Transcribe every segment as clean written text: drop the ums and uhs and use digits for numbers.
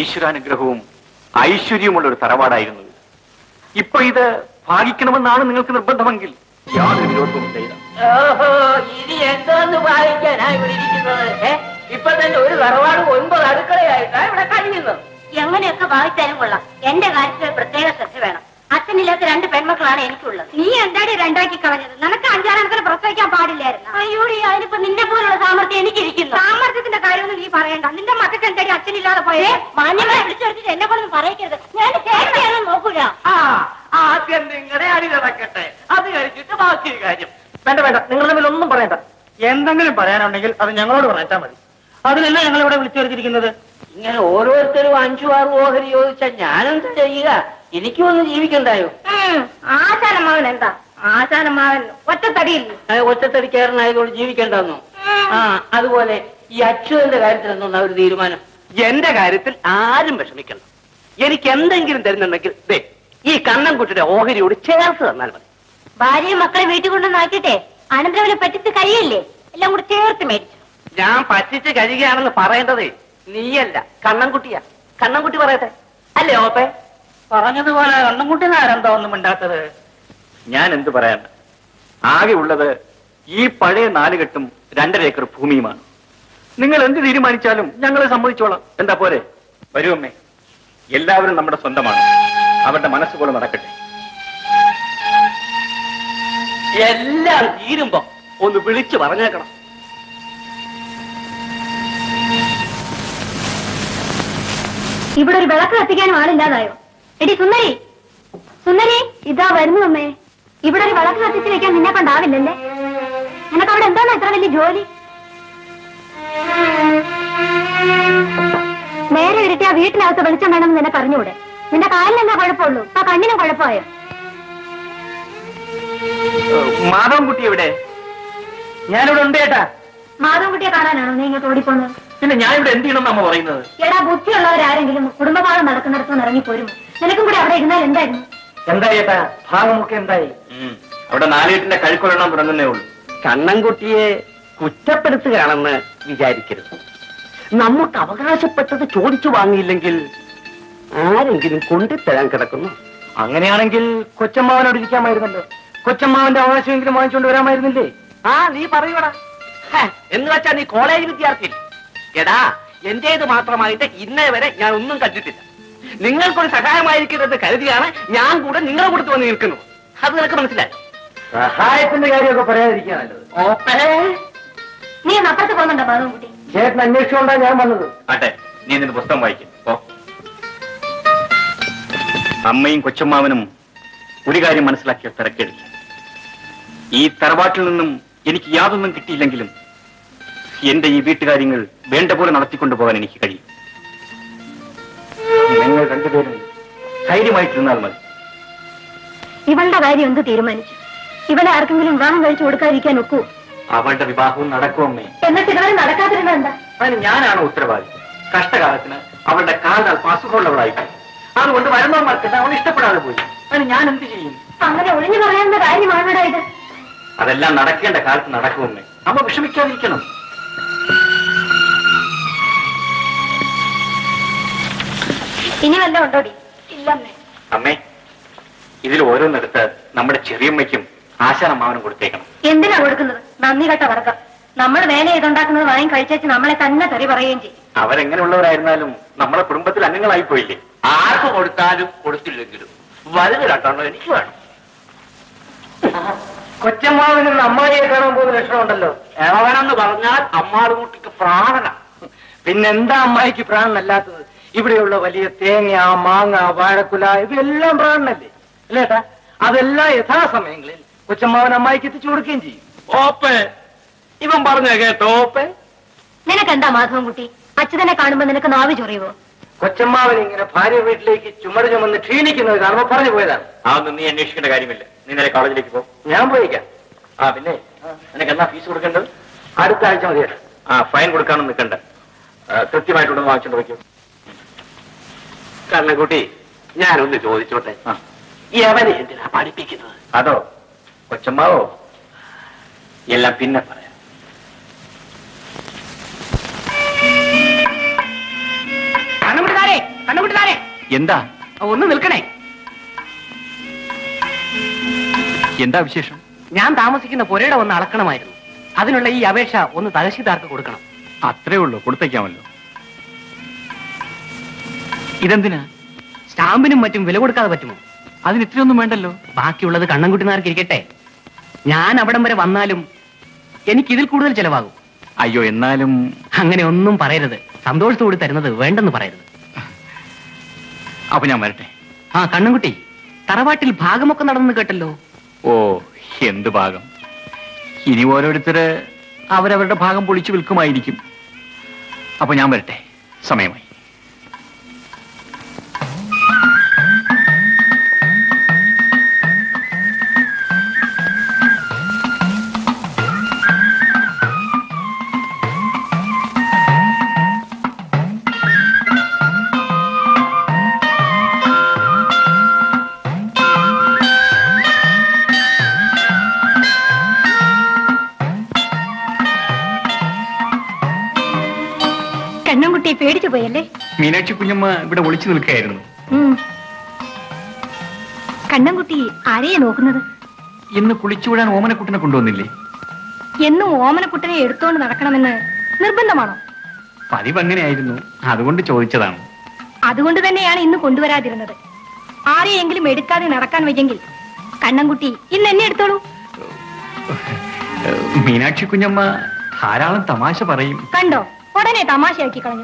ഈശ്വരാനുഗ്രഹവും ഐശ്വര്യമുള്ള ഒരു തറവാടായിരുന്നു. ഇപ്പൊ ഇത് ഭാഗിക്കണമെന്നാണ് നിങ്ങൾക്ക് നിർബന്ധമെങ്കിൽ യാതൊരു വിരോധവുമില്ല. ഇനി എന്തോന്ന് ഭാഗിക്കാനാ ഇവിടെ ഇരിക്കുന്നത്? ഇപ്പൊ തന്നെ ഒരു തറവാട് 9 അടുക്കളയായിട്ടാ ഇവിടെ കഴിയുന്നത്. എങ്ങനെയൊക്കെ ഭാവിച്ചാലും കൊള്ളാം. എന്റെ കാര്യത്തിൽ പ്രത്യേക ശ്രദ്ധ വേണം. അച്ഛനില്ലാത്ത 2 പെൺമക്കളാണ് എനിക്കുള്ളത്. നീ എന്താടി 2ആക്കി കളഞ്ഞത്? നിനക്ക് 5-6 പ്രസവിക്കാൻ പാടില്ലായിരുന്നു. അയ്യോടി, അതിനിപ്പോ നിന്നെ പോലുള്ള സാമർത്ഥ്യം എനിക്കിരിക്കുന്നു. സാമർത്ഥ്യത്തിന്റെ കാര്യമൊന്നും നീ പറയണ്ട. നിന്റെ മക്കൾക്ക് എന്താടി അച്ഛനില്ലാതെ പോയേ? മാന്യമായി വിളിച്ചെടുത്തിട്ട് എന്നെ കൊണ്ടൊന്നും പറയരുത്. ഞാൻ ചേർച്ചയാണെന്ന് നോക്കുക. ആദ്യം നിങ്ങളുടെ അടി നടക്കട്ടെ, അത് കഴിച്ചിട്ട് ബാക്കി കാര്യം. വേണ്ട വേണ്ട, നിങ്ങൾ തമ്മിൽ ഒന്നും പറയണ്ട. എന്തെങ്കിലും പറയാനുണ്ടെങ്കിൽ അത് ഞങ്ങളോട് പറഞ്ഞാൽ മതി. അതിനല്ല ഞങ്ങൾ ഇവിടെ വിളിച്ചു വരുത്തിയിരിക്കുന്നത്. ഇങ്ങനെ ഓരോരുത്തരും 5-6 ഓഹരി ചോദിച്ചാൽ ഞാനെന്താ ചെയ്യുക? എനിക്കും ഒന്ന് ജീവിക്കണ്ടായോ? ആശാനമാവൻ എന്താ? ആശാനമാവൻ ഒറ്റത്തടിയില്ല. ഒറ്റത്തടിക്കാരനായതുകൊണ്ട് ജീവിക്കണ്ടെന്നോ? അതുപോലെ ഈ അച്യുതന്റെ കാര്യത്തിൽ എന്തോന്നാ ഒരു തീരുമാനം? എന്റെ കാര്യത്തിൽ ആരും വിഷമിക്കണം. എനിക്ക് എന്തെങ്കിലും തരുന്നുണ്ടെങ്കിൽ ഈ കണ്ണൻകുട്ടിയുടെ ഓഹരിയോട് ചേർത്ത് തന്നാൽ മതി. ഭാര്യയും മക്കളെ വീട്ടിൽ കൊണ്ടുവന്നാക്കിട്ടെ അനന്തരവനെ പറ്റിച്ച് കഴിയല്ലേ? എല്ലാം കൂടെ ചേർത്ത് മേടിച്ചു. ഞാൻ പറ്റിച്ച് കഴിയുകയാണെന്ന് പറയേണ്ടത് നീയല്ല, കണ്ണൻകുട്ടിയാ. കണ്ണൻകുട്ടി പറയട്ടെ, അല്ലേ ഓപ്പേ? പറഞ്ഞതുപോലെ കണ്ണൻകുട്ടി ആരെന്താ ഒന്നും മിണ്ടാത്തത്? ഞാൻ എന്ത് പറയാൻ? ആകെ ഉള്ളത് ഈ പഴയ 4 കെട്ടും 2.5 ഏക്കർ ഭൂമിയുമാണ്. നിങ്ങൾ എന്ത് തീരുമാനിച്ചാലും ഞങ്ങളെ സമ്മതിച്ചോളാം. എന്താ പോരെ? വരൂ അമ്മേ, എല്ലാവരും നമ്മുടെ സ്വന്തമാണ്. അവരുടെ മനസ്സുപോലെ നടക്കട്ടെ. എല്ലാം തീരുമ്പോ ഒന്ന് വിളിച്ചു പറഞ്ഞേക്കണം. ഇവിടെ ഒരു വിളക്ക് കത്തിക്കാനും ആളില്ലാതായോ? എടി സുന്ദരി, സുന്ദരി, ഇതാ വരുന്നു അമ്മേ. ഇവിടെ ഒരു വിളക്ക് കത്തിച്ച് വെക്കാൻ നിന്നെ കൊണ്ടാവില്ലല്ലേ? നിനക്ക് അവിടെ എന്താണ് ഇത്ര വലിയ ജോലി? നേരെ വിരട്ടി ആ വീട്ടിനകത്ത് വെളിച്ചം വേണമെന്ന് നിനക്ക് അറിഞ്ഞൂടെ? നിന്റെ കാലിന് എന്താ കുഴപ്പമുള്ളൂ? ആ കണ്ണിനും കുഴപ്പമായോ? മാധവൻകുട്ടി എവിടെ? ഞാനിവിടെ ഉണ്ട് ചേട്ടാ. മാധവൻകുട്ടിയെ കാണാനാണോ നീ ഇങ്ങോട്ട് ഓടിപ്പോന്നത്? പിന്നെ ഞാൻ ഇവിടെ എന്ത് ചെയ്യണമെന്ന് അമ്മ പറയുന്നത്? എടാ, ബുദ്ധിയുള്ളവരാരെങ്കിലും കുടുംബഭാഗം നടക്കുന്നിടത്തുനിന്ന് ഇറങ്ങിപ്പോരും. നിനക്കും കൂടി അവിടെ ഇരുന്നാൽ എന്തായിരുന്നു? എന്താ ചേട്ടാ, ഭാഗമൊക്കെ എന്തായി? അവിടെ 4 കെട്ടിന്റെ കഴുക്കൊള്ളണം തുടങ്ങുന്നേ ഉള്ളൂ. കണ്ണൻകുട്ടിയെ കുറ്റപ്പെടുത്തുകയാണെന്ന് വിചാരിക്കരുത്. നമുക്ക് അവകാശപ്പെട്ടത് ചോദിച്ചു വാങ്ങിയില്ലെങ്കിൽ ആരെങ്കിലും കൊണ്ടുതരാൻ കിടക്കുന്നു. അങ്ങനെയാണെങ്കിൽ കൊച്ചമ്മാവനോട് ഇരിക്കാമായിരുന്നല്ലോ. കൊച്ചമ്മാവന്റെ അവകാശമെങ്കിലും വാങ്ങിച്ചുകൊണ്ട് വരാമായിരുന്നില്ലേ? നീ പറയൂടാ. എന്ന് വെച്ചാ നീ കോളേജ് വിദ്യാർത്ഥി. എടാ, എന്റേത് മാത്രമായിട്ട് ഇന്നേ വരെ ഞാൻ ഒന്നും കണ്ടിട്ടില്ല. നിങ്ങൾക്കൊരു സഹായമായിരിക്കുമെന്ന് കരുതിയാണ് ഞാൻ കൂടെ നിങ്ങളെ കൊടുത്ത് വന്ന് നിൽക്കുന്നത്. അത് നിനക്ക് മനസ്സിലായി? സഹായത്തിന്റെ കാര്യമൊക്കെ പറയാതിരിക്കാനല്ലോ. നീ അപ്പുറത്ത് പോകുന്നുണ്ടോ മാധവൻകുട്ടി? ചേട്ടൻ അന്വേഷിച്ചുകൊണ്ടാണ് ഞാൻ വന്നത്. ആട്ടെ, നീ നിന്റെ പുസ്തകം വായിക്കും. അമ്മയും കൊച്ചമ്മാവനും ഒരു കാര്യം മനസ്സിലാക്കിയ തിരക്കെടുത്തു. ഈ തറവാട്ടിൽ നിന്നും എനിക്ക് യാതൊന്നും കിട്ടിയില്ലെങ്കിലും എന്റെ ഈ വീട്ടുകാര്യങ്ങൾ വേണ്ട പോലെ നടത്തിക്കൊണ്ടുപോകാൻ എനിക്ക് കഴിയും. നിങ്ങൾ 2 പേരും ധൈര്യമായിട്ടിരുന്നാൽ മതി. ഇവളുടെ കാര്യം എന്ത് തീരുമാനിച്ചു? ഇവളെ ആർക്കെങ്കിലും വിവാഹം കഴിച്ചു കൊടുക്കാതിരിക്കാൻ ഒക്കൂ? അവളുടെ വിവാഹവും നടക്കും അമ്മേ. എന്നിട്ട് ഇവരെ നടക്കാതിരുന്ന എന്താ? അതിന് ഞാനാണ് ഉത്തരവാദി. കഷ്ടകാലത്തിന് അവളുടെ കാലാൽ അസുഖമുള്ളവളായിപ്പോയി. അതുകൊണ്ട് വരുന്നവന്മാർക്ക് അവൾ ഇഷ്ടപ്പെടാതെ പോയി. അതിന് ഞാൻ എന്ത് ചെയ്യും? അങ്ങനെ ഒഴിഞ്ഞു പറയാവുന്ന കാര്യമാണോടാ ഇത്? അതെല്ലാം നടക്കേണ്ട കാലത്ത് നടക്കുമെന്നേ. അമ്മ വിഷമിക്കാതിരിക്കണം. ഇനി വല്ല ഉണ്ടോടി? ഇല്ലമ്മേ. അമ്മേ, ഇതിൽ ഓരോന്നെടുത്ത് നമ്മുടെ ചെറിയമ്മയ്ക്കും ആശാനമ്മാവനും കൊടുത്തേക്കണം. എന്തിനാ കൊടുക്കുന്നത്? നന്ദി കെട്ട വർഗം. നമ്മൾ വേല ചെയ്തുണ്ടാക്കുന്നത് വാങ്ങി കഴിച്ചേച്ച് നമ്മളെ തന്നെ തെറി പറയുകയും ചെയ്യും. അവരെങ്ങനെയുള്ളവരായിരുന്നാലും നമ്മുടെ കുടുംബത്തിൽ അംഗങ്ങളായി പോയില്ലേ? ആർക്ക് കൊടുത്താലും കൊടുത്തില്ലെങ്കിലും വലുത് 2 എനിക്ക് വേണം. കൊച്ചമ്മാവിനുള്ള അമ്മായിയെ കാണാൻ പോകുന്ന ലക്ഷണമുണ്ടല്ലോ. ഏവനെന്ന് പറഞ്ഞാൽ അമ്മാടുകുട്ടിക്ക് പ്രാണന. പിന്നെന്താ അമ്മായിക്ക് പ്രാണനല്ലാത്തത്? ഇവിടെയുള്ള വലിയ തേങ്ങ, മാങ്ങ, വാഴക്കുല ഇവയെല്ലാം പ്രാണനല്ലേ? അല്ലേട്ടാ? അതെല്ലാം യഥാസമയങ്ങളിൽ കൊച്ചമ്മാവൻ അമ്മായിക്ക് എത്തിച്ചു കൊടുക്കുകയും ചെയ്യും. ഓപ്പേ, ഇവൻ പറഞ്ഞ കേട്ടോ ഓപ്പേ? നിനക്കെന്താ മാധവൻകുട്ടി? അച്യുതനെ കാണുമ്പോ നിനക്ക് നാവി ചൊറിയുവോ? കൊച്ചമ്മാവൻ ഇങ്ങനെ ഭാര്യ വീട്ടിലേക്ക് ചുമട് ചുമന്ന് ക്ഷീണിക്കുന്നത് കാണുമ്പോൾ പറഞ്ഞു പോയതാണ്. അതൊന്നും നീ അന്വേഷിക്കേണ്ട കാര്യമില്ല. നീ നേരെ കോളേജിലേക്ക് പോ. ഞാൻ പോയിക്കാം. പിന്നെ നിനക്ക് എന്നാ ഫീസ് കൊടുക്കേണ്ടത്? അടുത്ത ആഴ്ച മതിയാണ്. ഫൈൻ കൊടുക്കാനൊന്നും നിൽക്കണ്ട. കൃത്യമായിട്ടുണ്ടെന്ന് വാങ്ങിച്ചോണ്ട് വയ്ക്കും. കണ്ണൻകുട്ടി, ഞാനൊന്ന് ചോദിച്ചോട്ടെ, എവനെ എന്തിനാ പഠിപ്പിക്കുന്നത്? അതോ കൊച്ചമ്മാവോ? എല്ലാം പിന്നെ പറയാം. കണ്ണുകുട്ടി താരേ. എന്താ? ഒന്ന് നിൽക്കണേ. എന്താ വിശേഷം? ഞാൻ താമസിക്കുന്ന പുരയുടെ ഒന്ന് അളക്കണമായിരുന്നു. അതിനുള്ള ഈ അപേക്ഷ ഒന്ന് തഹസീൽദാർക്ക് കൊടുക്കണം. അത്രേ ഉള്ളൂ, കൊടുത്തേക്കാമല്ലോ. ഇതെന്തിനാ? സ്റ്റാമ്പിനും മറ്റും വില കൊടുക്കാതെ പറ്റുമോ? അതിന് ഇത്രയൊന്നും വേണ്ടല്ലോ. ബാക്കിയുള്ളത് കണ്ണൻകുട്ടിനാർക്ക് ഇരിക്കട്ടെ. ഞാൻ അവിടം വരെ വന്നാലും എനിക്ക് ഇതിൽ കൂടുതൽ ചെലവാകും. അയ്യോ, എന്നാലും അങ്ങനെ ഒന്നും പറയരുത്. സന്തോഷത്തോടെ തരുന്നത് വേണ്ടെന്ന് പറയരുത്. അപ്പൊ ഞാൻ വരട്ടെ. ആ കണ്ണൻകുട്ടി, തറവാട്ടിൽ ഭാഗമൊക്കെ നടന്നു കേട്ടല്ലോ. ഓ, എന്ത് ഭാഗം? ഇനി ഓരോരുത്തര് അവരവരുടെ ഭാഗം പൊളിച്ചു വിൽക്കുമായിരിക്കും. അപ്പൊ ഞാൻ വരട്ടെ, സമയമായി. കണ്ണൻകുട്ടിയെ പേടിച്ചു പോയല്ലേ? മീനാക്ഷി കുഞ്ഞമ്മ ഇവിടെ ഒളിച്ചു നിൽക്കുകയായിരുന്നു. കണ്ണൻകുട്ടി ആരെയാ നോക്കുന്നത്? ഇന്ന് കുളിച്ചുവിടാൻ ഓമനക്കുട്ടനെ കൊണ്ടുവന്നില്ലേ? എന്നും ഓമനക്കുട്ടനെ എടുത്തോണ്ട് നടക്കണമെന്ന് നിർബന്ധമാണോ? പതിവ് അങ്ങനെയായിരുന്നു, അതുകൊണ്ട് ചോദിച്ചതാണ്. അതുകൊണ്ട് തന്നെയാണ് ഇന്ന് കൊണ്ടുവരാതിരുന്നത്. ആരെയെങ്കിലും എടുക്കാതെ നടക്കാൻ വയ്യെങ്കിൽ കണ്ണൻകുട്ടി ഇന്ന് എന്നെ എടുത്തോളൂ. മീനാക്ഷി കുഞ്ഞമ്മ ധാരാളം തമാശ പറയും. കണ്ടോ, ഉടനെ തമാശയാക്കി കളഞ്ഞു.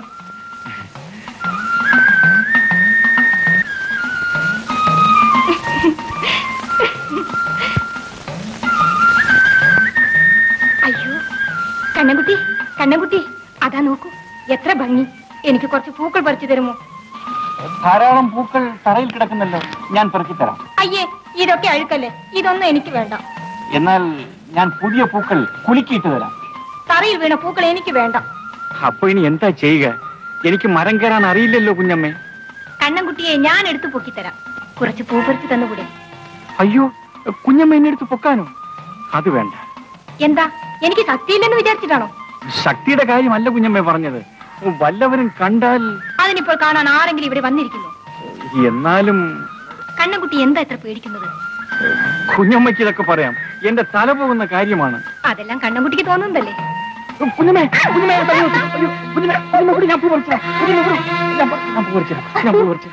അയ്യോ കണ്ണൻകുട്ടി, കണ്ണൻകുട്ടി, അതാ നോക്കൂ, എത്ര ഭംഗി. എനിക്ക് കുറച്ച് പൂക്കൾ പറിച്ചു തരുമോ? ധാരാളം പൂക്കൾ തറയിൽ കിടക്കുന്നല്ലോ, ഞാൻ പെറുക്കി തരാം. അയ്യേ, ഇതൊക്കെ അഴുക്കല്ലേ, ഇതൊന്നും എനിക്ക് വേണ്ട. എന്നാൽ ഞാൻ പുതിയ പൂക്കൾ കുലുക്കിയിട്ട് തരാം. തറയിൽ വീണ പൂക്കൾ എനിക്ക് വേണ്ട. അപ്പൊ ഇനി എന്താ ചെയ്യുക? എനിക്ക് മരം കയറാൻ അറിയില്ലല്ലോ കുഞ്ഞമ്മേ. കണ്ണൻകുട്ടിയെ ഞാൻ എടുത്തു പൊക്കിത്തരാം. കുറച്ച് പൂ പറിച്ചു തന്നുകൂടെ? അയ്യോ, കുഞ്ഞമ്മ എന്നെ എടുത്ത് പൊക്കാനോ? അത് വേണ്ട. എന്താ, എനിക്ക് ശക്തിയില്ലെന്ന് വിചാരിച്ചിട്ടാണോ? ശക്തിയുടെ കാര്യമല്ല കുഞ്ഞമ്മേ പറഞ്ഞത്. വല്ലവരും കണ്ടാൽ... അതിനിപ്പോൾ കാണാൻ ആരെങ്കിലും ഇവിടെ വന്നിരിക്കുന്നു. എന്നാലും കണ്ണൻകുട്ടി എന്താ ഇത്ര പേടിക്കുന്നത്? കുഞ്ഞമ്മയ്ക്ക് ഇതൊക്കെ പറയാം, എന്റെ തല പോകുന്ന കാര്യമാണ്. അതെല്ലാം കണ്ണൻകുട്ടിക്ക് തോന്നുന്നതല്ലേ? കുഞ്ഞമ്മേ, കുഞ്ഞമ്മേ, അയ്യോ, അയ്യോ, കുഞ്ഞമ്മേ, കുഞ്ഞമ്മ കൂടി ഞാൻ പൂ പറിച്ചു. ഞാൻ പൂ പറിച്ചു.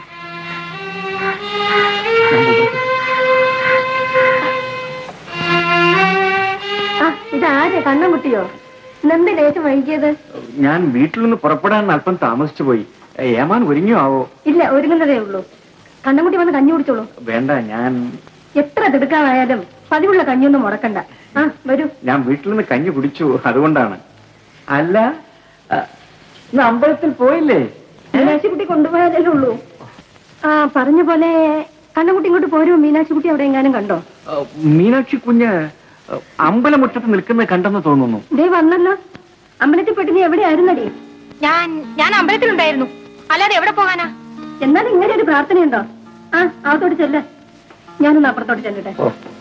ഇതാരെ കണ്ണൻകുട്ടിയോ? ഇന്നെന്ത് ലേശം വൈകിയത്? ഞാൻ വീട്ടിൽ നിന്ന് പുറപ്പെടാൻ അല്പം താമസിച്ചു പോയി. ഏമാൻ ഒരുങ്ങിയോ ആവോ? ഇല്ല, ഒരുങ്ങുന്നതേ ഉള്ളൂ. കണ്ണൻകുട്ടി വന്ന് കഞ്ഞി കുടിച്ചോളൂ. വേണ്ട, ഞാൻ എത്ര തിടുക്കാനായാലും പതിവുള്ള കഞ്ഞിയൊന്നും മുടക്കണ്ട. ആ വരൂ. ഞാൻ വീട്ടിൽ നിന്ന് കഞ്ഞി കുടിച്ചു, അതുകൊണ്ടാണ്. അല്ല, ഇന്ന് അമ്പലത്തിൽ പോയില്ലേ? മീനാക്ഷിക്കുട്ടി കൊണ്ടുപോയാലേ ഉള്ളൂ. ആ പറഞ്ഞ പോലെ കണ്ണൻകുട്ടി ഇങ്ങോട്ട് പോരൂ. മീനാക്ഷിക്കുട്ടി അവിടെ എങ്ങാനും കണ്ടോ? മീനാക്ഷി കുഞ്ഞ് അമ്പലമുറ്റത്ത് നിൽക്കുന്നത് കണ്ടെന്ന് തോന്നുന്നു. ദേ വന്നല്ലോ. അമ്പലത്തിൽ പെട്ട് നീ എവിടെയായിരുന്നടി? ഞാൻ അമ്പലത്തിലുണ്ടായിരുന്നു, അല്ലാതെ എവിടെ പോകാനാ? എന്നാലും ഇങ്ങനെ ഒരു പ്രാർത്ഥനയുണ്ടോ? ആ അകത്തോട്ട് ചെല്ല, ഞാനൊന്ന് അപ്പുറത്തോട്ട് ചെല്ലട്ടെ.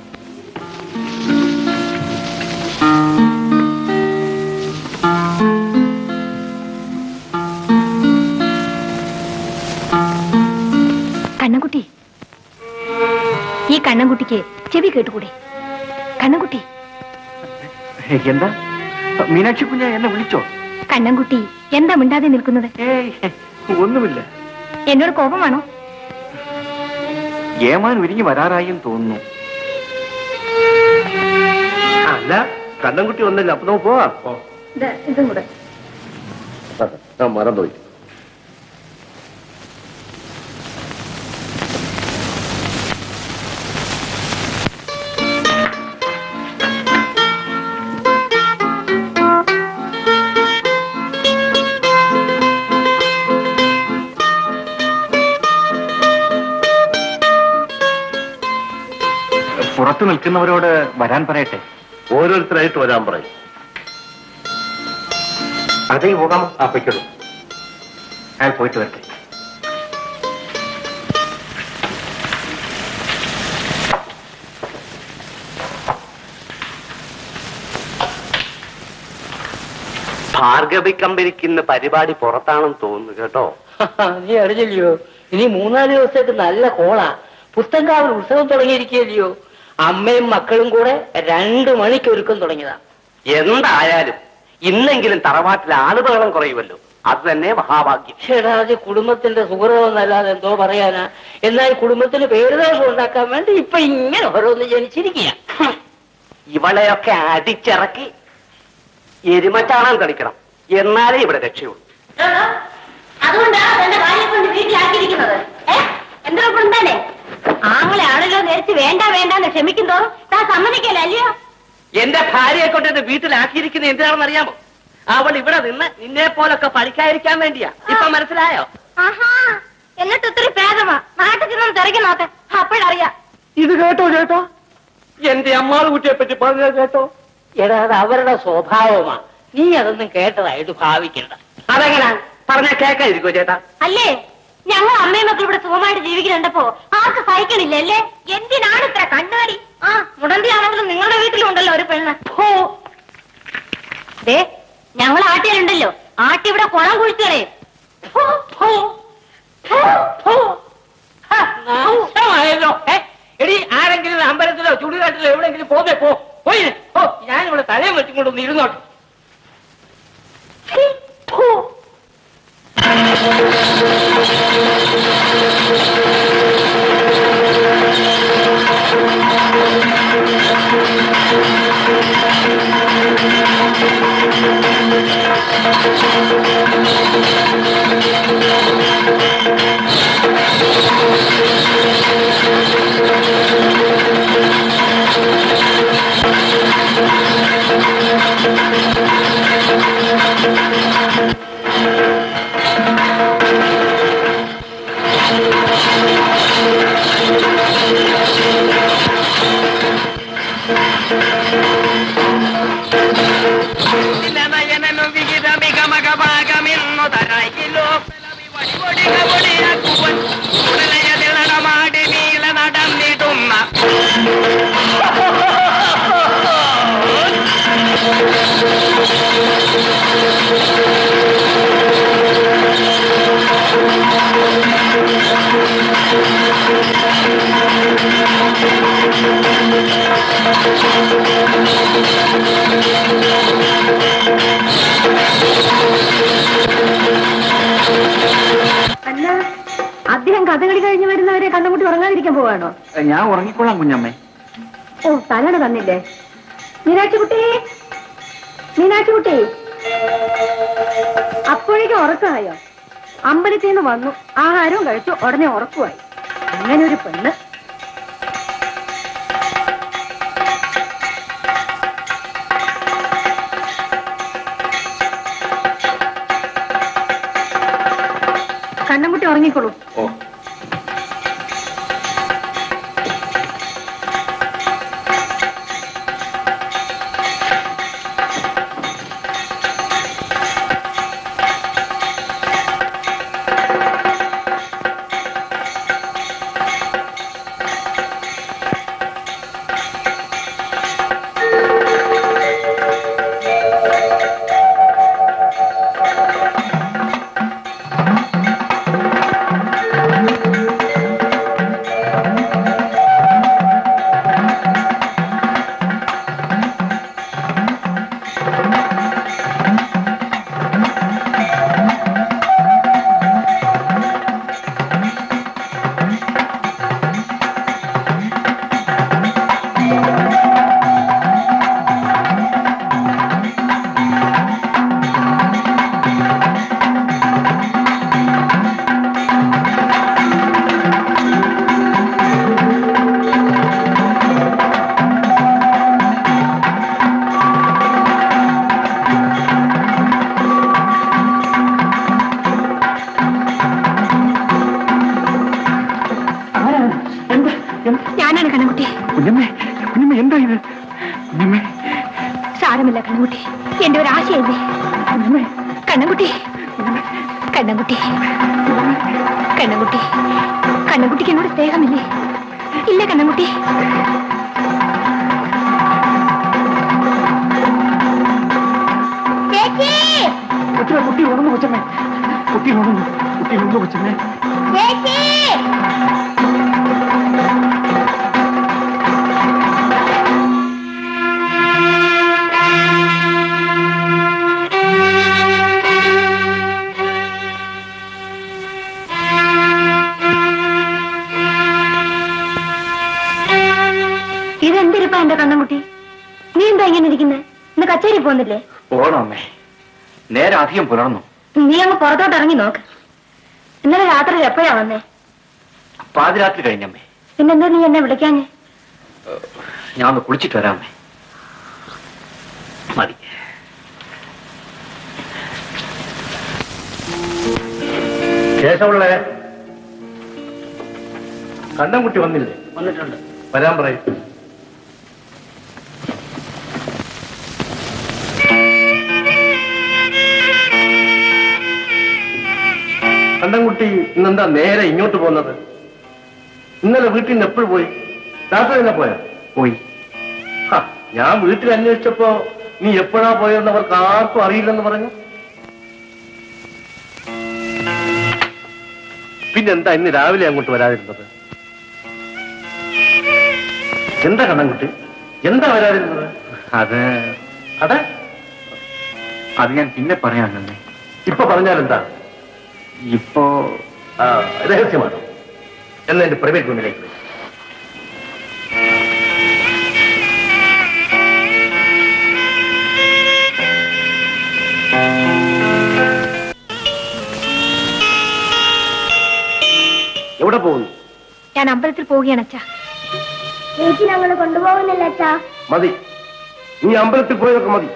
കണ്ണൻകുട്ടി, ഈ കണ്ണൻകുട്ടിക്ക് ചെവി കേട്ടുകൂടെ? കണ്ണൻകുട്ടി. എന്താ മീനാക്ഷി കുഞ്ഞ് എന്നെ വിളിച്ചോ? കണ്ണൻകുട്ടി എന്താ മിണ്ടാതെ നിൽക്കുന്നത്? ഒന്നുമില്ല. എന്നോട് കോപമാണോ? ഏമാൻ ഒരുങ്ങി വരാറായും തോന്നുന്നു. അല്ല, കണ്ണൻകുട്ടി വന്നില്ല, അപ്പൊ നമുക്ക് പോവാം. ഇതും കൂടെ. ഞാൻ മറന്നുപോയി. പുറത്തു നിൽക്കുന്നവരോട് വരാൻ പറയട്ടെ. ഓരോരുത്തരായിട്ട് വരാൻ പറയും. അതേ പോകാമോ? ആ പൊയ്ക്കോളൂ. അയാൾ പോയിട്ട് വരട്ടെ. ഭാർഗവി കമ്പനിക്ക് ഇന്ന് പരിപാടി പുറത്താണെന്ന് തോന്നുന്നു കേട്ടോ. നീ അറിഞ്ഞില്ലയോ? ഇനി 3-4 ദിവസത്തേക്ക് നല്ല കോളാ. പുത്തൻകാവിൽ ഉത്സവം തുടങ്ങിയിരിക്കുകയല്ലയോ. അമ്മയും മക്കളും കൂടെ 2 മണിക്ക് ഒരുക്കം തുടങ്ങിയതാ. എന്തായാലും ഇന്നെങ്കിലും തറവാട്ടിൽ ആളുബഹളം കുറയുമല്ലോ, അത് തന്നെ മഹാഭാഗ്യം. ചേടാതെ കുടുംബത്തിന്റെ സുഹൃതമെന്നല്ലാതെ എന്തോ പറയാനാ. എന്നാൽ കുടുംബത്തിന് പേരുദോഷം ഉണ്ടാക്കാൻ വേണ്ടി ഇപ്പൊ ഇങ്ങനെ ഓരോന്ന് ജനിച്ചിരിക്കുക. ഇവളെയൊക്കെ അടിച്ചിറക്കി എരുമച്ചാണാൻ കളിക്കണം, എന്നാലേ ഇവിടെ രക്ഷയുള്ളൂ. അതുകൊണ്ടാണ് എന്റെ ഭാര്യയെ കൊണ്ട് വീട്ടിലാക്കിയിരിക്കുന്നത്. എന്താ കൊണ്ടാണേ ആങ്ങളെ ആണല്ലോ നേരിച്ച് വേണ്ട വേണ്ടെന്ന് ക്ഷമിക്കുന്നോ താൻ സമ്മതിക്കല്ലേ അല്ലയോ? എന്റെ ഭാര്യയെ കൊണ്ട് എന്റെ വീട്ടിലാക്കിയിരിക്കുന്നത് എന്തിനാണെന്ന് അറിയാമോ? അവൾ ഇവിടെ നിന്ന് നിന്നെ പോലൊക്കെ പഠിക്കാതിരിക്കാൻ വേണ്ടിയാ. ഇപ്പൊ മനസ്സിലായോ? ആഹാ, എന്നിട്ട് ഒത്തിരി ഭേദമാ. നാട്ടിൽ ചെന്ന് തിരക്കി നോക്കെ, അപ്പോഴറിയാം. ഇത് കേട്ടോ ചേട്ടോ, എന്റെ അമ്മാള് കുട്ടിയെ പറ്റി പറഞ്ഞ കേട്ടോ? എടാ, അത് അവരുടെ സ്വഭാവമാ. നീ അതൊന്നും കേട്ടതായിട്ട് ഭാവിക്കണ്ട. അതെങ്ങനാ പറഞ്ഞാ കേൾക്കാതിരിക്കോ ചേട്ടാ? അല്ലേ, ഞങ്ങൾ അമ്മയും മക്കളും ഇവിടെ സുഖമായിട്ട് ജീവിക്കുന്നുണ്ടപ്പോ ആർക്ക് സഹിക്കണില്ല അല്ലേ? എന്തിനാണ് ഇത്ര കണ്ണാടി? ആ മുടന്തിയാണെങ്കിലും നിങ്ങളുടെ വീട്ടിലുണ്ടല്ലോ ഒരു പെണ്ണ്. ദേ, ഞങ്ങൾ ആട്ടിയാലുണ്ടല്ലോ, ആട്ടി ഇവിടെ കുളം കുഴിച്ചേ. എടി, ആരെങ്കിലും അമ്പലത്തിലോ ചുടുകാട്ടിലോ എവിടെയെങ്കിലും പോയി ഞാനിവിടെ തലയും വെച്ചുകൊണ്ടൊന്ന് ഇരുന്നോട്ടെ. അദ്ദേഹം കഥകളി കഴിഞ്ഞ് വരുന്നവരെ കണ്ണുമുട്ടി ഉറങ്ങാതിരിക്കാൻ പോവാണോ? ഞാൻ ഉറങ്ങിക്കൊള്ളാം കുഞ്ഞമ്മേ. ഓ, തലണ തന്നില്ലേ? മീനാക്ഷിക്കുട്ടി, മീനാക്ഷിക്കുട്ടി, അപ്പോഴേക്കും ഉറക്കമായോ? അമ്പലത്തിൽ നിന്ന് വന്നു, ആഹാരവും കഴിച്ചു, ഉടനെ ഉറക്കുമായി. അങ്ങനെ ഒരു പെണ്ണ്. കണ്ണൻകുട്ടി ഉറങ്ങിക്കോളൂ. ഓ, ഞാനാണ് കണ്ണൻകുട്ടി. കുഞ്ഞമ്മേ, കുഞ്ഞമ്മേ എന്താ ഇത്? കുഞ്ഞമ്മേ, സാരമില്ല കണ്ണൻകുട്ടി, എന്റെ ഒരു ആശയല്ലേ. കണ്ണൻകുട്ടി, കണ്ണൻകുട്ടി, കണ്ണൻകുട്ടി, കണ്ണൻകുട്ടിക്ക് എന്നോട് സ്നേഹമില്ലേ? ഇല്ല കണ്ണൻകുട്ടി. കുട്ടി ഉണർന്നു കൊച്ചമ്മേ, കുട്ടി ഉണർന്നു. കണ്ണുകുട്ടി ഒന്ന് കൊച്ചിനെ ഇതെന്തിരിപ്പാ എന്റെ കണ്ണൻകുട്ടി? നീ എന്താ ഇങ്ങനെ ഇരിക്കുന്നത്? ഇന്ന് കച്ചേരി പോകുന്നില്ലേ? പോണോ അമ്മേ, നേരെ അധികം പുലർന്നു. നീ അങ്ങ് പുറത്തോട്ട് ഇറങ്ങി നോക്ക്. ഇന്നലെ രാത്രി എപ്പോഴാ വന്നേ? പാതിരാത്രി കഴിഞ്ഞമ്മേ. പിന്നെന്താ നീ എന്നെ വിളിക്കാഞ്ഞേ? ഞാൻ ഒന്ന് കുളിച്ചിട്ട് വരാമേ. മതി. കേശവുള്ള കണ്ണൻകുട്ടി വന്നില്ലേ? വന്നിട്ടുണ്ട്. വരാൻ പറയും. കണ്ണൻകുട്ടി ഇന്നെന്താ നേരെ ഇങ്ങോട്ട് പോകുന്നത്? ഇന്നലെ വീട്ടിൽ നിന്ന് എപ്പോഴും പോയി? രാത്രി തന്നെ പോയോ? പോയി. ഞാൻ വീട്ടിൽ അന്വേഷിച്ചപ്പോ നീ എപ്പോഴാ പോയതെന്ന് അവർക്ക് ആർക്കും അറിയില്ലെന്ന് പറഞ്ഞു. പിന്നെന്താ ഇന്ന് രാവിലെ അങ്ങോട്ട് വരാതിരുന്നത്? എന്താ കണ്ണൻകുട്ടി, എന്താ വരാതിരുന്നത്? അത് ഞാൻ പിന്നെ പറയാനല്ലേ. ഇപ്പൊ പറഞ്ഞാലെന്താ? ഇപ്പോ രഹസ്യമാണ്. എന്നാ എന്റെ പ്രൈവറ്റ് റൂമിലേക്ക് വരും. എവിടെ പോകുന്നു? ഞാൻ അമ്പലത്തിൽ പോവുകയാണ് അച്ഛാ. ചേച്ചി ഞങ്ങൾ കൊണ്ടുപോകുന്നില്ല അച്ഛാ. മതി, നീ അമ്പലത്തിൽ പോയതൊക്കെ മതി.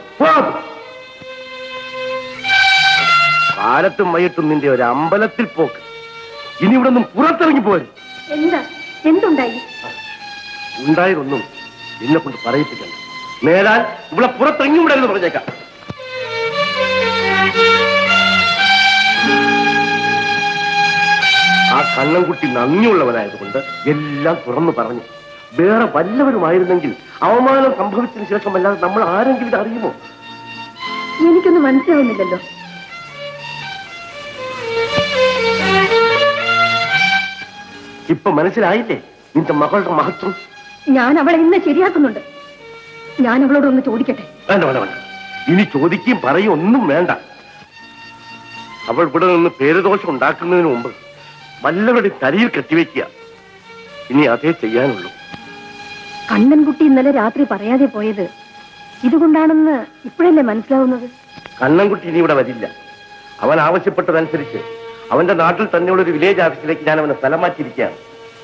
കാലത്തും വൈകിട്ടും നിന്റെ ഒരു അമ്പലത്തിൽ പോക്ക്. ഇനി ഇവിടെ നിന്നും പുറത്തിറങ്ങി പോരും. എന്തുണ്ടായി? ഉണ്ടായതൊന്നും എന്നെ കൊണ്ട് പറയിപ്പിക്കണ്ട. നേരാൽ ഇവിടെ പുറത്തിറങ്ങി വിടരുന്ന് പറഞ്ഞേക്കാം. ആ കണ്ണൻകുട്ടി നന്ദിയുള്ളവനായതുകൊണ്ട് എല്ലാം തുറന്നു പറഞ്ഞു. വേറെ വല്ലവരുമായിരുന്നെങ്കിൽ അവമാനം സംഭവിച്ചതിന് ശേഷം അല്ലാതെ നമ്മൾ ആരെങ്കിലും ഇത് അറിയുമോ? എനിക്കൊന്നും മനസ്സിലാവുന്നില്ലല്ലോ. ഇപ്പൊ മനസ്സിലായില്ലേ നിന്റെ മകളുടെ മഹത്വം? ഞാൻ അവളെ ഇന്ന് ശരിയാക്കുന്നുണ്ട്. ഞാൻ അവളോട് ഒന്ന് ചോദിക്കട്ടെ? വേണ്ട വേണ്ട വേണ്ട, ഇനി ചോദിക്കുകയും പറയും ഒന്നും വേണ്ട. അവൾ ഇവിടെ നിന്ന് പേരുദോഷം ഉണ്ടാക്കുന്നതിന് മുമ്പ് വല്ലവരുടെ തലയിൽ കെട്ടിവെക്കുക. ഇനി അതേ ചെയ്യാനുള്ളൂ. കണ്ണൻകുട്ടി ഇന്നലെ രാത്രി പറയാതെ പോയത് ഇതുകൊണ്ടാണെന്ന് ഇപ്പോഴല്ലേ മനസ്സിലാവുന്നത്? കണ്ണൻകുട്ടി ഇനി ഇവിടെ വരില്ല. അവൻ ആവശ്യപ്പെട്ടതനുസരിച്ച് അവന്റെ നാട്ടിൽ തന്നെയുള്ള ഒരു വില്ലേജ് ഓഫീസിലേക്ക് ഞാൻ അവനെ സ്ഥലം മാറ്റിയിരിക്കുകയാണ്.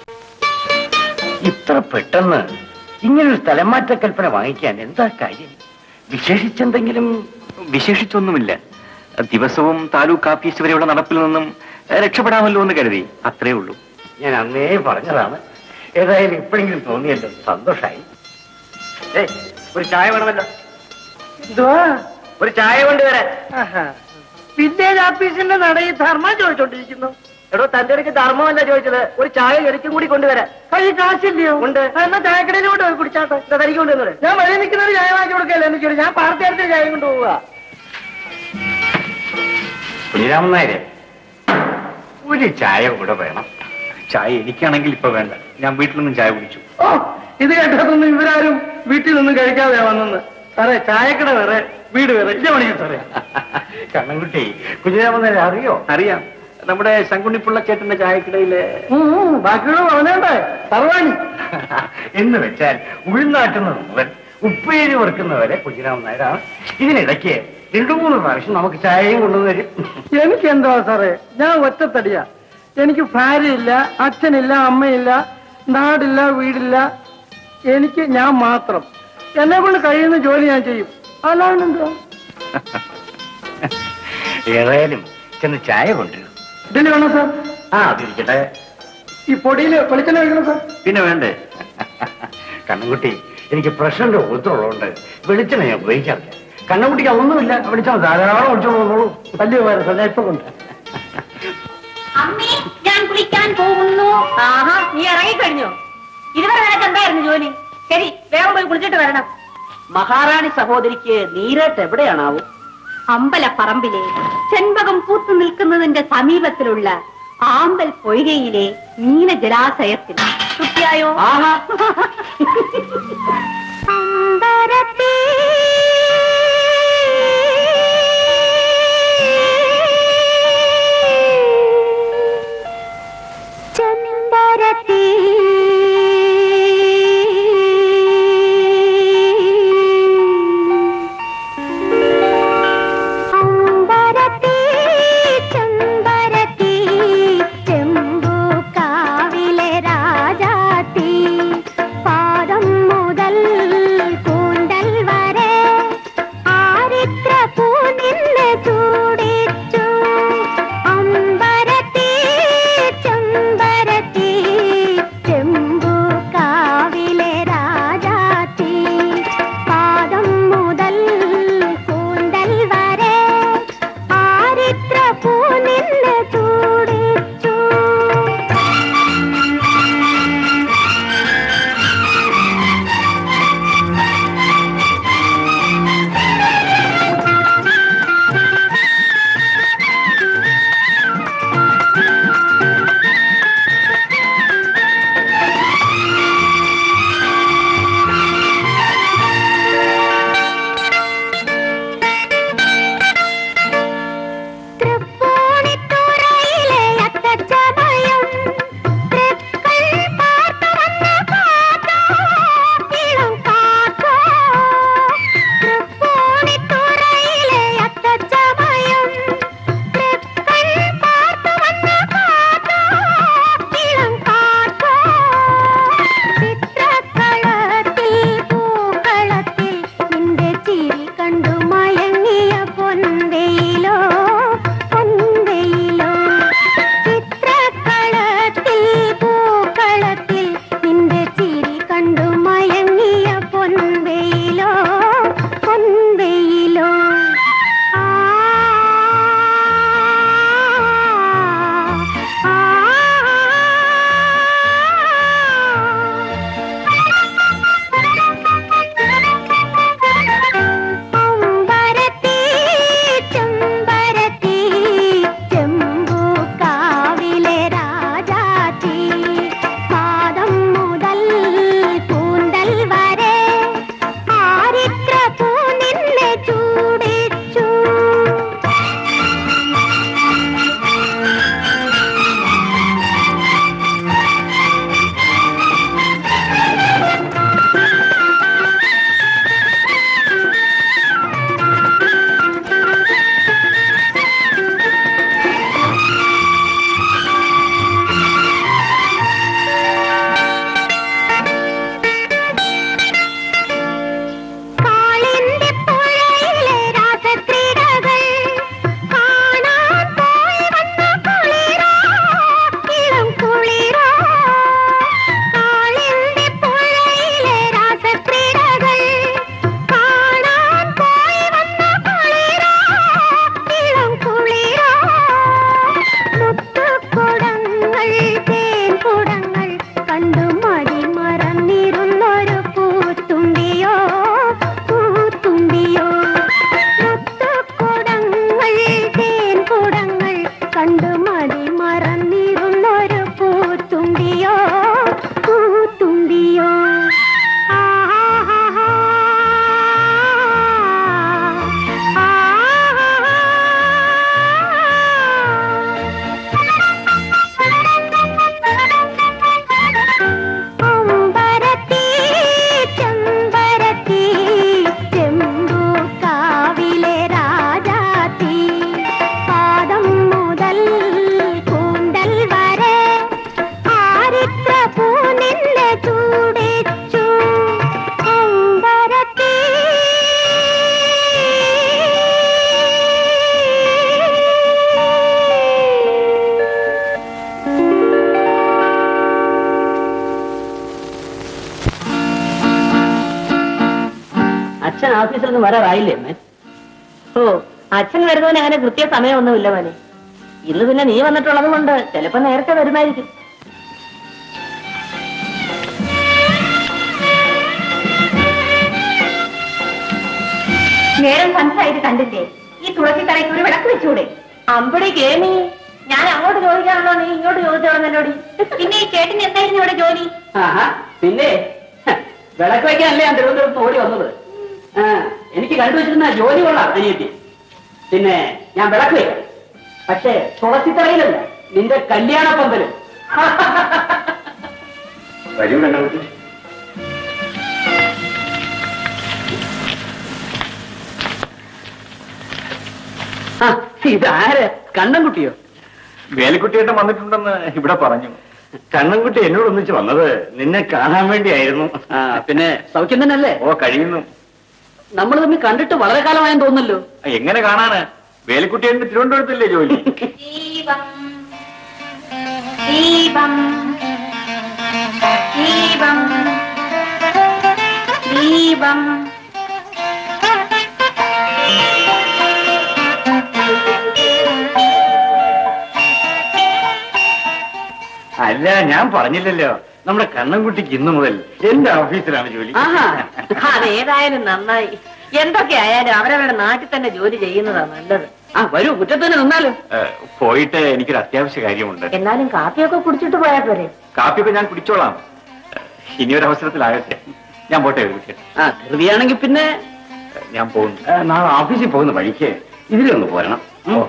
ഇത്ര പെട്ടെന്ന് ഇങ്ങനൊരു സ്ഥലം മാറ്റ കൽപ്പന വാങ്ങിക്കാൻ എന്താ കാര്യം? വിശേഷിച്ചെന്തെങ്കിലും? വിശേഷിച്ചൊന്നുമില്ല. ദിവസവും താലൂക്ക് ഓഫീസ് വരെയുള്ള നടപ്പിൽ നിന്നും രക്ഷപ്പെടാമല്ലോ എന്ന് കരുതി, അത്രേ ഉള്ളൂ. ഞാൻ അന്നേ പറഞ്ഞതാണ്. ഏതായാലും ഇപ്പോഴെങ്കിലും തോന്നിയല്ലോ, സന്തോഷായി. ഒരു ചായ വേണമല്ലോ. എന്തുവാ? ഒരു ചായ കൊണ്ടുവരാൻ. വില്ലേജ് ഓഫീസിന്റെ നടയിൽ ധർമ്മം ചോദിച്ചോണ്ടിരിക്കുന്നു. എടോ, തന്റെ ഇടയ്ക്ക് ധർമ്മമല്ല ചോദിച്ചത്, ഒരു ചായ എനിക്കും കൂടി കൊണ്ടുവരാൻ. കയ്യിൽ കാശില്ലയോ? ഉണ്ട്. എന്നാ ചായക്കടയിലോട്ട് പോയി കുടിച്ചാട്ടെ. തനിക്ക് കൊണ്ടുവന്നത് ഞാൻ വഴി നിൽക്കുന്നവര് ചായ വാങ്ങി കൊടുക്കല്ലേ എന്ന് ചോദിച്ചു. ഞാൻ പാർട്ടിയാരത്തിന് ചായ കൊണ്ടുപോവുക. കുഞ്ഞിരാമൻ നായരെ, ഒരു ചായ കൂടെ വേണം. ചായ എനിക്കാണെങ്കിൽ ഇപ്പൊ വേണ്ട, ഞാൻ വീട്ടിൽ നിന്നും ചായ കുടിച്ചു. ഓ, ഇത് കേട്ടതൊന്നും ഇവരാരും വീട്ടിൽ നിന്നും കഴിക്കാതെ വന്നെന്ന്. സാറേ, ചായക്കട വേറെ വീട് വേറെ. ഇല്ല പണിയാ സാറേ. കണ്ണൻകുട്ടി, കുഞ്ഞിരാമൻ നായരെ അറിയോ? അറിയാം, നമ്മുടെ ശങ്കുണ്ണിപ്പിള്ള ചേട്ടന്റെ ചായക്കടയിലെ. ബാക്കിയുള്ള പറഞ്ഞേ സർവാണി എന്ന് വെച്ചാൽ ഉൾനാട്ടുന്നത് മുതൽ ഉപ്പേരി വറുക്കുന്നവരെ കുഞ്ഞിരാമൻ നായരാണ്. ഇതിനിടയ്ക്ക് 2-3 പ്രാവശ്യം നമുക്ക് ചായയും കൊണ്ടുവരും. എനിക്ക് എന്താ സാറേ, ഞാൻ ഒറ്റത്തടിയാ. എനിക്ക് ഭാര്യയില്ല, അച്ഛനില്ല, അമ്മയില്ല, നാടില്ല, വീടില്ല. എനിക്ക് ഞാൻ മാത്രം. എന്നെ കൊണ്ട് കഴിയുന്ന ജോലി ഞാൻ ചെയ്യും. അല്ലാണ്ട് എന്തുവാ? ഏതായാലും ചെന്ന് ചായ കൊണ്ടുവരും. ഇതിന് വേണോ സാർ? അതിരിക്കട്ടെ. ഈ പൊടിയിൽ വെളിച്ചെണ്ണ കഴിക്കണം സാർ? പിന്നെ വേണ്ടേ? കണ്ണൻകുട്ടി, എനിക്ക് പ്രഷറിന്റെ ഒത്തുള്ളതുകൊണ്ട് വെളിച്ചെണ്ണ ഞാൻ ഉപയോഗിക്കാറില്ല. കണ്ണൻകുട്ടിക്ക് ഒന്നുമില്ല, വിളിച്ചാൽ ധാരാളം ഒഴിച്ചോളൂ. വലിയ പേര് സാർ, ഞാൻ ഇപ്പൊ കൊണ്ട്. അമ്മേ, ഞാൻ കുളിക്കാൻ പോകുന്നു. ആഹാ, നീ ഇറങ്ങിക്കഴിഞ്ഞോ? ഇതുവരെ നിനക്ക് എന്തായിരുന്നു ജോലി? ശരി, വേഗം പോയി കുളിച്ചിട്ട് വരണം. മഹാറാണി സഹോദരിക്ക് നീരേട്ട് എവിടെയാണാവും? അമ്പലപ്പറമ്പിലെ ചെമ്പകം പൂത്തു നിൽക്കുന്നതിന്റെ സമീപത്തിലുള്ള ആമ്പൽ പൊയ്കയിലെ നീല ജലാശയത്തിൽ കുട്ടിയായോ? ചെമ്പരത്തി അച്ഛൻ ഓഫീസിൽ നിന്ന് വരാറായില്ലേ അമ്മേ? ഓ, അച്ഛൻ വരുന്നതിന് അങ്ങനെ കൃത്യ സമയമൊന്നുമില്ല മോനെ. ഇന്ന് പിന്നെ നീ വന്നിട്ടുള്ളത് കൊണ്ട് ചിലപ്പോ നേരത്തെ വരുമായിരിക്കും. നേരം സന്ധ്യയായിട്ട് കണ്ടില്ലേ? ഈ തുളസി തറയ്ക്ക് ഒരു വിളക്ക് വെച്ചൂടെ? അമ്പടി കേമി, ഞാൻ അങ്ങോട്ട് ചോദിക്കാണല്ലോ, നീ ഇങ്ങോട്ട് ചോദിച്ചോളാം എന്നോടി. പിന്നെ ഈ ചേട്ടന് എന്തായിരുന്നു ഇവിടെ ജോലി? പിന്നെ വിളക്ക് വയ്ക്കാനല്ലേ ഞാൻ തിരുവനന്തപുരത്ത് ഓടി വന്നത്. എനിക്ക് കണ്ടുവച്ചിരുന്ന ജോലി കൊള്ളാം അനിയത്തി. പിന്നെ ഞാൻ വിളക്ക് വയ്ക്കാം, പക്ഷേ തുളസിത്തറയിലല്ല, നിന്റെ കല്യാണ പന്തലും. വരൂ ഇതാര്? കണ്ണൻകുട്ടിയോ? വേലിക്കുട്ടിയേട്ടൻ വന്നിട്ടുണ്ടെന്ന് ഇവിടെ പറഞ്ഞു. കണ്ണൻകുട്ടി എന്നോട് ഒന്നിച്ച് വന്നത് നിന്നെ കാണാൻ വേണ്ടിയായിരുന്നു. പിന്നെ സൗഖ്യം തന്നെ അല്ലേ? ഓ, കഴിയുന്നു. നമ്മൾ തമ്മിൽ കണ്ടിട്ട് വളരെ കാലമായെന്ന് തോന്നല്ലോ. എങ്ങനെ കാണാന്? വേലിക്കുട്ടിയേട്ടന് തിരുവനന്തപുരത്തല്ലേ ജോലി? ദീപം ദീപം ദീപം ദീപം. അല്ല, ഞാൻ പറഞ്ഞില്ലല്ലോ, നമ്മുടെ കണ്ണൻകുട്ടിക്ക് ഇന്നു മുതൽ എന്റെ ഓഫീസിലാണ് ജോലി. അതേതായാലും നന്നായി. എന്തൊക്കെ ആയാലും അവരവരുടെ നാട്ടിൽ തന്നെ ജോലി ചെയ്യുന്നതാ നല്ലത്. വരൂ, മുറ്റത്ത് തന്നെ നിന്നാലും. പോയിട്ട് എനിക്കൊരു അത്യാവശ്യ കാര്യമുണ്ട്. എന്നാലും കാപ്പിയൊക്കെ കുടിച്ചിട്ട് പോയാ പോരെ? കാപ്പിയൊക്കെ ഞാൻ കുടിച്ചോളാം. ഇനിയൊരു അവസരത്തിലാകട്ടെ. ഞാൻ പോട്ടെ. ധൃതിയാണെങ്കിൽ പിന്നെ ഞാൻ പോകുന്നു. നാളെ ഓഫീസിൽ പോകുന്ന വഴിക്ക് ഇതിലൊന്ന് പോരണം.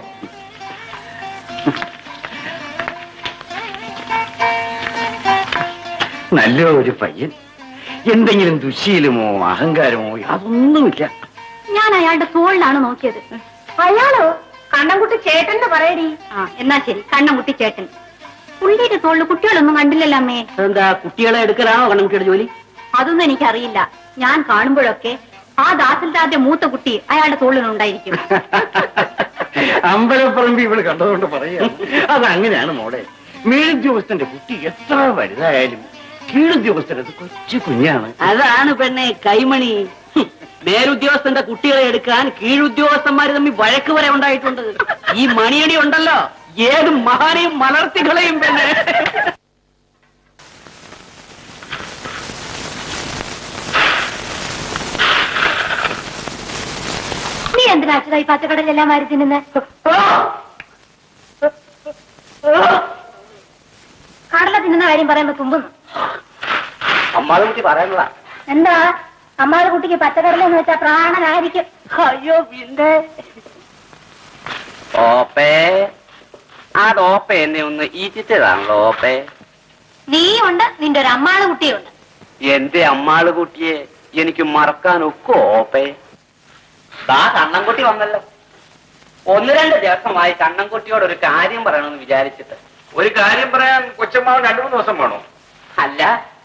നല്ലൊരു പയ്യൻ. എന്തെങ്കിലും ദുശീലമോ അഹങ്കാരമോ അതൊന്നുമില്ല. ഞാൻ അയാളുടെ തോളിലാണ് നോക്കിയത്. അയാളോ? കണ്ണൻകുട്ടി ചേട്ടൻ പറയടി. എന്നാ ശരി, കണ്ണൻകുട്ടി ചേട്ടൻ. പുള്ളിയുടെ തോളിൽ കുട്ടികളൊന്നും കണ്ടില്ലല്ലോ അമ്മേ. എന്താ, കുട്ടികളെ എടുക്കലാണോ കണ്ണൻകുട്ടിയുടെ ജോലി? അതൊന്നും എനിക്കറിയില്ല. ഞാൻ കാണുമ്പോഴൊക്കെ ആ ദാസിൽദാന്റെ മൂത്ത കുട്ടി അയാളുടെ തോളിലുണ്ടായിരിക്കും. അമ്പലപ്പറമ്പ് ഇവള് കണ്ടതുകൊണ്ട് പറയാ. അതങ്ങനെയാണ് മോളെ. മേലുദ്യോഗസ്ഥന്റെ കുട്ടി എത്ര വലുതായാലും കീഴുദ്യോഗസ്ഥരത് കൊച്ചു കുഞ്ഞാണ്. അതാണ് പെണ്ണെ കൈമണി. മേലുദ്യോഗസ്ഥന്റെ കുട്ടികളെ എടുക്കാൻ കീഴുദ്യോഗസ്ഥന്മാര് തമ്മിൽ വഴക്ക് വരെ ഉണ്ടായിട്ടുണ്ട്. ഈ മണിയടി ഉണ്ടല്ലോ, ഏത് മഹാനെയും മലർത്തികളെയും പെണ്ണെ. നീ എന്തിനാ അച്ഛതായി പച്ചക്കടലെല്ലാം വാരി തിന്നുന്നത്? കടല തിന്നുന്ന കാര്യം പറയുമ്പോ തുമ്പുന്നു. അമ്മാതെ കുട്ടി പറയാനുള്ളതാ. എന്താ? അമ്മാടെ കുട്ടിക്ക് പച്ചക്കടല എന്ന് വെച്ചാൽ പ്രാണനായിരിക്കും. അയ്യോ, പിന്നെ ഓപ്പേ, അതോപ്പ എന്നെ ഒന്ന് ഈറ്റിച്ചതാണല്ലോ ഓപ്പേ. നീ ഉണ്ട്, നിന്റെ ഒരു അമ്മാള് കുട്ടിയുണ്ട്. എന്റെ അമ്മാള് കുട്ടിയെ എനിക്ക് മറക്കാനൊക്കെ ഓപ്പേ. കണ്ണൻകുട്ടി വന്നല്ലോ. 1-2 ദിവസമായി കണ്ണൻകുട്ടിയോട് ഒരു കാര്യം പറയണമെന്ന് വിചാരിച്ചിട്ട്. ഒരു കാര്യം പറയാൻ കൊച്ചമ്മാവൻ 2-3 ദിവസം വേണോ? അല്ല,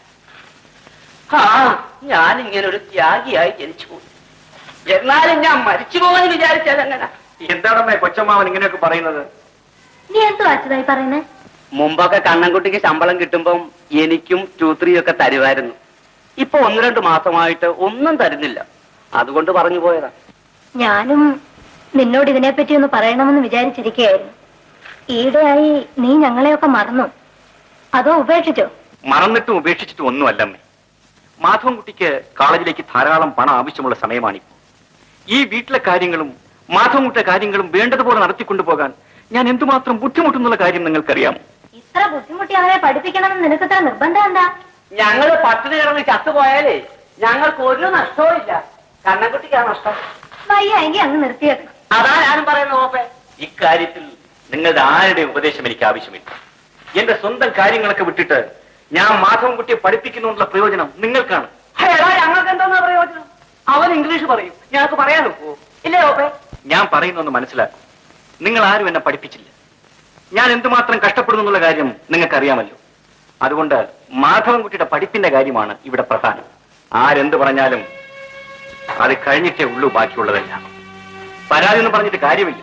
ഞാനിങ്ങനെ ഒരു ത്യാഗിയായി ജനിച്ചു പോയി. എന്നാലും ഞാൻ മരിച്ചു പോകാൻ വിചാരിച്ചത് എങ്ങനെ? എന്താണമ്മേ കൊച്ചമ്മാവൻ ഇങ്ങനെയൊക്കെ പറയുന്നത്? നീ എന്തോ അച്ഛതായി പറയുന്നേ? മുമ്പൊക്കെ കണ്ണൻകുട്ടിക്ക് ശമ്പളം കിട്ടുമ്പം എനിക്കും 2-3 ഒക്കെ തരുമായിരുന്നു. ഇപ്പൊ 1-2 മാസമായിട്ട് ഒന്നും തരുന്നില്ല. അതുകൊണ്ട് പറഞ്ഞു പോയതാ. ഞാനും നിന്നോട് ഇതിനെപ്പറ്റി ഒന്ന് പറയണമെന്ന് വിചാരിച്ചിരിക്കുകയായിരുന്നു. ഈയിടെയായി നീ ഞങ്ങളെയൊക്കെ മറന്നു, അതോ ഉപേക്ഷിച്ചോ? മറന്നിട്ടും ഉപേക്ഷിച്ചിട്ടും ഒന്നുമല്ലമ്മേ. മാധവൻകുട്ടിക്ക് കോളേജിലേക്ക് ധാരാളം പണം ആവശ്യമുള്ള സമയമാണിപ്പോ. ഈ വീട്ടിലെ കാര്യങ്ങളും മാധവൻകുട്ടിയുടെ കാര്യങ്ങളും വേണ്ടതുപോലെ നടത്തിക്കൊണ്ടുപോകാൻ ഞാൻ എന്തുമാത്രം ബുദ്ധിമുട്ടുന്നുള്ള കാര്യം നിങ്ങൾക്കറിയാമോ? ഇത്ര ബുദ്ധിമുട്ടി അവരെ പഠിപ്പിക്കണമെന്ന് നിനക്ക് നിർബന്ധം എന്താ? ഞങ്ങൾ പട്ടിണി കിടന്ന് ചത്തുപോയാലേ ഞങ്ങൾക്ക് ഒരു നഷ്ടവും ഇല്ല. കണ്ണൻകുട്ടിക്കാണ് നഷ്ടം. വയ്യ എങ്കിൽ അങ്ങ് നിർത്തിയേക്കണം. അതാ ഞാനും പറയുന്നത് ഓപ്പേ. ഇക്കാര്യത്തിൽ നിങ്ങളുടെ ആരുടെ ഉപദേശം എനിക്ക് ആവശ്യമില്ല. എന്റെ സ്വന്തം കാര്യങ്ങളൊക്കെ വിട്ടിട്ട് ഞാൻ മാധവൻകുട്ടിയെ പഠിപ്പിക്കുന്നുള്ള പ്രയോജനം നിങ്ങൾക്കാണ്. ഞങ്ങൾക്ക് എന്താ പ്രയോജനം? അവൻ ഇംഗ്ലീഷ് പറയും, ഞങ്ങൾക്ക് പറയാൻ ഒക്കുവോ? ഇല്ലേ ഓപ്പേ? ഞാൻ പറയുന്നൊന്ന് മനസ്സിലാക്കും. നിങ്ങൾ ആരും എന്നെ പഠിപ്പിച്ചില്ല. ഞാൻ എന്തുമാത്രം കഷ്ടപ്പെടുന്നു എന്നുള്ള കാര്യം നിങ്ങൾക്കറിയാമല്ലോ. അതുകൊണ്ട് മാധവൻകുട്ടിയുടെ പഠിപ്പിന്റെ കാര്യമാണ് ഇവിടെ പ്രധാനം. ആരെന്ത് പറഞ്ഞാലും അത് കഴിഞ്ഞിട്ടേ ഉള്ളൂ ബാക്കിയുള്ളതെല്ലാം. പരാതി ഒന്നും പറഞ്ഞിട്ട് കാര്യമില്ല.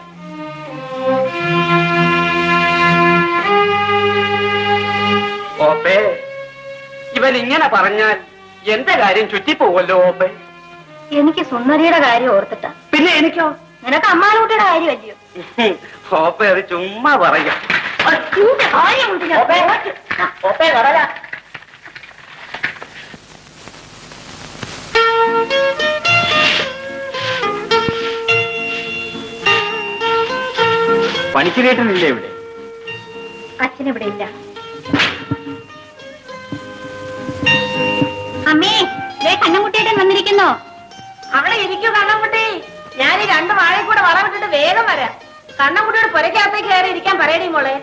ഓപ്പേ, ഇവൻ ഇങ്ങനെ പറഞ്ഞാൽ എന്റെ കാര്യം ചുറ്റിപ്പോവല്ലോ ഓപ്പേ. എനിക്ക് സുന്ദരിയുടെ കാര്യം ഓർത്തിട്ടാ. പിന്നെ എനിക്കോ? നിനക്ക് അമ്മാനൂട്ടിയുടെ കാര്യമല്ലയോ? ഓപ്പേ, അത് ചുമ്മാ പറയാം. കാര്യമുണ്ട് ഞാൻ. ഓപ്പേ വരാ. പണിക്കരേട്ടനില്ലേ ഇവിടെ? അച്ഛനിവിടെ ഇല്ല. അമ്മേ, കണ്ണൻകുട്ടിയേട്ടൻ വന്നിരിക്കുന്നു. അവിടെ ഇരിക്കൂ കണ്ണൻകുട്ടി. ഞാൻ ഈ 2 വാഴയിൽ കൂടെ വളമിട്ടിട്ട് വേഗം വരാം. കണ്ണൻകുട്ടിയോട് പുരക്കകത്തേക്ക് കയറി ഇരിക്കാൻ പറയണേ മോളെ.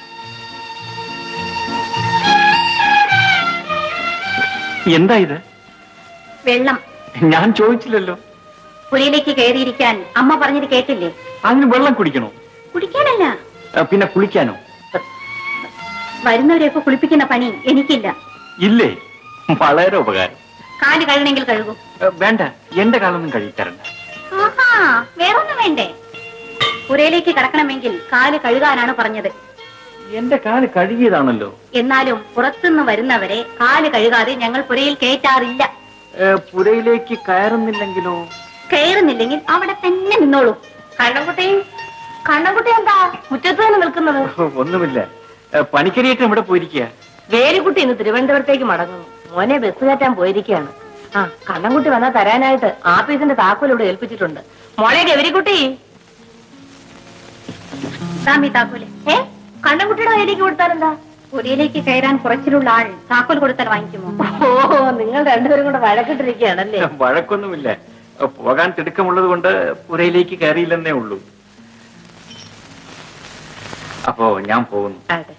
എന്താ ഇത്? വെള്ളം. ഞാൻ ചോദിച്ചില്ലല്ലോ. പുരയിലേക്ക് കയറിയിരിക്കാൻ അമ്മ പറഞ്ഞത് കേട്ടില്ലേ? അതിന് വെള്ളം കുടിക്കണോ? കുടിക്കാനല്ല, പിന്നെ കുളിക്കാനോ? വരുന്നവരെയൊക്കെ കുളിപ്പിക്കുന്ന പണി എനിക്കില്ല. ഇല്ലേ? വളരെ ഉപകാരം. കാല് കഴുകണമെങ്കിൽ കഴുകും. വേണ്ട, എന്റെ കാലൊന്നും കഴിത്തരണ്ട. ആഹാ, വേറൊന്നും വേണ്ടേ? പുരയിലേക്ക് കടക്കണമെങ്കിൽ കാല് കഴുകാനാണ് പറഞ്ഞത്. എന്റെ കാല് കഴുകിയതാണല്ലോ. എന്നാലും പുറത്തുനിന്ന് വരുന്നവരെ കാല് കഴുകാതെ ഞങ്ങൾ പുരയിൽ കയറ്റാറില്ല. പുരയിലേക്ക് കയറുന്നില്ലെങ്കിലോ? കയറുന്നില്ലെങ്കിൽ അവിടെ തന്നെ നിന്നോളൂ. കണ്ണൻകുട്ടി, കണ്ണൻകുട്ടി എന്താ മുറ്റത്ത് തന്നെ നിൽക്കുന്നത്? ഒന്നുമില്ല, പണിക്കരിയേട്ടൻ ഇവിടെ പോയിരിക്കുക. വേലിക്കുട്ടി ഇന്ന് തിരുവനന്തപുരത്തേക്ക് മടങ്ങുന്നു. മോനെ ബസ് കയറ്റാൻ പോയിരിക്കുകയാണ്. ആ, കണ്ണൻകുട്ടി വന്നാൽ തരാനായിട്ട് ആഫീസിന്റെ താക്കോൽ ഇവിടെ ഏൽപ്പിച്ചിട്ടുണ്ട്. മോളെ ഗൗരിക്കുട്ടി, താക്കോല്. കണ്ണൻകുട്ടിയുടെ കയ്യിലേക്ക് കൊടുത്താലെന്താ? പുരയിലേക്ക് കയറാൻ കുറച്ചിലുള്ള ആൾ താക്കോൽ കൊടുത്താൽ വാങ്ങിക്കുമോ? ഓ, നിങ്ങൾ രണ്ടുപേരും കൂടെ വഴക്കിട്ടിരിക്കുകയാണല്ലേ? വഴക്കൊന്നുമില്ല, പോകാൻ തിടുക്കമുള്ളത് കൊണ്ട് പുരയിലേക്ക് കയറിയില്ലെന്നേ ഉള്ളൂ. അപ്പോ ഞാൻ പോകുന്നു. അതെ.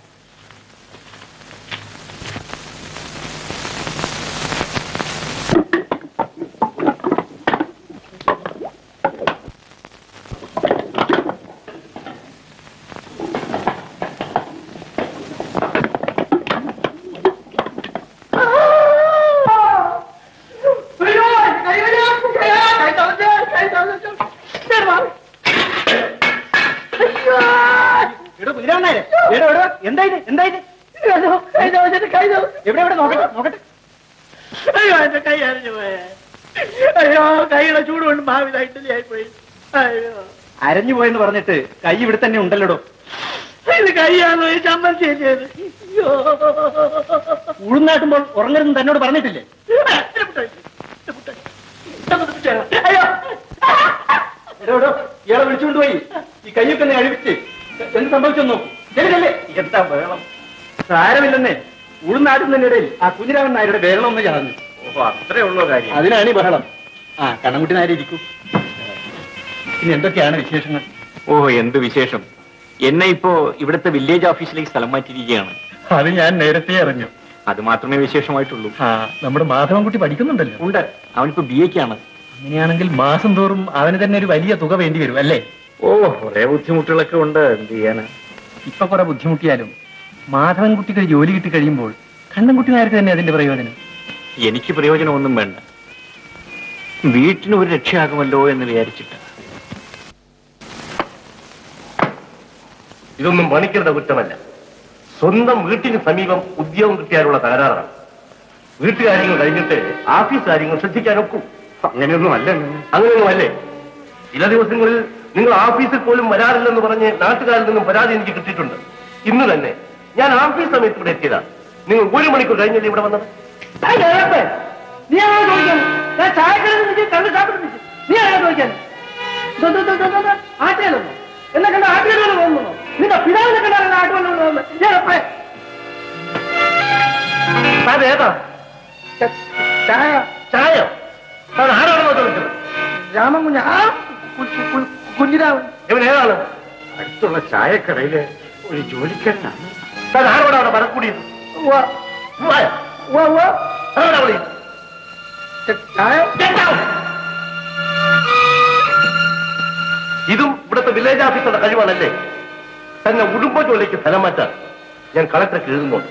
അയ്യോ, എന്റെ കൈ അരഞ്ഞു പോയേ. അയ്യോ, കൈയുടെ ചൂട് കൊണ്ട് മാവില ഇഡ്ഡലിയായി പോയി. അയ്യോ, അരഞ്ഞു പോയെന്ന് പറഞ്ഞിട്ട് കൈ ഇവിടെ തന്നെ ഉണ്ടല്ലോടോ. ഇത് കൈയാണോ ഈ ചമ്മന്തി ചെയ്ത്? ഉഴുന്നാട്ടുമ്പോൾ ഉറങ്ങരുതെന്ന് തന്നോട് പറഞ്ഞിട്ടില്ലേ? അയ്യോ, ഇയാളെ വിളിച്ചുകൊണ്ടുപോയി ഈ കയ്യൊക്കെ ഒന്ന് കഴിപ്പിച്ച് എന്ത് സംഭവിച്ചെന്ന് നോക്കൂ. ശരിയല്ലേ? എന്താ ബഹളം? സാരമില്ലെന്നേ, ഉഴുന്നാട്ടുന്നതിനിടയിൽ ആ കുഞ്ഞിരാമൻ നായരുടെ ബഹളം ഒന്ന് ചടഞ്ഞു. ഓഹോ, അത്രേ ഉള്ളൂ കാര്യം. അതിനാണ് ഈ ബഹളം. ആ, കണ്ണൻകുട്ടി നായർ ഇരിക്കൂ. ഇനി എന്തൊക്കെയാണ് വിശേഷങ്ങൾ? ഓ, എന്ത് വിശേഷം? എന്നെ ഇപ്പോ ഇവിടുത്തെ വില്ലേജ് ഓഫീസിലേക്ക് സ്ഥലം മാറ്റിയിരിക്കുകയാണ്. അത് ഞാൻ നേരത്തെ അറിഞ്ഞു. അത് മാത്രമേ വിശേഷമായിട്ടുള്ളൂ. നമ്മുടെ മാധവൻകുട്ടി പഠിക്കുന്നുണ്ടല്ലോ? ഉണ്ട്, അവനിപ്പോ BA-ക്കാണ്. അങ്ങനെയാണെങ്കിൽ മാസം തോറും അവന് തന്നെ ഒരു വലിയ തുക വേണ്ടി വരും അല്ലേ? ഓ, കുറെ ബുദ്ധിമുട്ടുകളൊക്കെ ഉണ്ട്. എന്ത് ചെയ്യാനാ? ഇപ്പൊ കുറെ ബുദ്ധിമുട്ടിയാലും മാധവൻകുട്ടിക്ക് ജോലി കിട്ടി കഴിയുമ്പോൾ കണ്ണൻകുട്ടി നായർക്ക് തന്നെ അതിന്റെ പ്രയോജനം. എനിക്ക് പ്രയോജനമൊന്നും വേണ്ട, വീട്ടിന് ഒരു രക്ഷയാകുമല്ലോ എന്ന് വിചാരിച്ചിട്ട്. ഇതൊന്നും പണിക്കരുടെ കുറ്റമല്ല, സ്വന്തം വീട്ടിന് സമീപം ഉദ്യോഗം കിട്ടിയാലുള്ള തകരാറാണ്. വീട്ടുകാര്യങ്ങൾ കഴിഞ്ഞിട്ട് ആഫീസ് കാര്യങ്ങൾ ശ്രദ്ധിക്കാനൊക്കും. അങ്ങനെയൊന്നും അല്ലേ? ചില ദിവസങ്ങളിൽ നിങ്ങൾ ഓഫീസിൽ പോലും വരാറില്ലെന്ന് പറഞ്ഞ് നാട്ടുകാരിൽ നിന്നും പരാതി എനിക്ക് കിട്ടിയിട്ടുണ്ട്. ഇന്ന് തന്നെ ഞാൻ ഓഫീസ് സമയത്ത് ഇവിടെ എത്തിയതാണ്. നിങ്ങൾ 1 മണിക്കൂർ കഴിഞ്ഞല്ലേ ഇവിടെ വന്നത്? നീ ആണോ ചോദിക്കാൻ? ഞാൻ ചായക്കടയിൽ കള്ള് സാപ്പിടുന്നു. നീ ആണോ ചോദിക്കാൻ? ആട്ടയിലൊന്നോ എന്നെ കണ്ട ആട്ടുകാരോട് തോന്നുന്നു. നിന്റെ പിതാവിനെ കണ്ടാണ് ആട്ടുകൊണ്ടു തോന്നുന്നത്. അതേതാ ചായ? ചായോ? ആരാണോ ചോദിച്ചത്? രാമൻ കുഞ്ഞ. കുഞ്ഞിരാമൻ. ഇവൻ ഏതാണ്? അടുത്തുള്ള ചായക്കടയിലെ ഒരു ജോലിക്കാരനാണ്. താൻ ആരോടാ അവിടെ വരക്കൂടിയത്? ഇതും ഇവിടുത്തെ വില്ലേജ് ഓഫീസറുടെ കഴിവാണല്ലേ? തന്നെ ഉടുമ്പ ജോലിക്ക് സ്ഥലം മാറ്റാൻ ഞാൻ കളക്ടർക്ക് എഴുതുന്നുണ്ട്.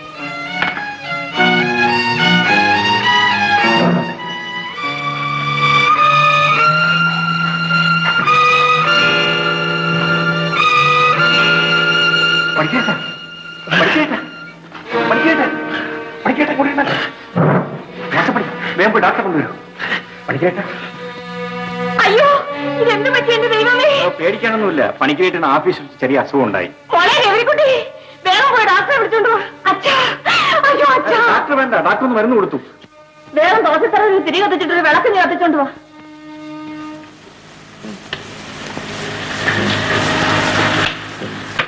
ഡോക്ടറെ കൊണ്ടുവരൂ. പണിക്കേട്ട. അയ്യോ, ഇതെന്ത് പറ്റി എന്റെ ദൈവമേ? പേടിക്കാനൊന്നുമില്ല, പണിക്കേട്ടന് ഓഫീസിൽ ചെറിയ അസുഖം ഉണ്ടായി. ഗൗരിക്കുട്ടി, വേഗം പോയി ഡോക്ടറെ വിളിച്ചോണ്ടോ. അച്ഛാ, അയ്യോ അച്ഛാ. ഡോക്ടർ വേണ്ട, ഡോക്ടർ ഒന്ന് മരുന്ന് കൊടുത്തു. വേഗം ദോശത്തറയിൽ തിരി കത്തിച്ചിട്ടൊരു വിളക്ക് നീ കത്തിച്ചോണ്ട് വാ.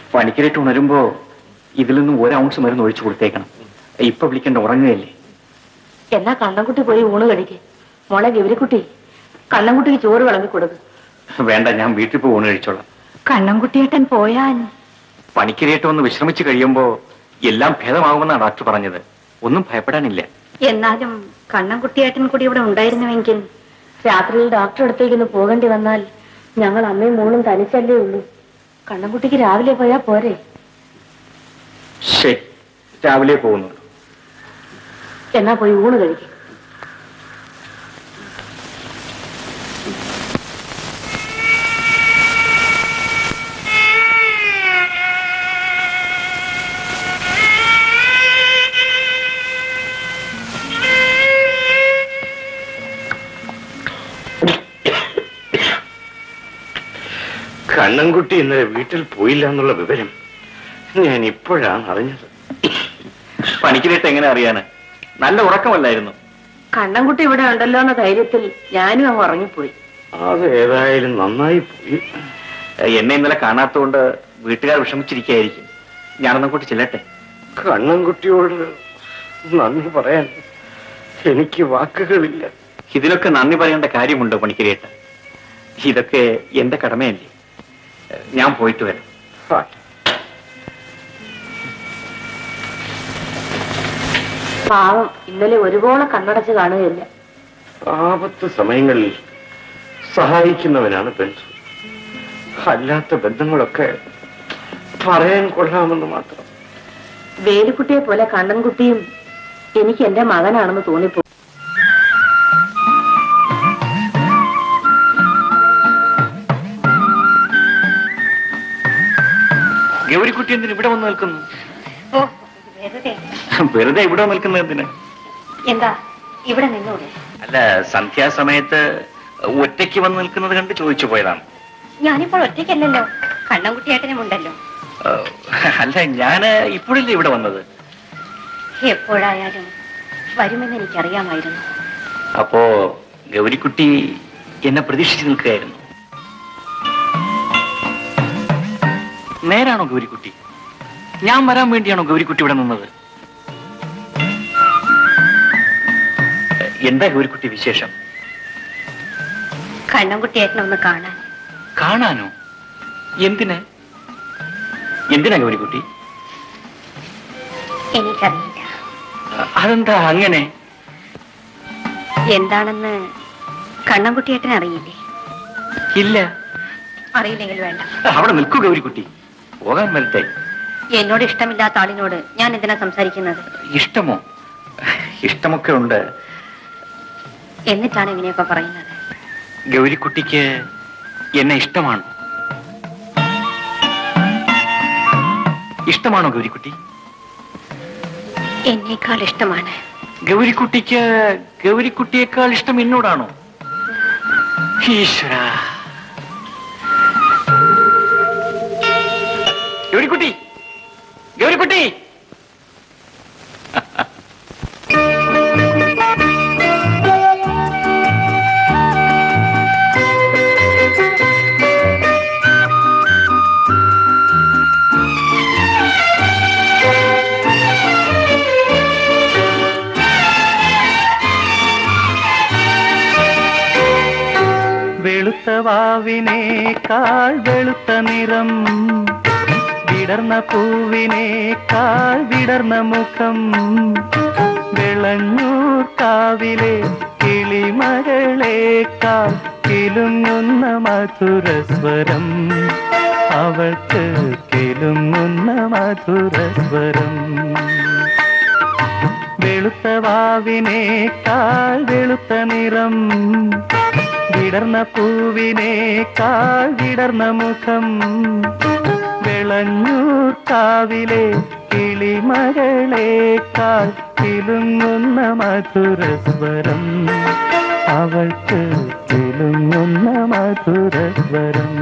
പണിക്കരയിട്ട് ഉണരുമ്പോ ഇതിൽ നിന്നും 1 ഔൺസ് മരുന്ന് ഒഴിച്ചു കൊടുത്തേക്കണം. ഇപ്പൊ വിളിക്കേണ്ട ഉറങ്ങുകയല്ലേ. എന്നാ കണ്ണൻകുട്ടി പോയി ഊണ് കഴിക്ക്. മോളെ ഗൗരിക്കുട്ടി, കണ്ണൻകുട്ടിക്ക് ചോറ് വിളമ്പി കൊടുക്ക്. വേണ്ട, ഞാൻ വീട്ടിൽ പോയി ഊണ് കഴിച്ചോളാം. കണ്ണൻകുട്ടിയേട്ടൻ പോയാൽ പണിക്കരയിട്ട് ഒന്ന് വിശ്രമിച്ചു കഴിയുമ്പോ എല്ലാം ഭേദമാകുമെന്നാണ് ഡോക്ടർ പറഞ്ഞത്. ഒന്നും ഭയപ്പെടാനില്ല. എന്നാലും കണ്ണൻകുട്ടിയേട്ടൻ കൂടി ഇവിടെ ഉണ്ടായിരുന്നുവെങ്കിൽ. രാത്രിയിൽ ഡോക്ടർ അടുത്തേക്കൊന്ന് പോകേണ്ടി വന്നാൽ ഞങ്ങൾ അമ്മയും മോളും തനിച്ചല്ലേ ഉള്ളൂ. കണ്ണൻകുട്ടിക്ക് രാവിലെ പോയാ പോരെ? ശരി, രാവിലെ പോകുന്നുള്ളൂ. എന്നാ പോയി ഊണ് കഴിക്കും. കണ്ണൻകുട്ടി ഇന്നലെ വീട്ടിൽ പോയില്ല എന്നുള്ള വിവരം ഞാൻ ഇപ്പോഴാണ് അറിഞ്ഞത്. പണിക്കരയിട്ട് എങ്ങനെ അറിയാന്? നല്ല ഉറക്കമല്ലായിരുന്നു. കണ്ണൻകുട്ടി ഇവിടെ ഉണ്ടല്ലോ എന്ന ധൈര്യത്തിൽ ഞാനും അങ്ങ് ഉറങ്ങിപ്പോയി. അത് ഏതായാലും നന്നായി പോയി. എന്നെ ഇന്നലെ കാണാത്തതുകൊണ്ട് വീട്ടുകാർ വിഷമിച്ചിരിക്കുകയായിരിക്കും. ഞാനൊന്നും കൂട്ടി ചെല്ലട്ടെ. കണ്ണൻകുട്ടിയോട് നന്ദി പറയാൻ എനിക്ക് വാക്കുകളില്ല. ഇതിനൊക്കെ നന്ദി പറയേണ്ട കാര്യമുണ്ടോ പണിക്കരേട്ട? ഇതൊക്കെ എന്റെ കടമയല്ലേ. ഞാൻ പോയിട്ട് വരാം. പാവം ഇന്നലെ ഒരുപോലെ കണ്ണടച്ച് കാണുകയില്ല. ആപത്ത് സമയങ്ങളിൽ സഹായിക്കുന്നവനാണ് ബന്ധു. അല്ലാത്ത ബന്ധങ്ങളൊക്കെ പറയാൻ കൊള്ളാമെന്ന് മാത്രം. വേലുക്കുട്ടിയെ പോലെ കണ്ണൻകുട്ടിയും എനിക്ക് എന്റെ മകനാണെന്ന് തോന്നിപ്പോ. ഗൗരിക്കുട്ടി എന്തിന് ഇവിടെ വന്ന് നിൽക്കുന്നു? ഓ, വെറുതെ. വെറുതെ ഇവിടെ നിൽക്കുന്നത് എന്തിന്? എന്താ ഇവിടെ നിന്നൂടെ? അല്ല, സന്ധ്യാസമയത്ത് ഒറ്റയ്ക്ക് വന്ന് നിൽക്കുന്നത് കണ്ട് ചോദിച്ചു പോയതാണ്. ഞാനിപ്പോൾ ഒറ്റയ്ക്കല്ലല്ലോ, കണ്ണൻകുട്ടിയേട്ടനും ഉണ്ടല്ലോ. അല്ല, ഞാന് ഇപ്പോഴല്ലേ ഇവിടെ വന്നത്. എപ്പോഴായാലും വരുമെന്ന് എനിക്കറിയാമായിരുന്നു. അപ്പോ ഗൗരിക്കുട്ടി എന്നെ പ്രതീക്ഷിച്ച് നിൽക്കുകയായിരുന്നു. നേരാണോ ഗൗരിക്കുട്ടി? ഞാൻ വരാൻ വേണ്ടിയാണോ ഗൗരിക്കുട്ടി ഇവിടെ നിന്നത്? എന്താ ഗൗരിക്കുട്ടി വിശേഷം? കണ്ണൻകുട്ടിയേട്ടനെ ഒന്ന് കാണാൻ. കാണാനോ? എന്തിനാ ഗൗരിക്കുട്ടി? എനിക്കറിയില്ല. അതെന്താ അങ്ങനെ? എന്താണെന്ന് കണ്ണൻകുട്ടിയേട്ടൻ അറിയില്ലേ? ഇല്ല. അറിയില്ലെങ്കിൽ വേണ്ട. അവിടെ നിൽക്കൂ ഗൗരിക്കുട്ടി, പോകാൻ വരട്ടെ. എന്നോട് ഇഷ്ടമില്ലാത്ത ആളിനോട് ഞാൻ എന്തിനാ സംസാരിക്കുന്നത്? ഇഷ്ടമോ? ഇഷ്ടമൊക്കെ ഉണ്ട്. എന്നിട്ടാണ് ഇങ്ങനെയൊക്കെ പറയുന്നത്? ഗൗരിക്കുട്ടിക്ക് എന്നെ ഇഷ്ടമാണ്. ഇഷ്ടമാണോ ഗൗരിക്കുട്ടി? എന്നേക്കാൾ ഇഷ്ടമാണ്. ഗൗരിക്കുട്ടിക്ക് ഗൗരിക്കുട്ടിയേക്കാൾ ഇഷ്ടം എന്നോടാണോ? ഈശ്വര. ഗൗരിക്കുട്ടി, ഗൗരിക്കുട്ടി! വെളുത്ത വാവിനേക്കാൾ വെളുത്ത നിറം, വിടർന്ന പൂവിനേക്കാൾ വിടർന്ന മുഖം, വിളഞ്ഞൂർ കാവിലെ കിളിമകളേക്കാൾ കിലുങ്ങുന്ന മധുരസ്വരം, അവൾക്ക് കിലുങ്ങുന്ന മധുരസ്വരം. വെളുത്ത വാവിനേക്കാൾ വെളുത്ത നിറം, വിടർന്ന പൂവിനേക്കാൾ വിടർന്ന മുഖം, വിളഞ്ഞൂർ കാവിലെ കിളിമകളേക്കാൾ കിലുങ്ങുന്ന മധുരസ്വരം, അവൾക്ക് കിലുങ്ങുന്ന മധുരസ്വരം.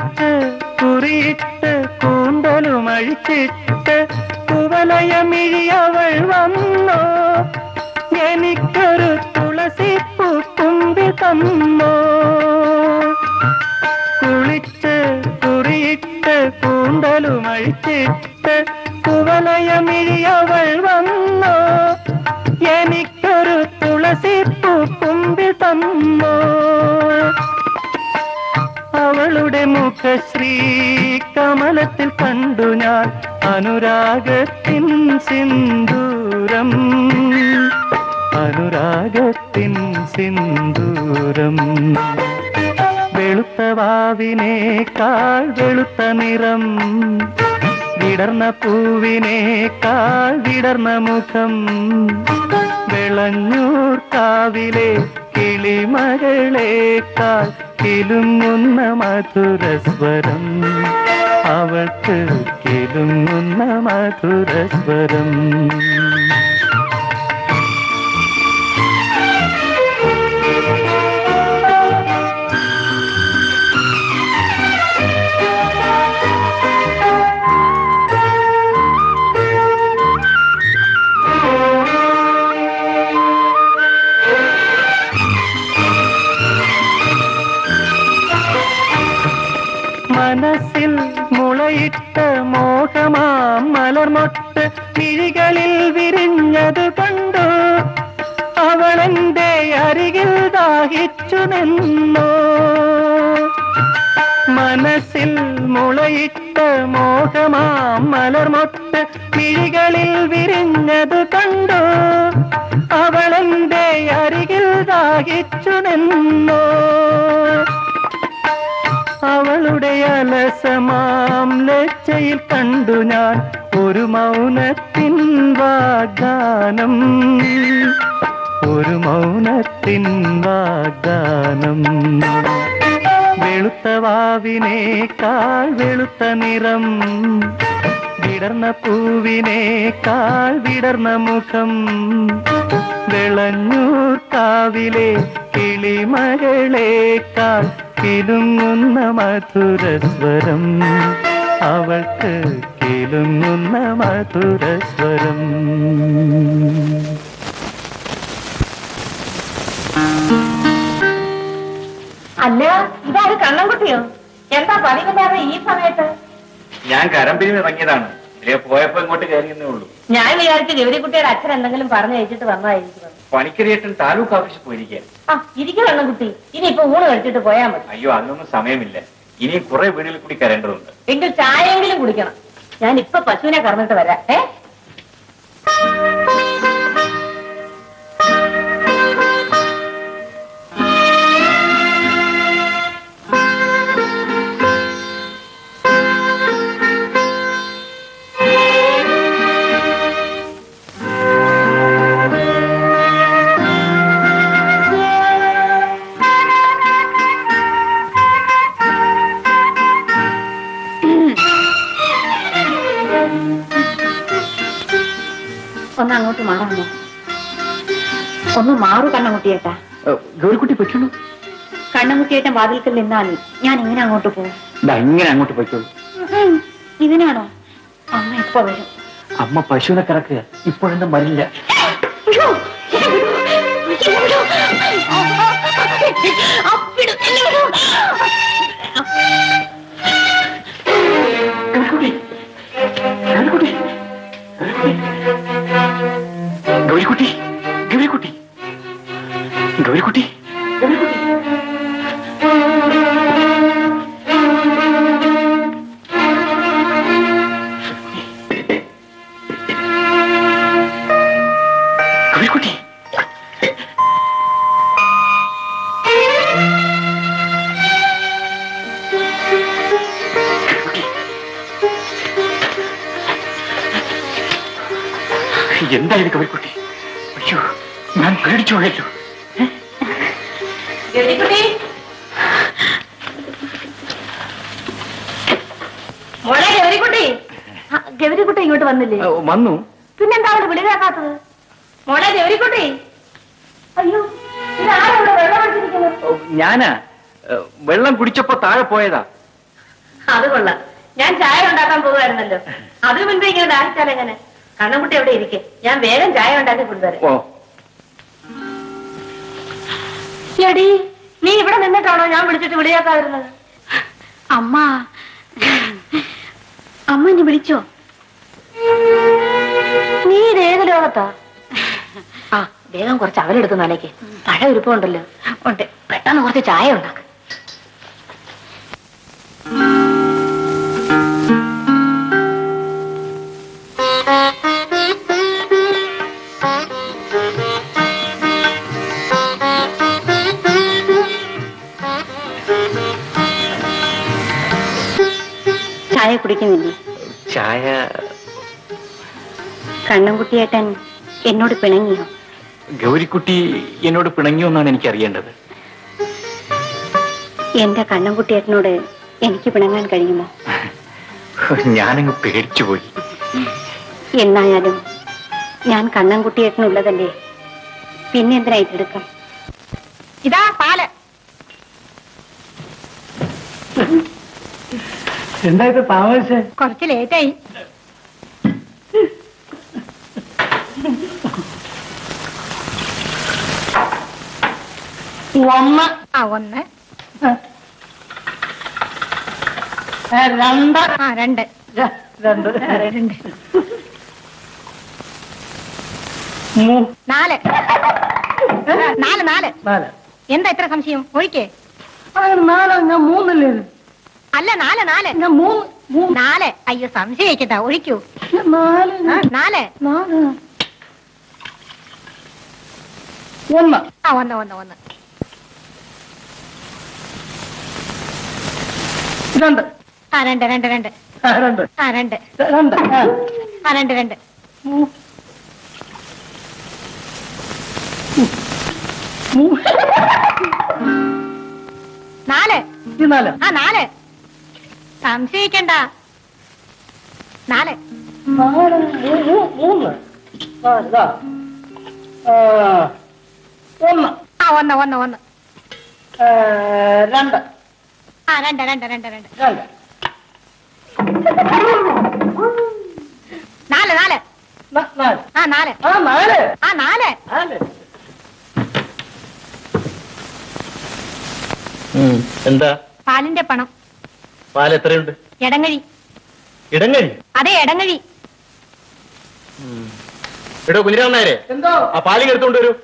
കുളിച്ച് കുറിയിട്ട് കൂന്തലുമഴിച്ചിട്ട് കുവലയമിഴിയവൾ വന്നോ, എനിക്കൊരു തുളസിപ്പൂ കുമ്പി തന്നോ. കുളിച്ച് കുറിയിട്ട് കൂന്തലുമഴിച്ചിട്ട് കുവലയമിഴിയവൾ വന്നോ, എനിക്കൊരു തുളസിപ്പൂ കുമ്പി തന്നോ. അവളുടെ മുഖശ്രീ കമലത്തിൽ കണ്ടു ഞാൻ അനുരാഗത്തിൻ സിന്ദൂരം, അനുരാഗത്തിൻ സിന്ദൂരം. വെളുത്ത വാവിനേക്കാൾ വെളുത്ത നിറം, വിടർന്ന പൂവിനേക്കാൾ വിടർന്ന മുഖം. വെളഞ്ഞൂർ കാവിലെ കിളിമകളേക്കാൾ കിലുങ്ങുന്ന മധുരസ്വരം, അവൾക്ക് കിലുങ്ങുന്ന മധുരസ്വരം. മനസ്സിൽ മുളയിട്ട മോഹമാം മലർമൊട്ട് മിഴികളിൽ വിരിഞ്ഞത് കണ്ടു, അവളെന്റെ അരികിൽ ദാഹിച്ചു നിന്നോ. മനസ്സിൽ മുളയിട്ട മോഹമാം മലർമൊട്ട് മിഴികളിൽ വിരിഞ്ഞത് കണ്ടു, അവളെന്റെ അരികിൽ ദാഹിച്ചു നിന്നോ. അവളുടെ അലസമാം ലജ്ജയിൽ കണ്ടു ഞാൻ ഒരു മൗനത്തിൻ വാഗ്ദാനം, ഒരു മൗനത്തിൻ വാഗ്ദാനം. വെളുത്ത വാവിനേക്കാൾ വെളുത്ത നിറം, വിടർന്ന പൂവിനേക്കാൾ വിടർന്ന മുഖം. വെളഞ്ഞൂർ കാവിലെ കിളിമകളേക്കാൾ കിലുങ്ങുന്ന മധുരസ്വരം, അവൾക്ക് കിലുങ്ങുന്ന മധുരസ്വരം. അല്ല, ഇതാര് കണ്ണൻകുട്ടിയോ? എന്താ പതിവില്ലാതെ ഈ സമയത്ത്? ഞാൻ കരമ്പിന് ഇറങ്ങിയതാണ്, പോയപ്പോ ഇങ്ങോട്ട് കയറിയെന്നേ ഉള്ളൂ. ഞാൻ വിചാരിച്ചു ഗൗരിക്കുട്ടിയുടെ അച്ഛൻ എന്തെങ്കിലും പറഞ്ഞു കഴിച്ചിട്ട് വന്നതായിരിക്കും. പണിക്കരിയേട്ടൻ താലൂക്ക് ഓഫീസിൽ പോയിരിക്കാൻ. ആ ഇരിക്കും കണ്ണൻകുട്ടി, ഇനിയിപ്പോ ഊണ് കഴിച്ചിട്ട് പോയാ മതി. അയ്യോ, അതിനൊന്നും സമയമില്ല, ഇനി കുറെ വീടുകളിൽ കൂടി കയറേണ്ടതുണ്ട്. എങ്കിൽ ചായയെങ്കിലും കുടിക്കണം. ഞാൻ ഇപ്പൊ പശുവിനെ കറന്നിട്ട് വരാം. ഒന്ന് അങ്ങോട്ട് മാറാമോ? ഒന്ന് മാറൂ കണ്ണൻകുട്ടിയേട്ടാ. ഗൗരിക്കുട്ടി പൊയ്ക്കോളൂ. കണ്ണൻകുട്ടിയേട്ടൻ വാതിൽക്കൽ നിന്നാൽ ഞാൻ ഇങ്ങനെ അങ്ങോട്ട് പോകും. ഇങ്ങനെ അങ്ങോട്ട് പൊയ്ക്കോളൂ. ഇതിനാണോ? അമ്മ എപ്പോ വരും? അമ്മ പശുവിനെ കറക്കുക, ഇപ്പോഴൊന്നും വരില്ല. ഗൗരിക്കുട്ടി, ഗൗരിക്കുട്ടി, ഗൗരിക്കുട്ടി, ഗൗരിക്കുട്ടി. ഗൗരിക്കുട്ടി, എന്തായാലും ഗൗരിക്കുട്ടി, അയ്യോ ഞാൻ പേടിച്ചു പോയല്ലോ. മോളെ ഗൗരിക്കുട്ടി, ഗൗരിക്കുട്ടി ഇങ്ങോട്ട് വന്നില്ലേ? വന്നു. പിന്നെന്താ അവിടെ വിളി കേൾക്കാത്തത്? മോളെ ഗൗരിക്കുട്ടി, അയ്യോ ഇതാരാ ഇവിടെ വെള്ളം അടിച്ചിരിക്കുന്നത്? ഞാനാ, വെള്ളം കുടിച്ചപ്പോ താഴെ പോയതാ. അത് കൊള്ളാം. ഞാൻ ചായ ഉണ്ടാക്കാൻ പോകുമായിരുന്നല്ലോ. അത് മുൻപ് ഇങ്ങനെ ദാഹിച്ചാൽ എങ്ങനെ? കണ്ണൻകുട്ടി എവിടെ ഇരിക്കെ, ഞാൻ വേഗം ചായ ഉണ്ടാക്കി കൊണ്ടുവരാം. എടി, നീ ഇവിടെ നിന്നിട്ടാണോ ഞാൻ വിളിച്ചിട്ട് വിളിയാക്കാതിരുന്നത്? അമ്മ എന്നെ വിളിച്ചോ? നീ ഏത് ലോകത്താ? ആ, വേഗം കുറച്ച് അവലെടുത്ത് നനയ്ക്ക്. പഴ ഉരുപ്പുണ്ടല്ലോ. ഉണ്ട്. പെട്ടെന്ന് കുറച്ച് ചായ ഉണ്ടാക്ക. ചായ കുടിക്കുന്നില്ലേ? ചായ കണ്ണൻകുട്ടിയേട്ടൻ എന്നോട് പിണങ്ങിയോ? ഗൗരിക്കുട്ടി എന്നോട് പിണങ്ങിയോ എന്നാണ് എനിക്ക് അറിയേണ്ടത്. എന്റെ കണ്ണൻകുട്ടിയേട്ടനോട് എനിക്ക് പിണങ്ങാൻ കഴിയുമോ? ഞാനങ്ങ് പേടിച്ചുപോയി. എന്നായാലും ഞാൻ കണ്ണൻകുട്ടിയേട്ടനുള്ളതല്ലേ, പിന്നെ എന്തിനാ ഇതെടുക്കാം? ഇതാ പാല്. എന്തായിട്ട് താമസിച്ചേ? കുറച്ച് ലേറ്റായി. ഒന്ന്, ഒന്ന്, രണ്ട്, രണ്ട്, രണ്ട്, രണ്ട്, നാല്, നാല്, നാല്. നാല്. എന്താ ഇത്ര സംശയം? ഒഴിക്കേ. അങ്ങനെ നാല്, ഞാൻ മൂന്നല്ലേ? അല്ല, നാല്, നാല്, ഞാൻ മൂന്ന്, നാല്. അയ്യോ, സംശയിക്കട്ടാ. ഒഴിക്കൂ. നാല്, നാല്, നാല്, ഒന്ന്, ഒന്ന്, ഒന്ന്, ഒന്ന്, രണ്ട്, രണ്ട്, രണ്ട്, രണ്ട്, രണ്ട്, രണ്ട്, രണ്ട്, രണ്ട്, രണ്ട്, നാല്, നാല്, നാല്. സംശയിക്കണ്ട. നാല്, നാല്, മൂന്ന്, ഒന്ന്, ഒന്ന്, ഒന്ന്, ഒന്ന്, രണ്ട്, രണ്ട്, രണ്ട്, രണ്ട്, രണ്ട്, രണ്ട്, നാല്, നാല്, നാല്, നാല്, നാല്, നാല്. നാല്. എന്താ? പാലിന്റെ പണം. പാൽ എത്രയുണ്ട്? എടങ്ങഴി. ഇടങ്ങഴി? അതെ, എടങ്ങഴി. എടോ കുഞ്ഞിരാമനായരെ, എന്തോ? ആ പാലിങ് എടുത്തോണ്ട് വരൂ.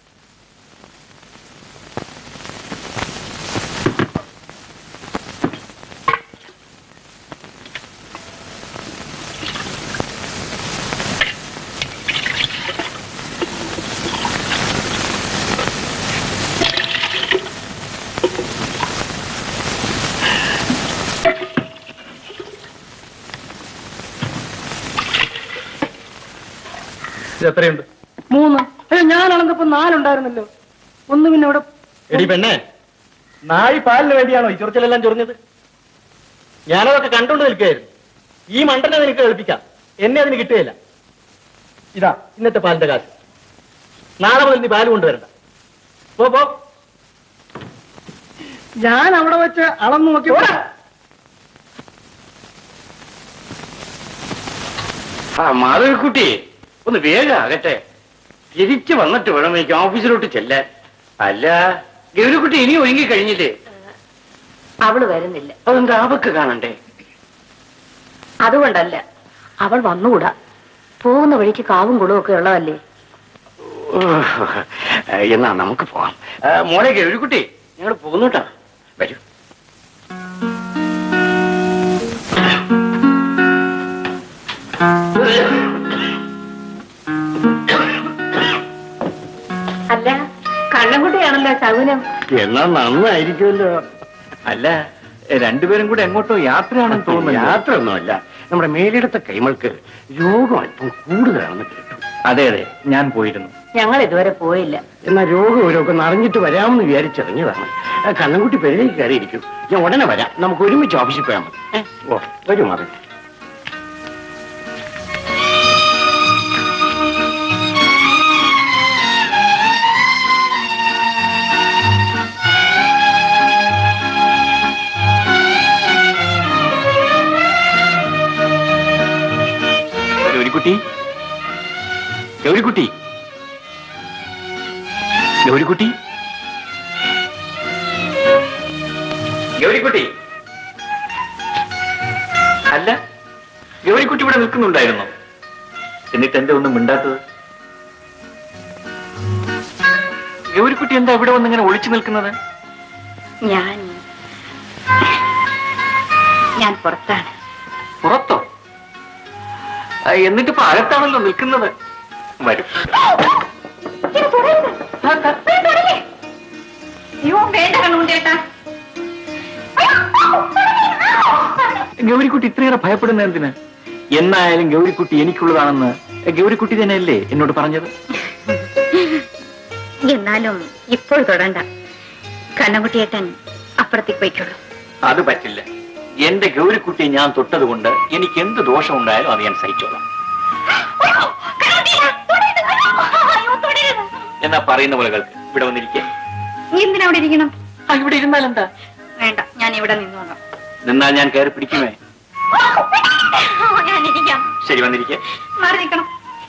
എത്രയുണ്ട്? മൂന്ന്. ഞാൻ അളന്നപ്പോ നാലുണ്ടായിരുന്നല്ലോ. ഒന്ന് പിന്നെ ഇവിടെ. എടി പെണ്ണെ, നാഴി പാലിന് വേണ്ടിയാണോ ഈ ചൊറിച്ചിലെല്ലാം ചൊറിഞ്ഞത്? ഞാനതൊക്കെ കണ്ടുകൊണ്ട് നിൽക്കുകയായിരുന്നു. ഈ മണ്ടനെ നിനക്ക് കളിപ്പിക്കാം, എന്നെ അതിന് കിട്ടുകയില്ല. ഇതാ ഇന്നത്തെ പാലിന്റെ കാശ്. നാളെ മുതൽ നീ പാല് കൊണ്ടുവരണ്ട. പോ. ഞാൻ അവിടെ വെച്ച് അളന്നു നോക്കി. മാധവിക്കുട്ടി, ഒന്ന് വേഗം ആകട്ടെ. തിരിച്ചു വന്നിട്ട് വേണം എനിക്ക് ഓഫീസിലോട്ട് ചെല്ലാൻ. അല്ല, ഗൗരിക്കുട്ടി ഇനി ഒരുങ്ങി കഴിഞ്ഞില്ലേ? അവള് വരുന്നില്ല. അതെന്താ അവക്ക് കാണണ്ടേ? അതുകൊണ്ടല്ല, അവൾ വന്നുകൂടാ. പോകുന്ന വഴിക്ക് കാവും കുളവും ഒക്കെ ഉള്ളതല്ലേ. എന്നാ നമുക്ക് പോവാം. മോളെ ഗൗരിക്കുട്ടി, ഞങ്ങൾ പോകുന്നുട്ടാ. വരൂ. അല്ല, കണ്ണൻകുട്ടിയാണല്ലോ ശകുനം. എന്നാ നന്നായിരിക്കുമല്ലോ. അല്ല, രണ്ടുപേരും കൂടെ എങ്ങോട്ടോ യാത്രയാണെന്ന് തോന്നുന്നു. യാത്ര ഒന്നുമല്ല, നമ്മുടെ മേലിടത്തെ കൈമൾക്ക് രോഗം അല്പം കൂടുതലാണെന്ന് കേട്ടു. അതെ, ഞാൻ പോയിരുന്നു. ഞങ്ങൾ ഇതുവരെ പോയില്ല. എന്നാ രോഗം ഓരോക്കെ അറിഞ്ഞിട്ട് വരാമെന്ന് വിചാരിച്ചിറങ്ങിയതാണ്. കണ്ണൻകുട്ടി പെരേക്ക് കയറിയിരിക്കും. ഞാൻ ഉടനെ വരാം. നമുക്ക് ഒരുമിച്ച് ഓഫീസിൽ പോയാൽ മതി. ഓ, വരൂ മാറി. ഗൗരിക്കുട്ടി, ഗൗരിക്കുട്ടി, ഗൗരിക്കുട്ടി, ഗൗരിക്കുട്ടി. അല്ല, ഗൗരിക്കുട്ടി ഇവിടെ നിൽക്കുന്നുണ്ടായിരുന്നു. എന്നിട്ട് എന്താ ഒന്നും മിണ്ടാത്തത്? ഗൗരിക്കുട്ടി എന്താ ഇവിടെ വന്നിങ്ങനെ ഒളിച്ചു നിൽക്കുന്നത്? ഞാൻ പുറത്താണ്. പുറത്തോ? എന്നിട്ടിപ്പോ അകത്താണല്ലോ നിൽക്കുന്നത്. വരും. ഗൗരിക്കുട്ടി ഇത്രയേറെ ഭയപ്പെടുന്ന എന്തിന്? എന്നായാലും ഗൗരിക്കുട്ടി എനിക്കുള്ളതാണെന്ന് ഗൗരിക്കുട്ടി തന്നെയല്ലേ എന്നോട് പറഞ്ഞത്? എന്നാലും ഇപ്പോൾ തൊടണ്ട. കണ്ണൻകുട്ടിയേട്ടൻ അപ്പുറത്തേക്ക് പോയിക്കോളൂ. അത് പറ്റില്ല. എന്റെ ഗൗരിക്കുട്ടിയെ ഞാൻ തൊട്ടത് കൊണ്ട് എനിക്ക് എന്ത് ദോഷമുണ്ടായാലും അത് ഞാൻ സഹിച്ചോളാം. എന്നാ പറയുന്ന പോലെ കേൾക്ക്. ഇവിടെ വന്നിരിക്കേ. എന്തിനാ അവിടെ ഇരിക്കണം? ഇവിടെ ഇരുന്നാലെന്താ? വേണ്ട, ഞാൻ ഇവിടെ നിന്നോളാം. നിന്നാൽ ഞാൻ കയറി പിടിക്കുമേ. ഞാനിരിക്കാം. ശരി, വന്നിരിക്കേ. മാറി നിൽക്കണം.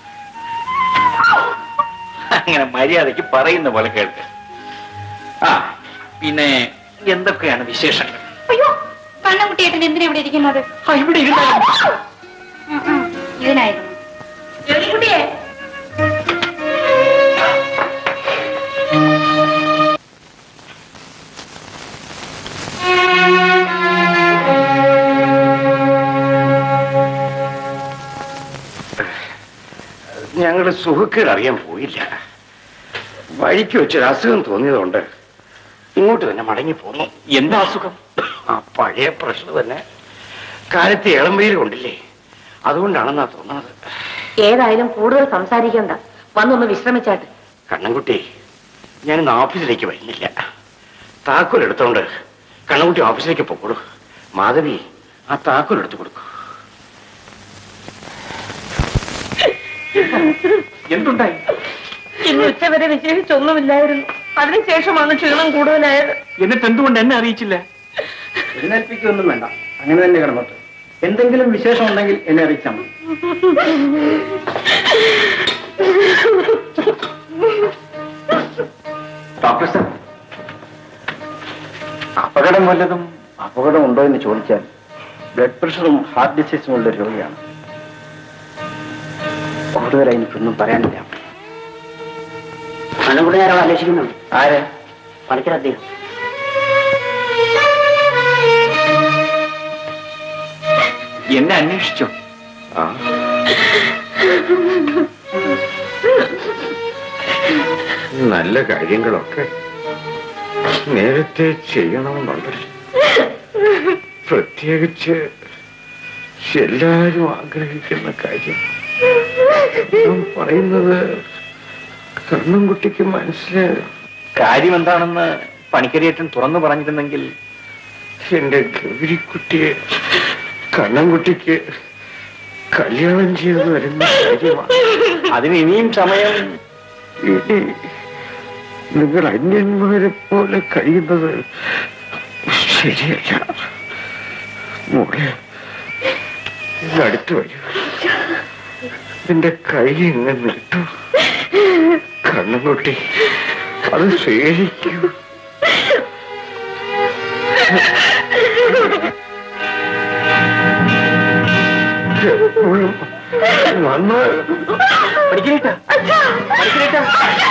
അങ്ങനെ മര്യാദയ്ക്ക് പറയുന്ന പോലെ കേൾക്ക്. ആ, പിന്നെ എന്തൊക്കെയാണ് വിശേഷങ്ങൾ? അയ്യോ, കണ്ണൻകുട്ടിയേട്ടൻ എന്തിനാ ഇവിടെ ഇരിക്കുന്നത്? ഇവിടെ ഇരുന്നാലും ഇതിനായിരുന്നു. ജോലിക്കുട്ടിയെ, ഞങ്ങള് സുഖക്കേട് അറിയാൻ പോയില്ല. വഴിക്ക് വെച്ചൊരു അസുഖം തോന്നിയതുകൊണ്ട് ഇങ്ങോട്ട് തന്നെ മടങ്ങി പോന്നു. എന്താ അസുഖം? ആ പഴയ പ്രശ്നം തന്നെ. കാലത്ത് ഇളം വെയിൽ കൊണ്ടില്ലേ, അതുകൊണ്ടാണെന്നാ തോന്നുന്നത്. ഏതായാലും കൂടുതൽ സംസാരിക്കണ്ട, വന്നൊന്ന് വിശ്രമിച്ചാട്ട്. കണ്ണൻകുട്ടി, ഞാനിന്ന് ഓഫീസിലേക്ക് വരുന്നില്ല. താക്കോൽ എടുത്തോണ്ട് കണ്ണൻകുട്ടി ഓഫീസിലേക്ക് പോകൂ. മാധവി, ആ താക്കോൽ എടുത്തു കൊടുക്കൂ. എന്തുണ്ടായി? ഇന്ന് ഉച്ചവരെ വിശേഷിച്ചൊന്നുമില്ലായിരുന്നു. അതിനുശേഷമാണ് ക്ഷീണം കൂടുതലായത്. എന്നിട്ട് എന്തുകൊണ്ട് എന്നെ അറിയിച്ചില്ല? എഴുന്നേൽപ്പിക്കൊന്നും വേണ്ട, അങ്ങനെ തന്നെ കിടന്നോട്ട്. എന്തെങ്കിലും വിശേഷം ഉണ്ടെങ്കിൽ എന്നെ അറിയിച്ചാൽ മതി. ഡോക്ടർ സാർ, അപകടം വല്ലതും? അപകടം ഉണ്ടോ എന്ന് ചോദിച്ചാൽ ബ്ലഡ് പ്രഷറും ഹാർട്ട് ഡിസീസും ഉള്ള രോഗിയാണ്. കൂടുതലായി എനിക്കൊന്നും പറയാനില്ല. കണ്ണൻകുട്ടി ആരോ അന്വേഷിക്കുന്നുണ്ട്. ആരെ? പണിക്കർ അദ്ദേഹം. എന്നെ അന്വേഷിച്ചോ? നല്ല കാര്യങ്ങളൊക്കെ നേരത്തെ ചെയ്യണമെന്നുണ്ടല്ലോ. പ്രത്യേകിച്ച് എല്ലാരും ആഗ്രഹിക്കുന്ന കാര്യം ഞാൻ പറയുന്നത് കണ്ണൻകുട്ടിക്ക് മനസ്സിലായോ? കാര്യം എന്താണെന്ന് പണിക്കരിയേട്ടൻ തുറന്നു പറഞ്ഞിരുന്നെങ്കിൽ. എന്റെ ഗൗരിക്കുട്ടിയെ കണ്ണൻകുട്ടിക്ക് കല്യാണം ചെയ്ത് വരുന്ന കാര്യമാണ്. അതിന് ഇനിയും സമയം. ഇനി നിങ്ങൾ അന്യന്മാരെ പോലെ കഴിയുന്നത് ശരിയല്ല. മോളെ, അടുത്ത് വരൂ. എന്റെ കൈ ഇങ്ങനെ നീട്ടു. കണ്ണൻകുട്ടി അത് സ്വീകരിക്കൂ. എപ്പോഴും നന്നായി പഠിക്കലേട്ടാ, പഠിക്കലേട്ടാ.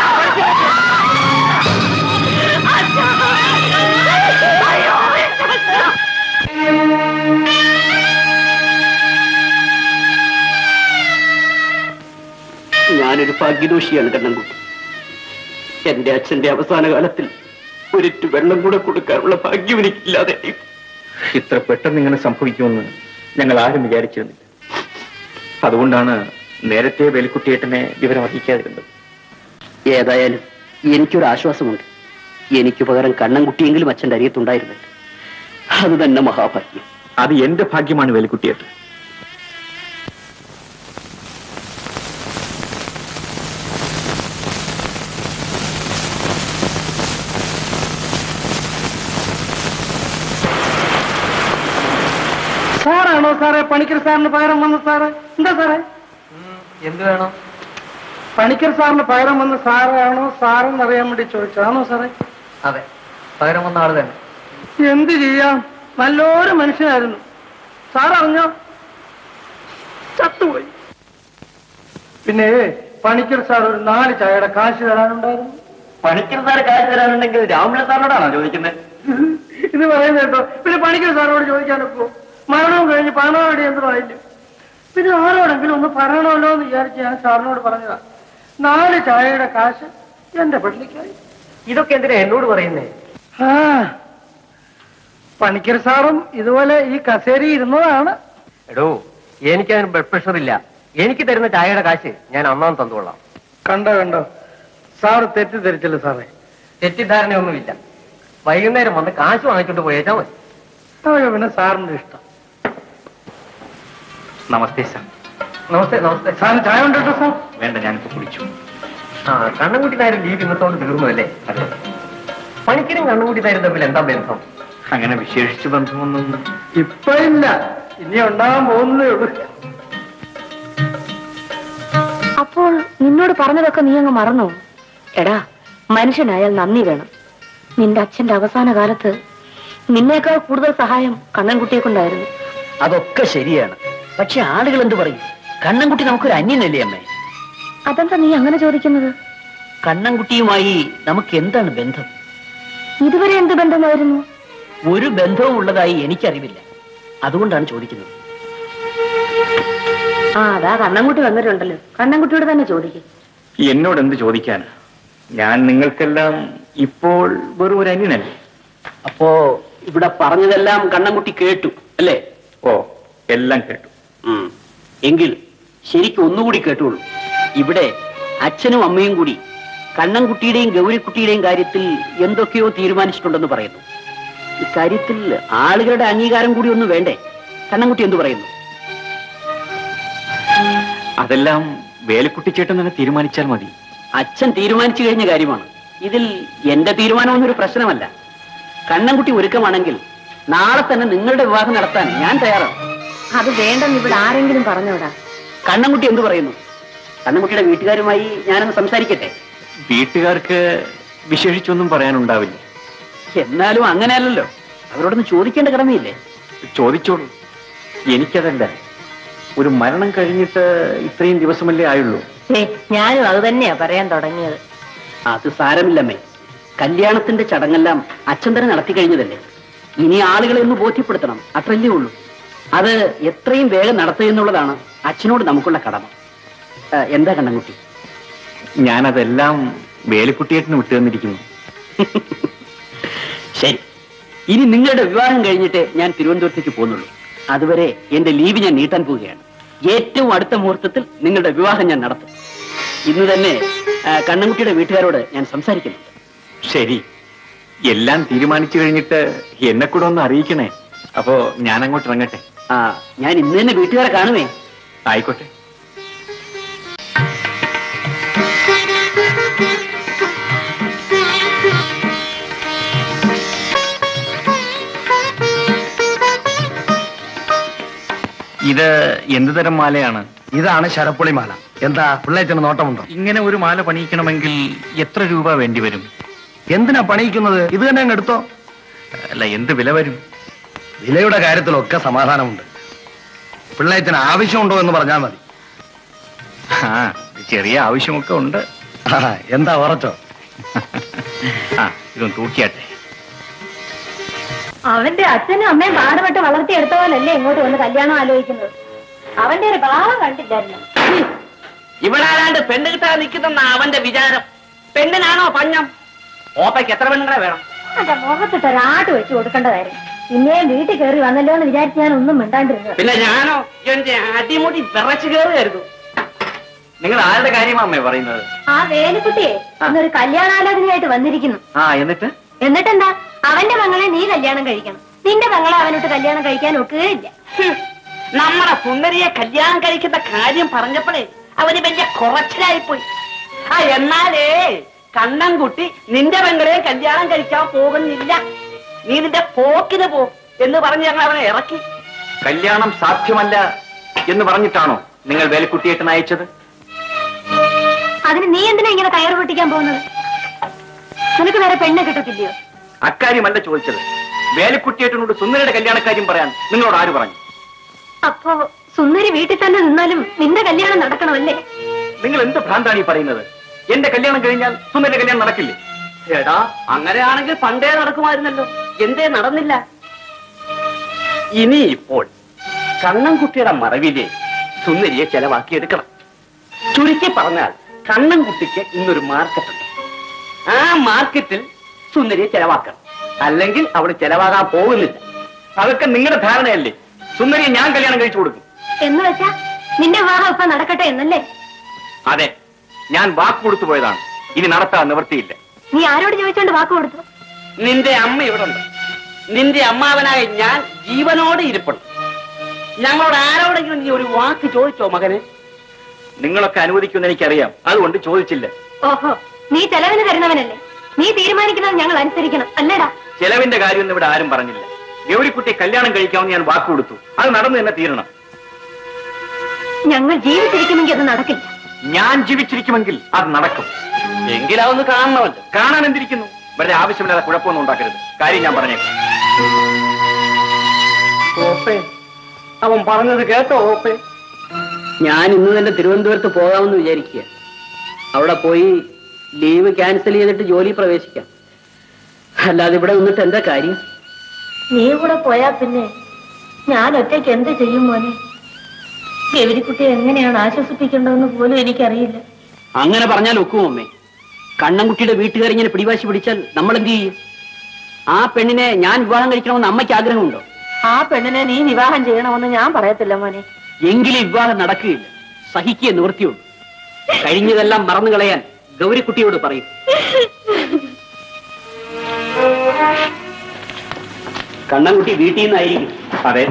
ഞാനൊരു ഭാഗ്യദോഷിയാണ് കണ്ണൻകുട്ടി. എന്റെ അച്ഛന്റെ അവസാന കാലത്തിൽ ഒരിറ്റു വെള്ളം കൂടെ കൊടുക്കാനുള്ള ഭാഗ്യം എനിക്കില്ലാതെ. ഇത്ര പെട്ടെന്ന് ഇങ്ങനെ സംഭവിക്കുമെന്ന് ഞങ്ങൾ ആരും വിചാരിച്ചിരുന്നില്ല. അതുകൊണ്ടാണ് നേരത്തെ വേലിക്കുട്ടിയേട്ടനെ വിവരം അറിയിക്കാതിരുന്നത്. ഏതായാലും എനിക്കൊരു ആശ്വാസമുണ്ട്. എനിക്ക് പകരം കണ്ണൻകുട്ടിയെങ്കിലും അച്ഛന്റെ അരിയത്തുണ്ടായിരുന്നില്ല. അത് തന്നെ മഹാഭാഗ്യം. അത് എന്റെ ഭാഗ്യമാണ് വേലിക്കുട്ടിയേട്ടൻ. സാറാണോ സാറേ പണിക്കർ സാറിന് പകരം വന്ന സാറ്? എന്താ സാറേ? എന്ത് വേണം? പണിക്കർ സാറിന് പകരം വന്ന സാറാണോ സാറെന്ന് അറിയാൻ വേണ്ടി ചോദിച്ചതാണോ സാറേ? അതെ, പകരം വന്ന ആള് തന്നെ. എന്ത് ചെയ്യാം, നല്ലൊരു മനുഷ്യനായിരുന്നു. സാർ അറിഞ്ഞോ? ചത്തുപോയി. പിന്നെ പണിക്കർ സാർ ഒരു 4 ചായയുടെ കാശ് തരാനുണ്ടായിരുന്നു. പണിക്കർ സാറ് കാശ് തരാനുണ്ടെങ്കിൽ രാമപിള്ള സാറിനോടാണോ ചോദിക്കുന്നത്? ഇത് പറയുന്നത് കേട്ടോ. പിന്നെ പണിക്കർ സാറിനോട് ചോദിക്കാനൊക്കെ മരണവും കഴിഞ്ഞ് പണം എവിടെ എന്ന് പറയില്ല. പിന്നെ ആരോടെങ്കിലും ഒന്ന് പറയണമല്ലോ എന്ന് വിചാരിച്ച് ഞാൻ സാറിനോട് പറഞ്ഞതാ. 4 ചായയുടെ കാശ് എന്റെ പള്ളിക്കായി. ഇതൊക്കെ എന്തിനാ എന്നോട് പറയുന്നേ? ആ, പണിക്കർ സാറും ഇതുപോലെ ഈ കസേരി ഇരുന്നതാണ്. എടോ, എനിക്കതിന് ബ്ലഡ് പ്രഷർ ഇല്ല. എനിക്ക് തരുന്ന ചായയുടെ കാശ് ഞാൻ അന്നാം തന്നുകൊള്ളാം. കണ്ടോ സാറ് തെറ്റിദ്ധരിച്ചല്ലോ സാറേ. തെറ്റിദ്ധാരണയൊന്നുമില്ല. വൈകുന്നേരം വന്ന് കാശ് വാങ്ങിച്ചോണ്ട് പോയേച്ചാ മതി. അതൊക്കെ പിന്നെ സാറിന്റെ ഇഷ്ടം. നമസ്തേ സാർ. നമസ്തേ. നമസ്തേ. സാറിന് ചായ ഉണ്ടോ സാർ? വേണ്ട, ഞാനിപ്പോ കുടിച്ചു. ആ, കണ്ണൻകുട്ടി നായരും ലീവ് ഇന്നത്തോട് തീർന്നു അല്ലേ? അതെ. പണിക്കരും കണ്ണൻകുട്ടി നായരും തമ്മിൽ എന്താ ബന്ധം? അങ്ങനെ വിശേഷിച്ച് ബന്ധമൊന്നും ഇപ്പൊ ഇല്ല, ഇനി ഉണ്ടാകാൻ പോകുന്നതേ ഉള്ളൂ. അപ്പോൾ നിന്നോട് പറഞ്ഞതൊക്കെ നീ അങ്ങ് മറന്നോ? എടാ, മനുഷ്യനായാൽ നന്ദി വേണം. നിന്റെ അച്ഛന്റെ അവസാന കാലത്ത് നിന്നേക്കാൾ കൂടുതൽ സഹായം കണ്ണൻകുട്ടിയെ കൊണ്ടായിരുന്നു. അതൊക്കെ ശരിയാണ്. പക്ഷെ ആളുകൾ എന്ത് പറയും? കണ്ണൻകുട്ടി നമുക്കൊരു അന്യനല്ലേ അമ്മേ? അതെന്താ നീ അങ്ങനെ ചോദിക്കുന്നത്? കണ്ണൻകുട്ടിയുമായി നമുക്ക് എന്താണ് ബന്ധം? ഇതുവരെ എന്ത് ബന്ധമായിരുന്നു? ഒരു ബന്ധവും ഉള്ളതായി എനിക്കറിവില്ല. അതുകൊണ്ടാണ് ചോദിക്കുന്നത്. ആ, അതാ കണ്ണൻകുട്ടി വന്നിട്ടുണ്ടല്ലോ. കണ്ണൻകുട്ടിയോട് തന്നെ ചോദിക്കും. എന്നോട് എന്ത് ചോദിക്കാനാ? ഞാൻ നിങ്ങൾക്കെല്ലാം ഇപ്പോൾ വെറും ഒരു അന്യനല്ലേ? അപ്പോ ഇവിടെ പറഞ്ഞതെല്ലാം കണ്ണൻകുട്ടി കേട്ടു അല്ലേ? ഓ, എല്ലാം കേട്ടു. എങ്കിൽ ശരിക്കും ഒന്നുകൂടി കേട്ടുള്ളൂ. ഇവിടെ അച്ഛനും അമ്മയും കൂടി കണ്ണൻകുട്ടിയുടെയും ഗൗരിക്കുട്ടിയുടെയും കാര്യത്തിൽ എന്തൊക്കെയോ തീരുമാനിച്ചിട്ടുണ്ടെന്ന് പറയുന്നു. ഇക്കാര്യത്തിൽ ആളുകളുടെ അംഗീകാരം കൂടി ഒന്നും വേണ്ടേ? കണ്ണൻകുട്ടി എന്തു പറയുന്നു? അതെല്ലാം വേലക്കുട്ടിച്ചേട്ടൻ തന്നെ തീരുമാനിച്ചാൽ മതി. അച്ഛൻ തീരുമാനിച്ചു കഴിഞ്ഞ കാര്യമാണ്. ഇതിൽ എന്റെ തീരുമാനമൊന്നൊരു പ്രശ്നമല്ല. കണ്ണൻകുട്ടി ഒരുക്കമാണെങ്കിൽ നാളെ തന്നെ നിങ്ങളുടെ വിവാഹം നടത്താൻ ഞാൻ തയ്യാറാണ്. അത് വേണ്ടെന്ന് ഇവിടെ ആരെങ്കിലും പറഞ്ഞോടാ? കണ്ണൻകുട്ടി എന്തു പറയുന്നു? കണ്ണൻകുട്ടിയുടെ വീട്ടുകാരുമായി ഞാനൊന്ന് സംസാരിക്കട്ടെ. വീട്ടുകാർക്ക് വിശേഷിച്ചൊന്നും പറയാനുണ്ടാവില്ല. എന്നാലും അങ്ങനെയല്ലല്ലോ, അവരോടൊന്ന് ചോദിക്കേണ്ട കടമയില്ലേ? ചോദിച്ചോളൂ. എനിക്കതല്ല, ഒരു മരണം കഴിഞ്ഞിട്ട് ഇത്രയും ദിവസമല്ലേ ആയുള്ളൂ. ഞാനും അത് തന്നെയാ പറയാൻ തുടങ്ങിയത്. അത് സാരമില്ലമ്മേ. കല്യാണത്തിന്റെ ചടങ്ങെല്ലാം അച്ഛൻ തന്നെ നടത്തി കഴിഞ്ഞതല്ലേ. ഇനി ആളുകളെ ഒന്ന് ബോധ്യപ്പെടുത്തണം, അത്രയല്ലേ ഉള്ളൂ. അത് എത്രയും വേഗം നടത്തുക എന്നുള്ളതാണ് അച്ഛനോട് നമുക്കുള്ള കടമ. എന്താ കണ്ണൻകുട്ടി? ഞാനതെല്ലാം വേലിക്കുട്ടിയേട്ടന് വിട്ടു തന്നിരിക്കുന്നു. ശരി, ഇനി നിങ്ങളുടെ വിവാഹം കഴിഞ്ഞിട്ട് ഞാൻ തിരുവനന്തപുരത്തേക്ക് പോകുന്നുള്ളൂ. അതുവരെ എന്റെ ലീവ് ഞാൻ നീട്ടാൻ പോവുകയാണ്. ഏറ്റവും അടുത്ത മുഹൂർത്തത്തിൽ നിങ്ങളുടെ വിവാഹം ഞാൻ നടത്തും. ഇന്ന് തന്നെ കണ്ണൻകുട്ടിയുടെ വീട്ടുകാരോട് ഞാൻ സംസാരിക്കുന്നുണ്ട്. ശരി, എല്ലാം തീരുമാനിച്ചു കഴിഞ്ഞിട്ട് എന്നെ കൂടെ ഒന്ന് അറിയിക്കണേ. അപ്പോ ഞാൻ അങ്ങോട്ട് ഇറങ്ങട്ടെ. ഞാൻ ഇന്ന് തന്നെ വീട്ടുകാരെ കാണുമേ. ആയിക്കോട്ടെ. ഇത് എന്ത് തരം മാലയാണ്? ഇതാണ് ശരപ്പുളി മാല. എന്താ പിള്ളേച്ചന് നോട്ടമുണ്ടോ? ഇങ്ങനെ ഒരു മാല പണിയിക്കണമെങ്കിൽ എത്ര രൂപ വേണ്ടി വരും? എന്തിനാ പണിയിക്കുന്നത്? ഇത് തന്നെ അങ്ങ് എടുത്തോ. അല്ല, എന്ത് വില വരും? വിലയുടെ കാര്യത്തിലൊക്കെ സമാധാനമുണ്ട്. പിള്ളേച്ചന് ആവശ്യമുണ്ടോ എന്ന് പറഞ്ഞാൽ മതി. ചെറിയ ആവശ്യമൊക്കെ ഉണ്ട്. എന്താ ഉറച്ചോ? ഇതൊന്ന് തൂക്കിയാട്ടെ. അവന്റെ അച്ഛനും അമ്മയും പാടുപെട്ട് വളർത്തിയെടുത്ത പോലല്ലേ ഇങ്ങോട്ട് വന്ന് കല്യാണം ആലോചിക്കുന്നത്. അവന്റെ ഒരു ഭാവം കണ്ടില്ലായിരുന്നു. ഇവളാരാണ്ട് പെണ്ണ് കിട്ടാൻ നിൽക്കുന്ന അവന്റെ വിചാരം. പെണ്ണിനാണോ പഞ്ഞം? ഓപ്പയ്ക്ക് എത്ര പെണ്ണുങ്ങളെ വേണം? അതെ, മുഖത്തിട്ടൊരാട്ട് വെച്ച് കൊടുക്കേണ്ടതായിരുന്നു. പിന്നെയും വീട്ടിൽ കയറി വന്നല്ലോ എന്ന് വിചാരിച്ച് ഞാൻ ഒന്നും മിണ്ടാണ്ടിരുന്നു. പിന്നെ ഞാനോ എന്റെ അടിമുടി വിറച്ചു കയറുകയായിരുന്നു. നിങ്ങൾ ആരുടെ കാര്യമാണേ പറയുന്നത്? ആ വേലിക്കുട്ടിയെ ഇന്നൊരു കല്യാണാലോചനയായിട്ട് വന്നിരിക്കുന്നു. എന്നിട്ടെന്താ, അവന്റെ മകളെ നീ കല്യാണം കഴിക്കണം, നിന്റെ മകളെ അവനോട്ട് കല്യാണം കഴിക്കാൻ ഒക്കുകയില്ല. നമ്മുടെ സുന്ദരിയെ കല്യാണം കഴിക്കുന്ന കാര്യം പറഞ്ഞപ്പോഴേ അവന് വലിയ കുറച്ചിലായിപ്പോയി. എന്നാലേ കണ്ണൻകുട്ടി നിന്റെ പെങ്ങളെ കല്യാണം കഴിക്കാൻ പോകുന്നില്ല, നീ നിന്റെ പോക്കിന് പോ എന്ന് പറഞ്ഞ് ഞങ്ങൾ അവനെ ഇറക്കി. കല്യാണം സാധ്യമല്ല എന്ന് പറഞ്ഞിട്ടാണോ നിങ്ങൾ വേലക്കുട്ടിയേട്ടൻ അയച്ചത്? അതിന് നീ എന്തിനാ ഇങ്ങനെ കയറ് പൊട്ടിക്കാൻ പോകുന്നത്? നിനക്ക് വേറെ പെണ്ണെ കിട്ടത്തില്ലയോ? അക്കാര്യമല്ല ചോദിച്ചത്. വേലിക്കുട്ടിയേട്ടനോട് സുന്ദരിയുടെ കല്യാണക്കാര്യം പറയാൻ നിങ്ങളോട് ആര് പറഞ്ഞു? അപ്പോ സുന്ദരി വീട്ടിൽ തന്നെ നിന്നാലും നിന്റെ കല്യാണം നടക്കണമല്ലേ? നിങ്ങൾ എന്ത് ഭ്രാന്താണ് ഈ പറയുന്നത്? എന്റെ കല്യാണം കഴിഞ്ഞാൽ സുന്ദരിയുടെ കല്യാണം നടക്കില്ലേ? എടാ, അങ്ങനെയാണെങ്കിൽ പണ്ടേ നടക്കുമായിരുന്നല്ലോ, എന്തേ നടന്നില്ല? ഇനി ഇപ്പോൾ കണ്ണൻകുട്ടിയുടെ മറവിലെ സുന്ദരിയെ ചെലവാക്കിയെടുക്കണം. ചുരുക്കി പറഞ്ഞാൽ കണ്ണൻകുട്ടിക്ക് ഇന്നൊരു മാർക്കറ്റ് ഉണ്ട്. ആ മാർക്കറ്റിൽ സുന്ദരിയെ ചെലവാക്കണം, അല്ലെങ്കിൽ അവിടെ ചെലവാകാൻ പോകുന്നില്ല. അതൊക്കെ നിങ്ങളുടെ ധാരണയല്ലേ? സുന്ദരിയെ ഞാൻ കല്യാണം കഴിച്ചു കൊടുക്കും. എന്ന് വെച്ചാ നിന്റെ വിവാഹം ഇപ്പൊ നടക്കട്ടെ എന്നല്ലേ? അതെ, ഞാൻ വാക്ക് കൊടുത്തു പോയതാണ്. ഇനി നടത്താൻ നിവൃത്തിയില്ല. നീ ആരോട് ചോദിച്ചോണ്ട് വാക്ക് കൊടുത്തു? നിന്റെ അമ്മ ഇവിടെ ഉണ്ട്. നിന്റെ അമ്മാവനായ ഞാൻ ജീവനോടെ ഇരിപ്പുണ്ട്. ഞങ്ങളോട് ആരോടെങ്കിലും നീ ഒരു വാക്ക് ചോദിച്ചോ മകനെ? നിങ്ങളൊക്കെ അനുവദിക്കുമെന്ന് എനിക്കറിയാം, അതുകൊണ്ട് ചോദിച്ചില്ല. ഓഹോ, നീ ചെലവിന് തരുന്നവനല്ലേ? നീ തീരുമാനിക്കുന്നത് ഞങ്ങൾ അനുസരിക്കണം അല്ലേടാ? ചെലവിന്റെ കാര്യമൊന്നും ഇവിടെ ആരും പറഞ്ഞില്ല. ഗൗരിക്കുട്ടിയെ കല്യാണം കഴിക്കാമെന്ന് ഞാൻ വാക്ക് കൊടുത്തു. അത് നടന്നു തന്നെ തീരണം. ഞങ്ങൾ ജീവിച്ചിരിക്കുമെങ്കിൽ അത് നടക്കില്ല. ഞാൻ ജീവിച്ചിരിക്കുമെങ്കിൽ അത് നടക്കും. എങ്കിൽ അതൊന്ന് കാണണമല്ലോ. കാണാൻ എന്തിരിക്കുന്നു? വളരെ ആവശ്യമില്ലാതെ കുഴപ്പമൊന്നും ഉണ്ടാക്കരുത്. കാര്യം ഞാൻ പറഞ്ഞേക്കാം. ഓപ്പേ, അവൻ പറഞ്ഞത് കേട്ടോ ഓപ്പേ? ഞാൻ ഇന്ന് തന്നെ തിരുവനന്തപുരത്ത് പോകാമെന്ന് വിചാരിക്കുക. അവിടെ പോയി ലീവ് ക്യാൻസൽ ചെയ്തിട്ട് ജോലി പ്രവേശിക്കാം. അല്ലാതെ ഇവിടെ നിന്നിട്ട് എന്താ കാര്യം? നീ കൂടെ പോയാ പിന്നെ ഞാൻ ഒറ്റയ്ക്ക് എന്ത് ചെയ്യും മോനെ? ഗൗരിക്കുട്ടിയെ എങ്ങനെയാണ് ആശ്വസിപ്പിക്കേണ്ടതെന്ന് പോലും എനിക്കറിയില്ല. അങ്ങനെ പറഞ്ഞാൽ ഒക്കും അമ്മേ. കണ്ണൻകുട്ടിയുടെ വീട്ടുകാരിങ്ങനെ പിടിവാശി പിടിച്ചാൽ നമ്മൾ എന്ത് ചെയ്യും? ആ പെണ്ണിനെ ഞാൻ വിവാഹം കഴിക്കണമെന്ന് അമ്മയ്ക്ക് ആഗ്രഹമുണ്ടോ? ആ പെണ്ണിനെ നീ വിവാഹം ചെയ്യണമെന്ന് ഞാൻ പറയത്തില്ല മോനെ. എങ്കിലും വിവാഹം നടക്കുകയില്ല. സഹിക്കുക നിവൃത്തിയുള്ളൂ. കഴിഞ്ഞതെല്ലാം മറന്നു കളയാൻ ഗൗരിക്കുട്ടിയോട് പറയും. കണ്ണൻകുട്ടി വീട്ടിൽ നിന്നായിരിക്കും. അതെ,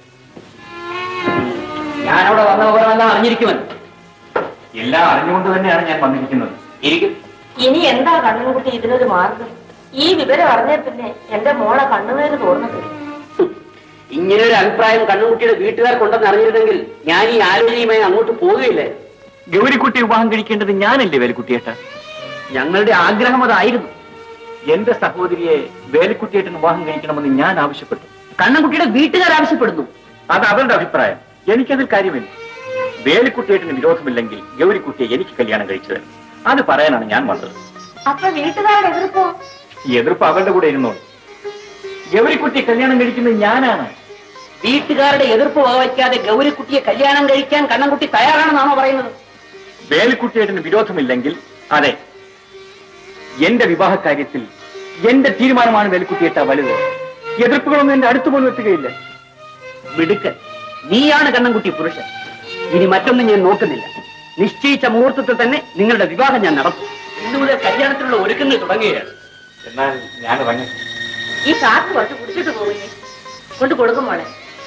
ഞാനവിടെ വന്ന വിവരമെല്ലാം അറിഞ്ഞിരിക്കുമല്ലോ. എല്ലാം അറിഞ്ഞുകൊണ്ട് തന്നെയാണ് ഞാൻ വന്നിരിക്കുന്നത്. ഇരിക്കും. ഇനി എന്താ കണ്ണൻകുട്ടി ഇതിനൊരു മാർഗം? ഈ വിവരം അറിഞ്ഞ പിന്നെ എന്റെ മോളെ കണ്ണുനീര് തോന്നുന്നത്. ഇങ്ങനെ ഒരു അഭിപ്രായം കണ്ണൻകുട്ടിയുടെ വീട്ടുകാർക്കുണ്ടെന്ന് അറിഞ്ഞിരുന്നെങ്കിൽ ഞാൻ ഈ ആലോചനയുമായി അങ്ങോട്ട് പോവുകയില്ലേ. ഗൗരിക്കുട്ടി വിവാഹം കഴിക്കേണ്ടത് ഞാനല്ലേ വേലിക്കുട്ടിയേട്ട? ഞങ്ങളുടെ ആഗ്രഹം അതായിരുന്നു. എന്റെ സഹോദരിയെ വേലിക്കുട്ടിയേട്ടൻ വിവാഹം കഴിക്കണമെന്ന് ഞാൻ ആവശ്യപ്പെട്ടു. കണ്ണൻകുട്ടിയുടെ വീട്ടുകാർ ആവശ്യപ്പെടുന്നു. അത് അവരുടെ അഭിപ്രായം. എനിക്കതിൽ കാര്യമില്ല. വേലിക്കുട്ടിയേട്ടന് വിരോധമില്ലെങ്കിൽ ഗൗരിക്കുട്ടിയെ എനിക്ക് കല്യാണം കഴിച്ചു തരും. അത് പറയാനാണ് ഞാൻ വന്നത്. അപ്പൊ വീട്ടുകാരുടെ എതിർപ്പോ? എതിർപ്പ് അവരുടെ കൂടെ ഇരുന്നോളൂ. ഗൗരിക്കുട്ടിയെ കല്യാണം കഴിക്കുന്നത് ഞാനാണ്. വീട്ടുകാരുടെ എതിർപ്പ് വകവയ്ക്കാതെ ഗൗരിക്കുട്ടിയെ കല്യാണം കഴിക്കാൻ കണ്ണൻകുട്ടി തയ്യാറാണെന്നാണോ പറയുന്നത്? വേലിക്കുട്ടിയേട്ടന് വിരോധമില്ലെങ്കിൽ അതെ, എന്റെ വിവാഹ കാര്യത്തിൽ എന്റെ തീരുമാനമാണ് വേലിക്കുട്ടിയേട്ട വലുത്. എതിർപ്പുകളൊന്നും എന്റെ അടുത്ത് പോലും എത്തുകയില്ല. മിടുക്കൻ, നീയാണ് കണ്ണൻകുട്ടി പുരുഷൻ. ഇനി മറ്റൊന്നും ഞാൻ നോക്കുന്നില്ല. നിശ്ചയിച്ച മുഹൂർത്തത്തിൽ തന്നെ നിങ്ങളുടെ വിവാഹം ഞാൻ നടത്തും. ഇന്നു മുതൽ കല്യാണത്തിനുള്ള ഒരുക്കങ്ങൾ തുടങ്ങുകയാണ്. എന്നാൽ ഞാൻ ഇറങ്ങി. ഈ കാറ്റ് കുറച്ച് കുടിച്ചിട്ട് പോവുകയെ കൊണ്ട് കൊടുക്കും മോളെ.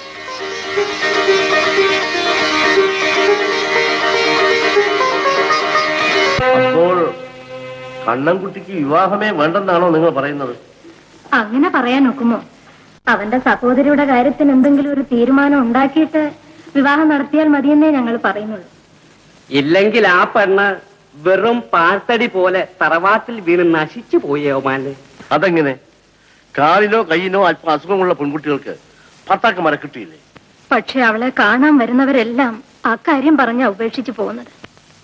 അപ്പോൾ കണ്ണൻകുട്ടിക്ക് വിവാഹമേ വേണ്ടെന്നാണോ നിങ്ങൾ പറയുന്നത്? അങ്ങനെ പറയാൻ ഒക്കുമോ? അവന്റെ സഹോദരിയുടെ കാര്യത്തിന് എന്തെങ്കിലും ഒരു തീരുമാനം ഉണ്ടാക്കിയിട്ട് വിവാഹം നടത്തിയാൽ മതിയെന്നേ ഞങ്ങൾ പറയുന്നുള്ളൂ. ഇല്ലെങ്കിൽ ആ പെണ്ണ് വെറും പാഴ്ത്തടി പോലെ തറവാട്ടിൽ വീണ് നശിച്ചു പോയേമാല്ലേ. അതെങ്ങനെ? കാലിനോ കയ്യിനോ അല്പം അസുഖമുള്ള പെൺകുട്ടികൾക്ക് ഭർത്താക്കന്മാരെ കിട്ടിയില്ലേ? പക്ഷെ അവളെ കാണാൻ വരുന്നവരെല്ലാം ആ കാര്യം പറഞ്ഞാ ഉപേക്ഷിച്ചു പോകുന്നത്.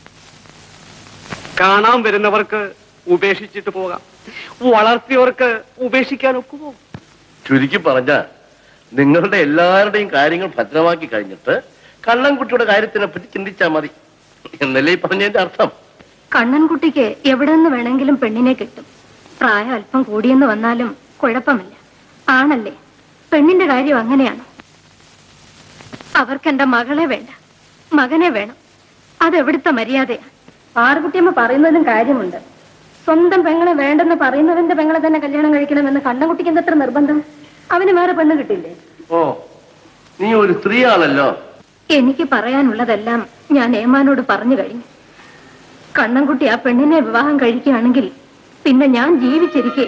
കാണാൻ വരുന്നവർക്ക് ഉപേക്ഷിച്ചിട്ട് പോകാം, വളർത്തിയവർക്ക് ഉപേക്ഷിക്കാൻ ഒക്കുമോ? ചുരുക്കി പറഞ്ഞ നിങ്ങളുടെ എല്ലാവരുടെയും കാര്യങ്ങൾ ഭദ്രമാക്കി കഴിഞ്ഞിട്ട് കണ്ണൻകുട്ടിയുടെ കാര്യത്തിനെ പറ്റി ചിന്തിച്ചാൽ മതി എന്നല്ലേ ഈ പറഞ്ഞതിന്റെ അർത്ഥം? കണ്ണൻകുട്ടിക്ക് എവിടെ നിന്ന് വേണമെങ്കിലും പെണ്ണിനെ കിട്ടും. പ്രായം അല്പം കൂടിയെന്ന് വന്നാലും കുഴപ്പമില്ല. ആണല്ലേ? പെണ്ണിന്റെ കാര്യം അങ്ങനെയാണ്. അവർക്ക് എന്റെ മകളെ വേണ്ട, മകനെ വേണം. അതെവിടുത്തെ മര്യാദയാ? പാറുകുട്ടിയമ്മ പറയുന്നതിലും കാര്യമുണ്ട്. സ്വന്തം പെങ്ങളെ വേണ്ടെന്ന് പറയുന്നവന്റെ പെങ്ങളെ തന്നെ കല്യാണം കഴിക്കണമെന്ന് കണ്ണൻകുട്ടിക്ക് എന്തത്ര നിർബന്ധം? അവന് വേറെ പെണ്ണ് കിട്ടില്ലേ? ഓ, നീ ഒരു സ്ത്രീയാണല്ലോ. എനിക്ക് പറയാനുള്ളതെല്ലാം ഞാൻ ഏമാനോട് പറഞ്ഞു കഴിഞ്ഞു. കണ്ണൻകുട്ടി ആ പെണ്ണിനെ വിവാഹം കഴിക്കുകയാണെങ്കിൽ പിന്നെ ഞാൻ ജീവിച്ചിരിക്കേ.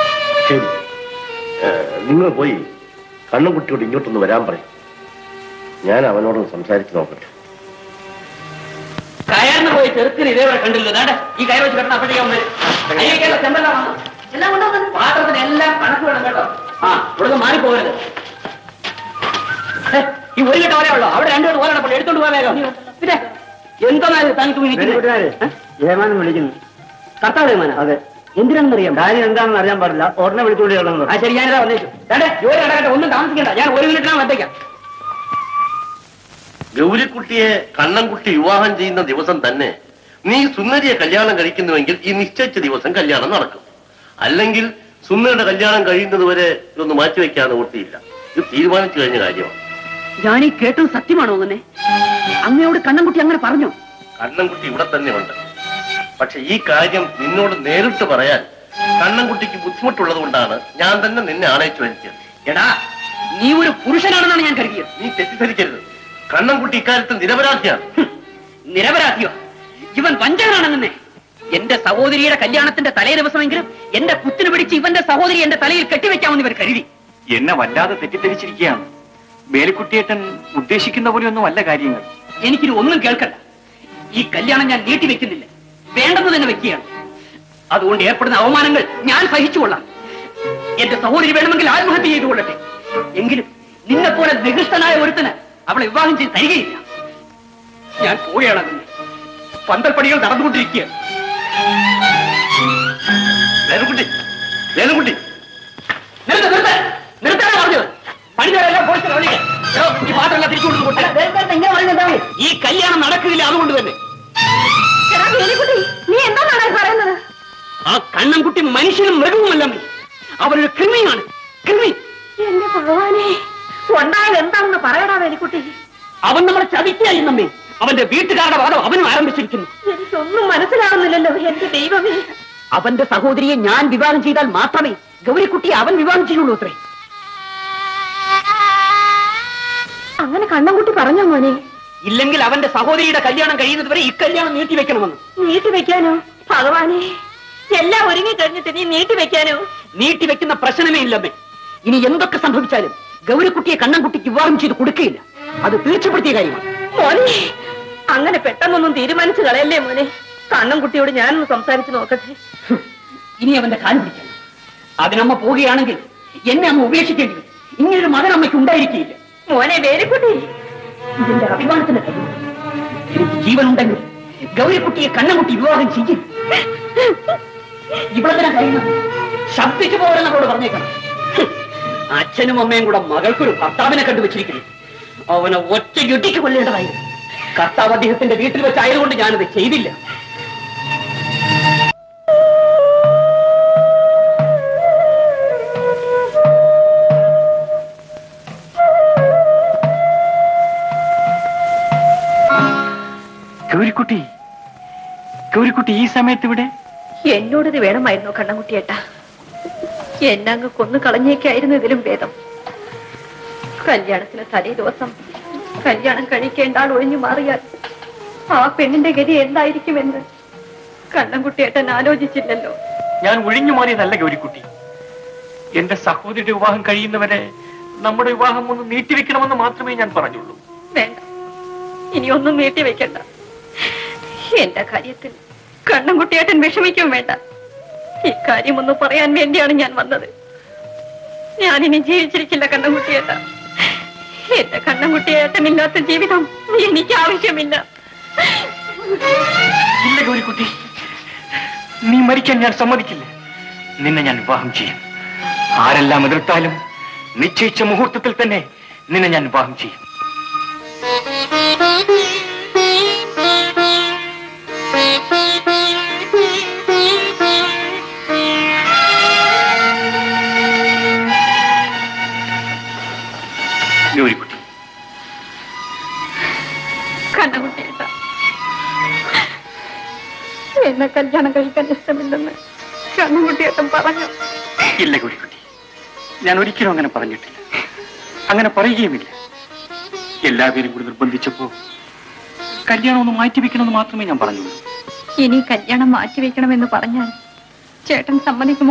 ശരി, നിങ്ങൾ പോയി കണ്ണൻകുട്ടിയോട് ഇങ്ങോട്ടൊന്ന് വരാൻ പറയും. ഞാൻ അവനോടൊന്ന് സംസാരിച്ച് നോക്കട്ടെ. കയർന്ന് പോയി ചെറുക്കിന് ഇതേവരെ കണ്ടില്ല. അതാണ്ട് ഈ കയർ വെച്ച് കിടന്ന അപ്പോഴേക്കും ചെമ്പെല്ലാം വന്നു. എല്ലാം കൊണ്ടുവന്നു. പാത്രത്തിന് എല്ലാം കണക്ക് വേണം കേട്ടോ. ആ ഇവിടെ മാറിപ്പോകരുത്. ഈ ഒരു കെട്ട ഓരേ ഉള്ളോ? അവിടെ രണ്ടു ഓലാണ് അപ്പോൾ എടുത്തോണ്ട് പോകാൻ വേഗം. പിന്നെ എന്തായാലും താങ്കൾക്ക് ഏമാനം വിളിക്കുന്നു. കർത്താവ് ഏമാന? അതെ. എന്തിനാണെന്നറിയാം? കാര്യം എന്താണെന്ന് അറിയാൻ പാടില്ല. ഉടനെ വിളിച്ചുകൊണ്ടിരിക്കണം. ആ ശരി, ഞാനിതാ വന്നേച്ചു. ജോലി നടക്കട്ടെ, ഒന്നും താമസിക്കണ്ട. ഞാൻ 1 മിനിറ്റിനാണ് വന്നേക്കാം. ഗൗരിക്കുട്ടിയെ കണ്ണൻകുട്ടി വിവാഹം ചെയ്യുന്ന ദിവസം തന്നെ നീ സുന്ദരിയെ കല്യാണം കഴിക്കുന്നുവെങ്കിൽ ഈ നിശ്ചയിച്ച ദിവസം കല്യാണം നടക്കും. അല്ലെങ്കിൽ സുന്ദരിയുടെ കല്യാണം കഴിയുന്നത് വരെ ഇതൊന്ന് മാറ്റിവെക്കാതെ ഓർത്തിയില്ല. ഇത് തീരുമാനിച്ചു കഴിഞ്ഞ കാര്യമാണ്. ഞാൻ ഈ കേട്ടത് സത്യമാണോ? അങ്ങനെ അങ്ങയോട് കണ്ണൻകുട്ടി അങ്ങനെ പറഞ്ഞു? കണ്ണൻകുട്ടി ഇവിടെ തന്നെ ഉണ്ട്. പക്ഷെ ഈ കാര്യം നിന്നോട് നേരിട്ട് പറയാൻ കണ്ണൻകുട്ടിക്ക് ബുദ്ധിമുട്ടുള്ളത് കൊണ്ടാണ് ഞാൻ തന്നെ നിന്നെ ആണയിച്ചു വരുത്തിയത്. എടാ, നീ ഒരു പുരുഷനാണെന്നാണ് ഞാൻ കരുതിയത്. നീ തെറ്റിദ്ധരിക്കരുത്. കണ്ണൻകുട്ടി ഇക്കാര്യത്തിൽ നിരപരാധിയാണ്. നിരപരാധിയോ? ഇവൻ വഞ്ചകനാണെന്നെ. എന്റെ സഹോദരിയുടെ കല്യാണത്തിന്റെ തലേ ദിവസമെങ്കിലും എന്റെ കുത്തിനു പിടിച്ച് ഇവന്റെ സഹോദരി എന്റെ തലയിൽ കെട്ടിവെക്കാമെന്ന് ഇവർ കരുതി. എന്നെ വല്ലാതെ തെറ്റിദ്ധരിച്ചിരിക്കുകയാണ്. വേലിക്കുട്ടിയേട്ടൻ ഉദ്ദേശിക്കുന്ന പോലെയൊന്നും അല്ല കാര്യങ്ങൾ. എനിക്കിനി ഒന്നും കേൾക്കണ്ട. ഈ കല്യാണം ഞാൻ നീട്ടിവെക്കുന്നില്ല. വേണ്ടെന്ന് തന്നെ വെക്കുകയാണ്. അതുകൊണ്ട് ഏർപ്പെടുന്ന അവമാനങ്ങൾ ഞാൻ സഹിച്ചുകൊള്ളാം. എന്റെ സഹോദരി വേണമെങ്കിൽ ആത്മഹത്യ ചെയ്തുകൊള്ളട്ടെ. എങ്കിലും നിന്നെ പോലെ നികൃഷ്ടനായ ഒരുത്തന് അവളെ വിവാഹം ചെയ്ത് തരികയില്ല. ഞാൻ പോവുകയാണ്. അതിന് പന്തൽപ്പടികൾ നടന്നുകൊണ്ടിരിക്കുകയാണ്. നിർത്താനാ പറഞ്ഞത്. പണിക്കാരെല്ലാം പോലീസിനെ വിളിക്കാം. ഈ പാത്രമെല്ലാം തിരിച്ചു കൊടുത്തു. ഈ കല്യാണം നടക്കില്ല. അതുകൊണ്ട് തന്നെ നീ എന്താണ് പറയുന്നത്? ആ കണ്ണൻകുട്ടി മനുഷ്യനും മൃഗവുമല്ലമ്മേ. അവനൊരു കൃമിയാണ്. കൃമി. എന്റെ ഭഗവാനെ, ഉണ്ടായത് എന്താണെന്ന് പറയടാ വേലിക്കുട്ടി. അവൻ നമ്മളെ ചതിക്കായി നമ്മെ. അവന്റെ വീട്ടുകാരുടെ വാദം അവനും ആരംഭിച്ചിരിക്കുന്നു. എനിക്കൊന്നും മനസ്സിലാവുന്നില്ലല്ലോ എന്റെ ദൈവമേ. അവന്റെ സഹോദരിയെ ഞാൻ വിവാഹം ചെയ്താൽ മാത്രമേ ഗൗരിക്കുട്ടിയെ അവൻ വിവാഹം ചെയ്യുള്ളൂ അത്രേ. അങ്ങനെ കണ്ണൻകുട്ടി പറഞ്ഞോ മോനെ? ഇല്ലെങ്കിൽ അവന്റെ സഹോദരിയുടെ കല്യാണം കഴിയുന്നത് വരെ ഇക്കല്യാണം നീട്ടിവെക്കണമെന്ന്. നീട്ടിവെക്കാനോ? ഭഗവാനെ, എല്ലാം ഒരുങ്ങി കഴിഞ്ഞിട്ട് നീ നീട്ടിവെക്കാനോ? നീട്ടിവെക്കുന്ന പ്രശ്നമേ ഇല്ലമ്മേ. ഇനി എന്തൊക്കെ സംഭവിച്ചാലും ഗൗരിക്കുട്ടിയെ കണ്ണൻകുട്ടിക്ക് വിവാഹം ചെയ്ത് കൊടുക്കുകയില്ല. അത് തീർച്ചപ്പെടുത്തിയ കാര്യമാണ്. മോനെ, അങ്ങനെ പെട്ടെന്നൊന്നും തീരുമാനിച്ചു കളയല്ലേ മോനെ. കണ്ണൻകുട്ടിയോട് ഞാനൊന്ന് സംസാരിച്ചു നോക്കട്ടെ. ഇനി അവന്റെ കാല് പിടിക്കണം. അതിനമ്മ പോവുകയാണെങ്കിൽ എന്നെ അമ്മ ഉപേക്ഷിക്കേണ്ടി വരും. ഇങ്ങനൊരു മകൻ അമ്മയ്ക്ക് ഉണ്ടായിരിക്കില്ല. മോനെ വേലിക്കുട്ടി, ഇതിന്റെ അഭിമാനത്തിന്റെ കാര്യം. എനിക്ക് ജീവനുണ്ടെങ്കിൽ ഗൗരിക്കുട്ടിയെ കണ്ണൻകുട്ടി വിവാഹം ചെയ്യും. ഇവിടെ തന്നെ കഴിയുന്നത് ശബ്ദിച്ചു പോരെന്നോട് പറഞ്ഞേക്കണം. അച്ഛനും അമ്മയും കൂടെ മകൾക്കൊരു ഭർത്താവിനെ കണ്ടുവച്ചിരിക്കുന്നു. അവനെ ഒറ്റ ഇടിക്ക് കൊല്ലേണ്ടതായിരുന്നു. കർത്താവ് അദ്ദേഹത്തിന്റെ വീട്ടിൽ വെച്ചായതുകൊണ്ട് ഞാനത് ചെയ്തില്ല. ഗൗരിക്കുട്ടി, ഗൗരിക്കുട്ടി ഈ സമയത്ത് ഇവിടെ? എന്നോടിത് വേണമായിരുന്നു കണ്ണൻകുട്ടിയേട്ടാ. എന്നങ്ങ് കൊന്നു കളഞ്ഞേക്കായിരുന്നു ഇതിലും ഭേദം. കല്യാണത്തിന് തലേ ദിവസം കല്യാണം കഴിക്കേണ്ട ആൾ ഒഴിഞ്ഞു മാറിയാൽ ആ പെണ്ണിന്റെ ഗതി എന്തായിരിക്കുമെന്ന് കണ്ണൻകുട്ടിയേട്ടൻ ആലോചിച്ചില്ലല്ലോ. ഞാൻ ഒഴിഞ്ഞു മാറിയതല്ല ഗൗരിക്കുട്ടി. എന്റെ സഹോദരിയുടെ വിവാഹം കഴിയുന്നവരെ നമ്മുടെ വിവാഹം ഒന്ന് നീട്ടിവെക്കണമെന്ന് മാത്രമേ ഞാൻ പറഞ്ഞുള്ളൂ. വേണ്ട, ഇനിയൊന്നും നീട്ടിവെക്കണ്ട. എന്റെ കാര്യത്തിൽ കണ്ണൻകുട്ടിയേട്ടൻ വിഷമിക്കും വേണ്ട. ഇക്കാര്യം ഒന്ന് പറയാൻ വേണ്ടിയാണ് ഞാൻ വന്നത്. ഞാനിനി ജീവിച്ചിരിക്കില്ല കണ്ണൻകുട്ടിയേട്ട. എന്റെ കണ്ണൻകുട്ടിയേട്ടനില്ലാത്ത ജീവിതം എനിക്ക് ആവശ്യമില്ല. ഇല്ല ഗൗരിക്കുട്ടി, നീ മരിക്കാൻ ഞാൻ സമ്മതിക്കില്ല. നിന്നെ ഞാൻ വിവാഹം ചെയ്യും. ആരെല്ലാം എതിർത്താലും നിശ്ചയിച്ച മുഹൂർത്തത്തിൽ തന്നെ നിന്നെ ഞാൻ വിവാഹം ചെയ്യും. ഗൗരിക്കുട്ടി, കണ്ണൻകുട്ടിയേട്ട, എന്നെ കല്യാണം കഴിക്കാൻ ഇഷ്ടമില്ലെന്ന് കണ്ണൻകുട്ടിയേട്ടൻ പറഞ്ഞു. ഇല്ല ഗൗരിക്കുട്ടി, ഞാൻ ഒരിക്കലും അങ്ങനെ പറഞ്ഞിട്ടില്ല. അങ്ങനെ പറയുകയുമില്ല. എല്ലാവരും കൂടി നിർബന്ധിച്ചപ്പോ കല്യാണം ഒന്ന് മാറ്റിവെക്കണമെന്ന് മാത്രമേ ഞാൻ പറഞ്ഞുള്ളൂ. ഇനി കല്യാണം മാറ്റിവെക്കണമെന്ന് പറഞ്ഞാൽ ചേട്ടൻ സമ്മതിക്കുമോ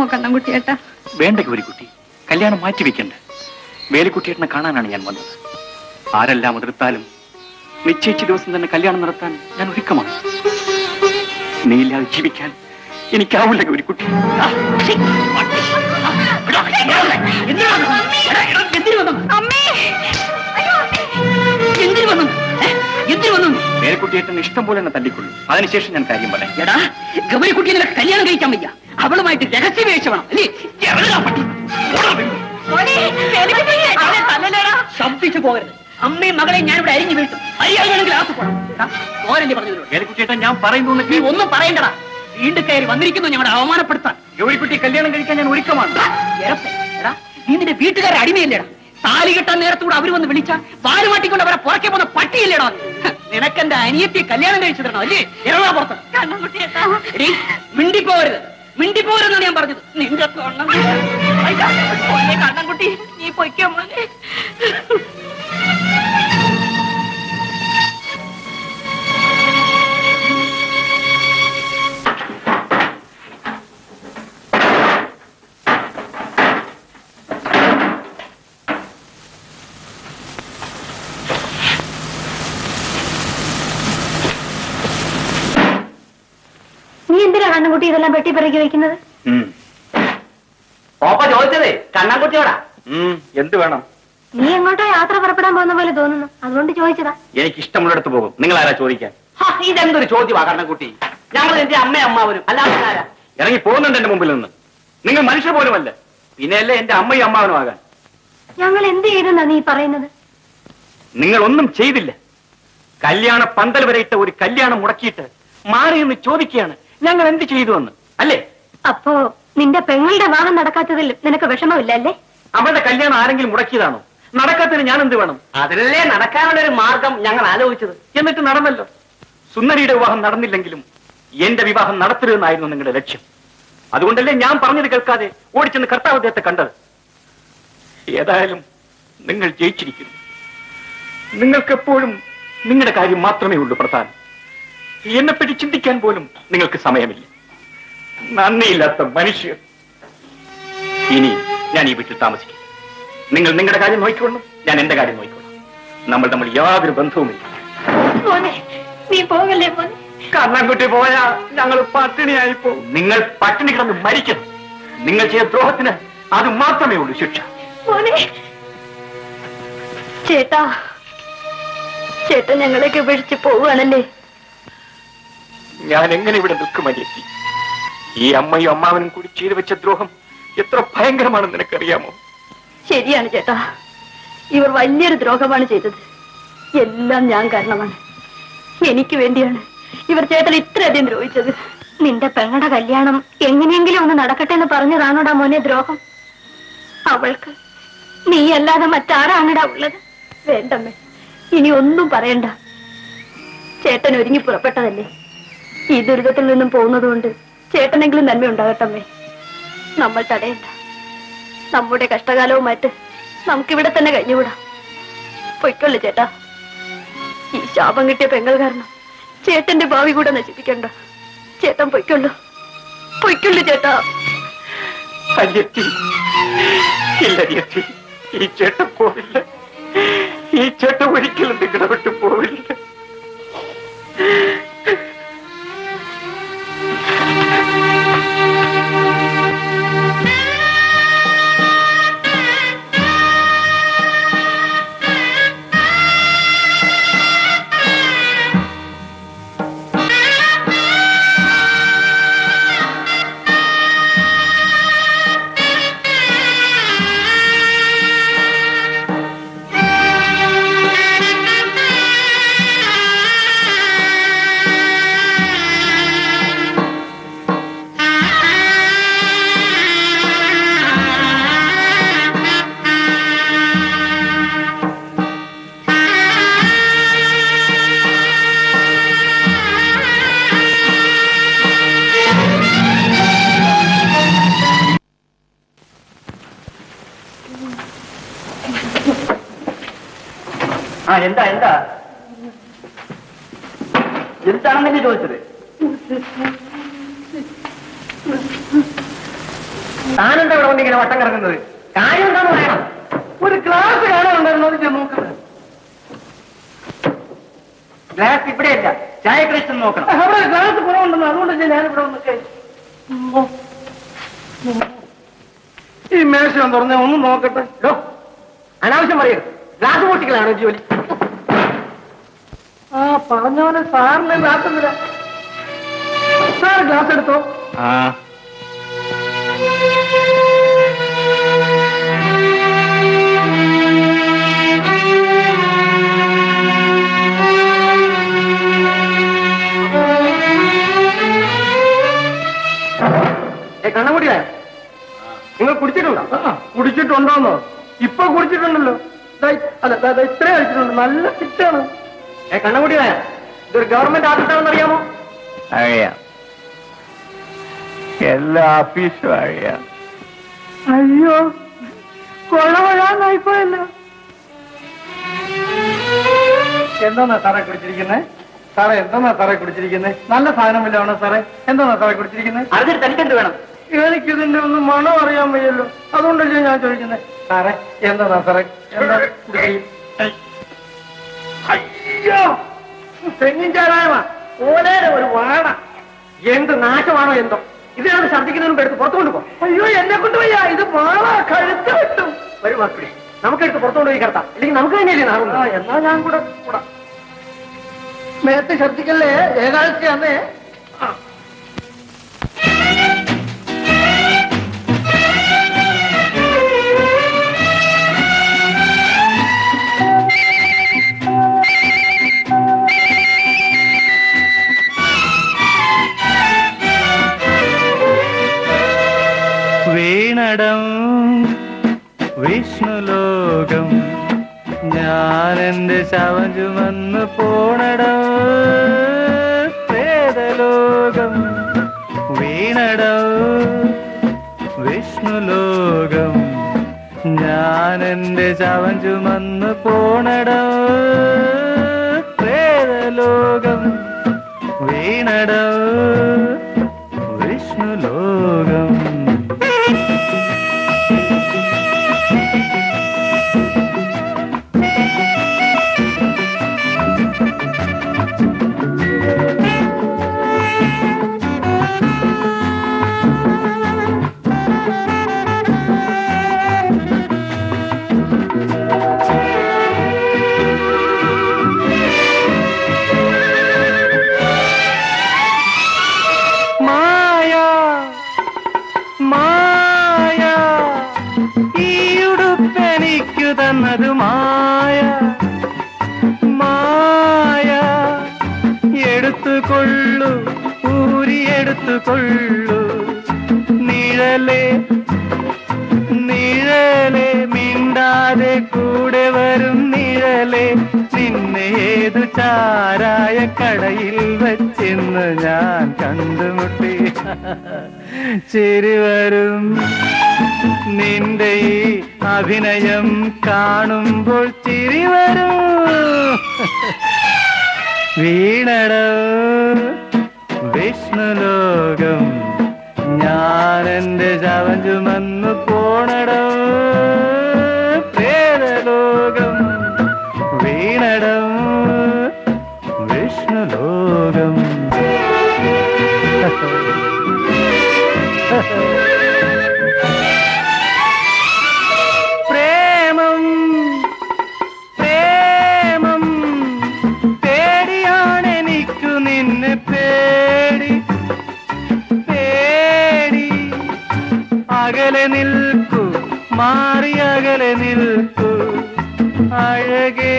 ആരെല്ലാം എതിർത്താലും നിശ്ചയിച്ച ദിവസം തന്നെ കല്യാണം നടത്താൻ ഞാൻ ഒരുക്കമാണ്. നീയില്ലാതെ ജീവിക്കാൻ എനിക്കാവില്ല ഗൗരിക്കുട്ടി. മേരിക്കുട്ടിയേട്ടൻ ഇഷ്ടം പോലെ എന്നെ തല്ലിക്കൊള്ളു. അതിനുശേഷം ഞാൻ കാര്യം പറയാം. എടാ, ഗൗരിക്കുട്ടിയെ നിനക്ക് കല്യാണം കഴിക്കാൻ വയ്യ. അവളുമായിട്ട് രഹസ്യവേശ വേണം അല്ലേ? ശബ്ദിച്ചു പോകരുത്. അമ്മയും മകളെയും ഞാനിവിടെ അരിഞ്ഞു വീട്ടും. അരിയാണെങ്കിൽ ആസപ്പോഴല്ലേ പറഞ്ഞു. മേരിക്കുട്ടിയേട്ടൻ ഞാൻ പറയുന്നു. നീ ഒന്നും പറയണ്ടടാ. വീണ്ടും കയറി വന്നിരിക്കുന്നു ഞങ്ങളെ അവമാനപ്പെടുത്താൻ. ഗൗരിക്കുട്ടി കല്യാണം കഴിക്കാൻ ഞാൻ ഒരുക്കമാണ്. എടാ, നീ നിന്റെ വീട്ടുകാരെ അടിമയില്ലേടാ? താലി കെട്ടാൻ നേരത്തൂടെ അവർ വന്ന് വിളിച്ചാൽ വാലുമാട്ടിക്കൊണ്ട് അവരെ പുറക്കെ പോകുന്ന പട്ടിയില്ലേടാ? നിനക്കെന്റെ അനിയത്തി കല്യാണം കഴിച്ചു തരണോ അല്ലേ? ഇറങ്ങാ പുറത്ത്. മിണ്ടിപ്പോരുത്, മിണ്ടിപ്പോരെന്നാണ് ഞാൻ പറഞ്ഞത്. നിന്റെ കണ്ണൻകുട്ടി, നീ പൊയ്ക്കോ മോനെ. നീ എന്തിനാ കണ്ണൻകുട്ടി ഇതെല്ലാം വെട്ടിപ്പിറക്കി വെക്കുന്നത്? ഓപ്പ ചോദിച്ചതേ കണ്ണൻകുട്ടിയോടാ. എന്ത് വേണം? നീ എങ്ങോട്ടോ യാത്ര പുറപ്പെടാൻ പോകുന്ന പോലെ തോന്നുന്നു, അതുകൊണ്ട് ചോദിച്ചതാ. എനിക്ക് ഇഷ്ടമുള്ളിടത്ത് പോകും. നിങ്ങൾ ആരാ ചോദിക്കാൻ? ഇതെന്തൊരു ചോദ്യമാ കണ്ണൻകുട്ടി? ഞങ്ങൾ എന്റെ അമ്മയും അമ്മാവനും അല്ലാതെ ആരാ? ഇറങ്ങി പോകുന്നുണ്ട് എന്റെ മുമ്പിൽ നിന്ന്. നിങ്ങൾ മനുഷ്യർ പോലുമല്ല, പിന്നെയല്ലേ എന്റെ അമ്മയും അമ്മാവനും ആകാൻ. ഞങ്ങൾ എന്ത് ചെയ്തെന്നാ നീ പറയുന്നത്? നിങ്ങൾ ഒന്നും ചെയ്തില്ല. കല്യാണ പന്തൽ വരെ ഇട്ട ഒരു കല്യാണം മുടക്കിയിട്ട് മാറി എന്ന് ചോദിക്കുകയാണ് ഞങ്ങൾ എന്ത് ചെയ്തു എന്ന്, അല്ലേ? അപ്പോ നിന്റെ പെങ്ങളുടെ വിവാഹം നടക്കാത്തതിൽ നിനക്ക് വിഷമമില്ല അല്ലേ? അവളുടെ കല്യാണം ആരെങ്കിലും മുടക്കിയതാണോ? നടക്കാത്തതിന് ഞാൻ എന്ത് വേണം? അതിലല്ലേ നടക്കാനുള്ള ഒരു മാർഗം ഞങ്ങൾ ആലോചിച്ചത്. എന്നിട്ട് നടന്നല്ലോ. സുന്ദരിയുടെ വിവാഹം നടന്നില്ലെങ്കിലും എന്റെ വിവാഹം നടത്തരുതെന്നായിരുന്നു നിങ്ങളുടെ ലക്ഷ്യം. അതുകൊണ്ടല്ലേ ഞാൻ പറഞ്ഞത് കേൾക്കാതെ ഓടിച്ചെന്ന് കർത്താവ് അദ്ദേഹത്തെ കണ്ടത്. ഏതായാലും നിങ്ങൾ ജയിച്ചിരിക്കുന്നു. നിങ്ങൾക്കെപ്പോഴും നിങ്ങളുടെ കാര്യം മാത്രമേ ഉള്ളൂ പ്രധാനം. എന്നെപ്പറ്റി ചിന്തിക്കാൻ പോലും നിങ്ങൾക്ക് സമയമില്ല. നന്ദിയില്ലാത്ത മനുഷ്യർ. ഇനി ഞാൻ ഈ വീട്ടിൽ താമസിക്കും. നിങ്ങൾ നിങ്ങളുടെ കാര്യം നോക്കിക്കൊള്ളു, ഞാൻ എന്റെ കാര്യം നോക്കിക്കൊള്ളാം. നമ്മൾ തമ്മിൽ യാതൊരു ബന്ധവുമില്ല. നീ പോകല്ലേ മോനെ? കണ്ണൻകുട്ടി പോയാ ഞങ്ങൾ പട്ടിണിയായി പോകും. നിങ്ങൾ പട്ടിണി കിടന്ന് മരിക്കണം. നിങ്ങൾ ചെയ്ത ദ്രോഹത്തിന് അത് മാത്രമേ ഉള്ളൂ ശിക്ഷ. ചേട്ടാ, ചേട്ടൻ ഞങ്ങളെയൊക്കെ ഉപേക്ഷിച്ച് പോവുകയാണല്ലേ? ഞാൻ എങ്ങനെ ഇവിടെ നിൽക്കുമനിയെത്തി? ഈ അമ്മയും അമ്മാവനും കൂടി ചെയ്തു വെച്ച ദ്രോഹം എത്ര ഭയങ്കരമാണെന്ന് നിനക്കറിയാമോ? ശരിയാണ് ചേട്ടാ, ഇവർ വലിയൊരു ദ്രോഹമാണ് ചെയ്തത്. എല്ലാം ഞാൻ കാരണമാണ്. എനിക്ക് വേണ്ടിയാണ് ഇവർ ചേട്ടൻ ഇത്രയധികം ദ്രോഹിച്ചത്. നിന്റെ പെങ്ങളുടെ കല്യാണം എങ്ങനെയെങ്കിലും ഒന്ന് നടക്കട്ടെ എന്ന് പറഞ്ഞതാണോടാ മോനെ ദ്രോഹം? അവൾക്ക് നീ അല്ലാതെ മറ്റാരാണിടാ ഉള്ളത്? വേണ്ടമ്മേ, ഇനി ഒന്നും പറയണ്ട. ചേട്ടൻ ഒരുങ്ങി പുറപ്പെട്ടതല്ലേ? ഈ ദുരിതത്തിൽ നിന്നും പോകുന്നതുകൊണ്ട് ചേട്ടനെങ്കിലും നന്മ ഉണ്ടാകട്ടമ്മേ. നമ്മൾ തടയണ്ട. നമ്മുടെ കഷ്ടകാലവുമായിട്ട് നമുക്കിവിടെ തന്നെ കഴിഞ്ഞുകൂടാം. പൊയ്ക്കൊള്ളു ചേട്ടാ. ഈ ശാപം കിട്ടിയ പെങ്ങൾ കാരണം ചേട്ടന്റെ ഭാവി കൂടെ നശിപ്പിക്കണ്ട. ചേട്ടൻ പൊയ്ക്കൊള്ളു, പൊയ്ക്കൊള്ളു ചേട്ടാ. ഇല്ല, ഈ ചേട്ടൻ പോവില്ല. ഈ ചേട്ടൻ ഒരിക്കലും നിങ്ങളെ വിട്ടു പോവില്ല. എന്താ എന്താ എന്താണെന്നല്ലേ ചോദിച്ചത്? താനെന്താ ഇവിടെ വന്നിങ്ങനെ വട്ടം കിടക്കുന്നത്? കാര്യം എന്താണെന്ന് പറയണം. ഒരു ക്ലാസ് കാണാനുണ്ടായിരുന്നു, അത് ഞാൻ നോക്കുന്നത്. ഗ്ലാസ് ഇവിടെയല്ല, ചായ കഴിച്ചെന്ന് നോക്കണം. അവിടെ ഗ്ലാസ് കുറവുണ്ടെന്ന്, അതുകൊണ്ടല്ലേ ഞാനിവിടെ വന്നിട്ട്. ഈ മേശം തുറന്നേ ഒന്ന് നോക്കട്ടെ. അനാവശ്യം പറയരുത്. ഗ്ലാസ് പൊട്ടിക്കലാണോ ജോലി? ആ പറഞ്ഞവനെ സാറിന് ഗ്ലാസ് എന്തിനാ? സാർ ഗ്ലാസ് എടുത്തോ. കണ്ണുകൂടിയാ നിങ്ങൾ കുടിച്ചിട്ടുണ്ടോ? കുടിച്ചിട്ടുണ്ടോന്നോ? ഇപ്പൊ കുടിച്ചിട്ടുണ്ടല്ലോ. അല്ല ഇത്രയും കഴിച്ചിട്ടുണ്ട്. നല്ല ഫിറ്റാണ്. കണ്ണുകൂടിയാ ഇതൊരു ഗവൺമെന്റ് ഓഫീസാണെന്ന് അറിയാമോ? അറിയാം, എല്ലാ ഓഫീസും അറിയാം. അയ്യോ കൊളവഴാന്നായിപ്പോയല്ലോ. എന്താന്നാ സാറേ കുടിച്ചിരിക്കുന്നത്? സാറേ എന്താന്നാ സാറേ കുടിച്ചിരിക്കുന്നത്? നല്ല സാധനമില്ലാണോ സാറേ? എന്താന്നാ സാറേ കുടിച്ചിരിക്കുന്നത്? അറിഞ്ഞിട്ട് തനിക്കെന്ത് വേണം? എനിക്കിതിന്റെ ഒന്നും മണം അറിയാൻ വയ്യല്ലോ, അതുകൊണ്ടല്ലേ ഞാൻ ചോദിക്കുന്നത്. സാറേ എന്താന്നാ സാറേ എന്താ കുടിച്ചിരിക്കുന്നത്? അയ്യോ തെങ്ങിൻ ചാരായമാ, ഓലയുടെ ഒരു വാട. എന്ത് നാശമാണോ എന്തോ? ഇതിനാണ് ഛർദ്ദിക്കുന്നതിന് മുമ്പ് എടുത്ത് പുറത്തുകൊണ്ട് പോകും. അയ്യോ എന്നെ കൊണ്ട് വയ്യ, ഇത് വാള കഴുത്ത് കിട്ടും. വരും മക്കളെ, നമുക്കെടുത്ത് പുറത്തുകൊണ്ട് പോയി കിടത്താം. അല്ലെങ്കിൽ നമുക്ക് തന്നെയല്ലേ നാറും. എന്നാ ഞാൻ കൂടെ കൂടാ. മേത്ത് ഛർദ്ദിക്കല്ലേ, ഏകാഴ്ചയാന്നേ. വീണടം വിഷ്ണുലോകം, ഞാനെന്റെ ശവം ചുമന്ന് പോണടം പ്രേതലോകം. വീണടം വിഷ്ണുലോകം, ഞാനെന്റെ ശവം ചുമന്ന് പോണടം പ്രേതലോകം. വീണടം വിഷ്ണുലോകം. തന്നത് മായ, മായ എടുത്തുകൊള്ളു, ഊരിയെടുത്തുകൊള്ളു. നിഴലേ നിഴലേ മിണ്ടാതെ കൂടെ വരും നിഴലേ, നിന്നെ ഏതു ചാരായ കടയിൽ വച്ചെന്ന് ഞാൻ കണ്ടുമുട്ടി. ചിരി വരും നിന്റെ ഈ അഭിനയം കാണുമ്പോൾ, ചിരി വരും. വീണടം വിഷ്ണുലോകം, ഞാനെന്റെ ശവം ചുമന്നു പോണടം പ്രേതലോകം. വീണടം വിഷ്ണുലോകം. പ്രേമം പ്രേമം പേടിയാണെനിക്കു നിന്നെ പേടി, പേടി. അകലെ നിൽക്കൂ, മാറി അകലെ നിൽക്കൂ. അഴകേ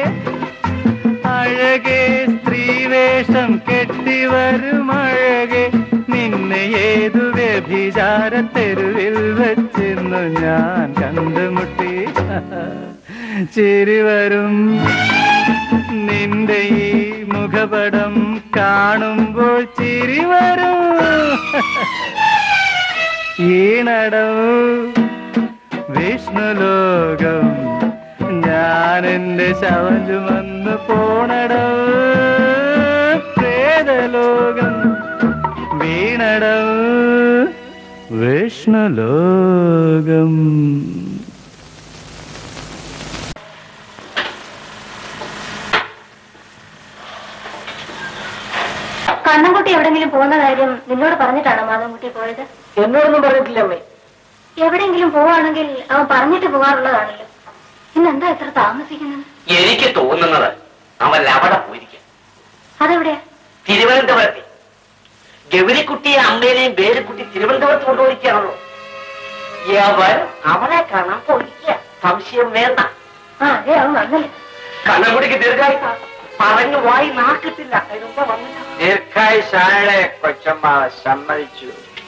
അഴകേ സ്ത്രീവേഷം കെട്ടിവരും അഴകേ, നിന്നെ ഏതു വ്യഭിചാര തെരുവിൽ വെച്ചെന്നു ഞാൻ കണ്ടുമുട്ടി. ചിരി വരും നിന്റെ ഈ മുഖപടം കാണുമ്പോൾ, ചിരി വരും. ഈണടം വിഷ്ണുലോകം, ഞാനെന്റെ ശവം ചുമന്ന് പോണടം പ്രേതലോകം. വീണടം വിഷ്ണുലോകം. എങ്ങോട്ടെങ്കിലും പോകുന്ന കാര്യം നിന്നോട് പറഞ്ഞിട്ടാണോ മാധവൻകുട്ടി പോയത്? എന്നോടൊന്നും പറഞ്ഞിട്ടില്ല അമ്മേ. എവിടെയെങ്കിലും പോവാണെങ്കിൽ അവൻ പറഞ്ഞിട്ട് പോകാറുള്ളതാണല്ലോ. ഇന്നെന്താ ഇത്ര താമസിക്കുന്നത്? എനിക്ക് തോന്നുന്നത് അവൻ അവിടെ പോയിരിക്കും. അതെവിടെയാ? തിരുവനന്തപുരത്ത്. ഗൗരിക്കുട്ടിയെ അമ്മേനെയും വേലുക്കുട്ടി തിരുവനന്തപുരത്ത് കൊണ്ടുപോയിരിക്കുകയാണല്ലോ. അവൻ അവളെ കാണാൻ പോയിരിക്കുക. സംശയം വേണ്ട. അതെ, അവൻ വന്നല്ലേ. കണ്ണൻകുട്ടിക്ക് ദീർഘായി പറഞ്ഞു വായി നാക്കിട്ടില്ല. അതിനുമ്പോ വന്നില്ല. ദീർഘായി ശാളെ കൊച്ചമ്മ സമ്മതിച്ചു.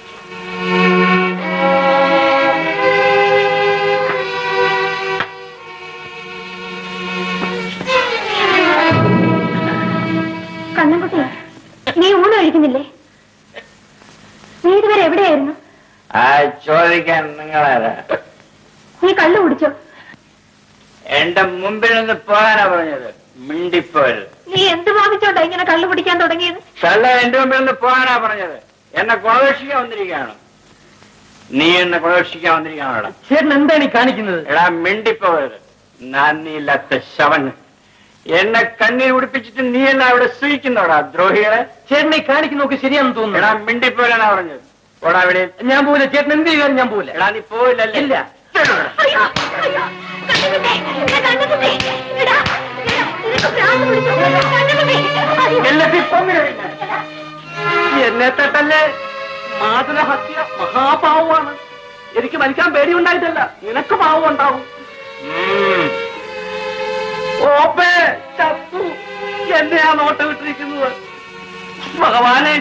കണ്ണൻകുട്ടി, നീ ഊണ് കഴിക്കുന്നില്ലേ? നീ ഇതുവരെ എവിടെയായിരുന്നു? ചോദിക്കാൻ നിങ്ങളാരാ? നീ കള്ളു കുടിച്ചോ? എന്റെ മുമ്പിൽ നിന്ന് പോകാനാ പറഞ്ഞത്. മിണ്ടിപ്പോയത്. നീ എന്ത് ഭാവിച്ചോണ്ടാ ഇങ്ങനെ കള്ളു കുടിക്കാൻ തുടങ്ങിയത്? കള്ള എന്റെ മുമ്പിൽ നിന്ന് പോകാനാ പറഞ്ഞത്. എന്നെ കൊളവേഷിക്കാൻ വന്നിരിക്കുകയാണ്. നീ എന്നെ കൊളവേഷിക്കാൻ വന്നിരിക്കുകയാണോടാ? ചേട്ടൻ എന്താണ് ഈ കാണിക്കുന്നത്? എടാ മിണ്ടിപ്പോയത്. നന്ദിയില്ലാത്ത ശവൻ. എന്നെ കണ്ണീർ ഉടിപ്പിച്ചിട്ട് നീ എന്നെ അവിടെ സൂഹിക്കുന്നോടാ ദ്രോഹികളെ. ചേട്ടനെ കാണിക്കുന്നൊക്കെ ശരിയാണെന്ന് തോന്നുന്നു. എടാ മിണ്ടിപ്പോലാനാ പറഞ്ഞത്. ഓടാ അവിടെ. ഞാൻ പോവില്ല. ചേട്ടൻ എന്ത് ചെയ്യാൻ ഞാൻ പോവില്ല. എടാ നീ പോവില്ലല്ലേ? ഇല്ല. എന്നെ തട്ടല്ലേ. മാതുലഹത്യ മഹാപാവമാണ്. എനിക്ക് മരിക്കാൻ പേടിയുണ്ടായിട്ടല്ല, നിനക്ക് പാവം ഉണ്ടാവും. ഓപ്പേ ചത്തു. എന്നെയാ നോട്ടം വിട്ടിരിക്കുന്നത്. ഭഗവാനെ,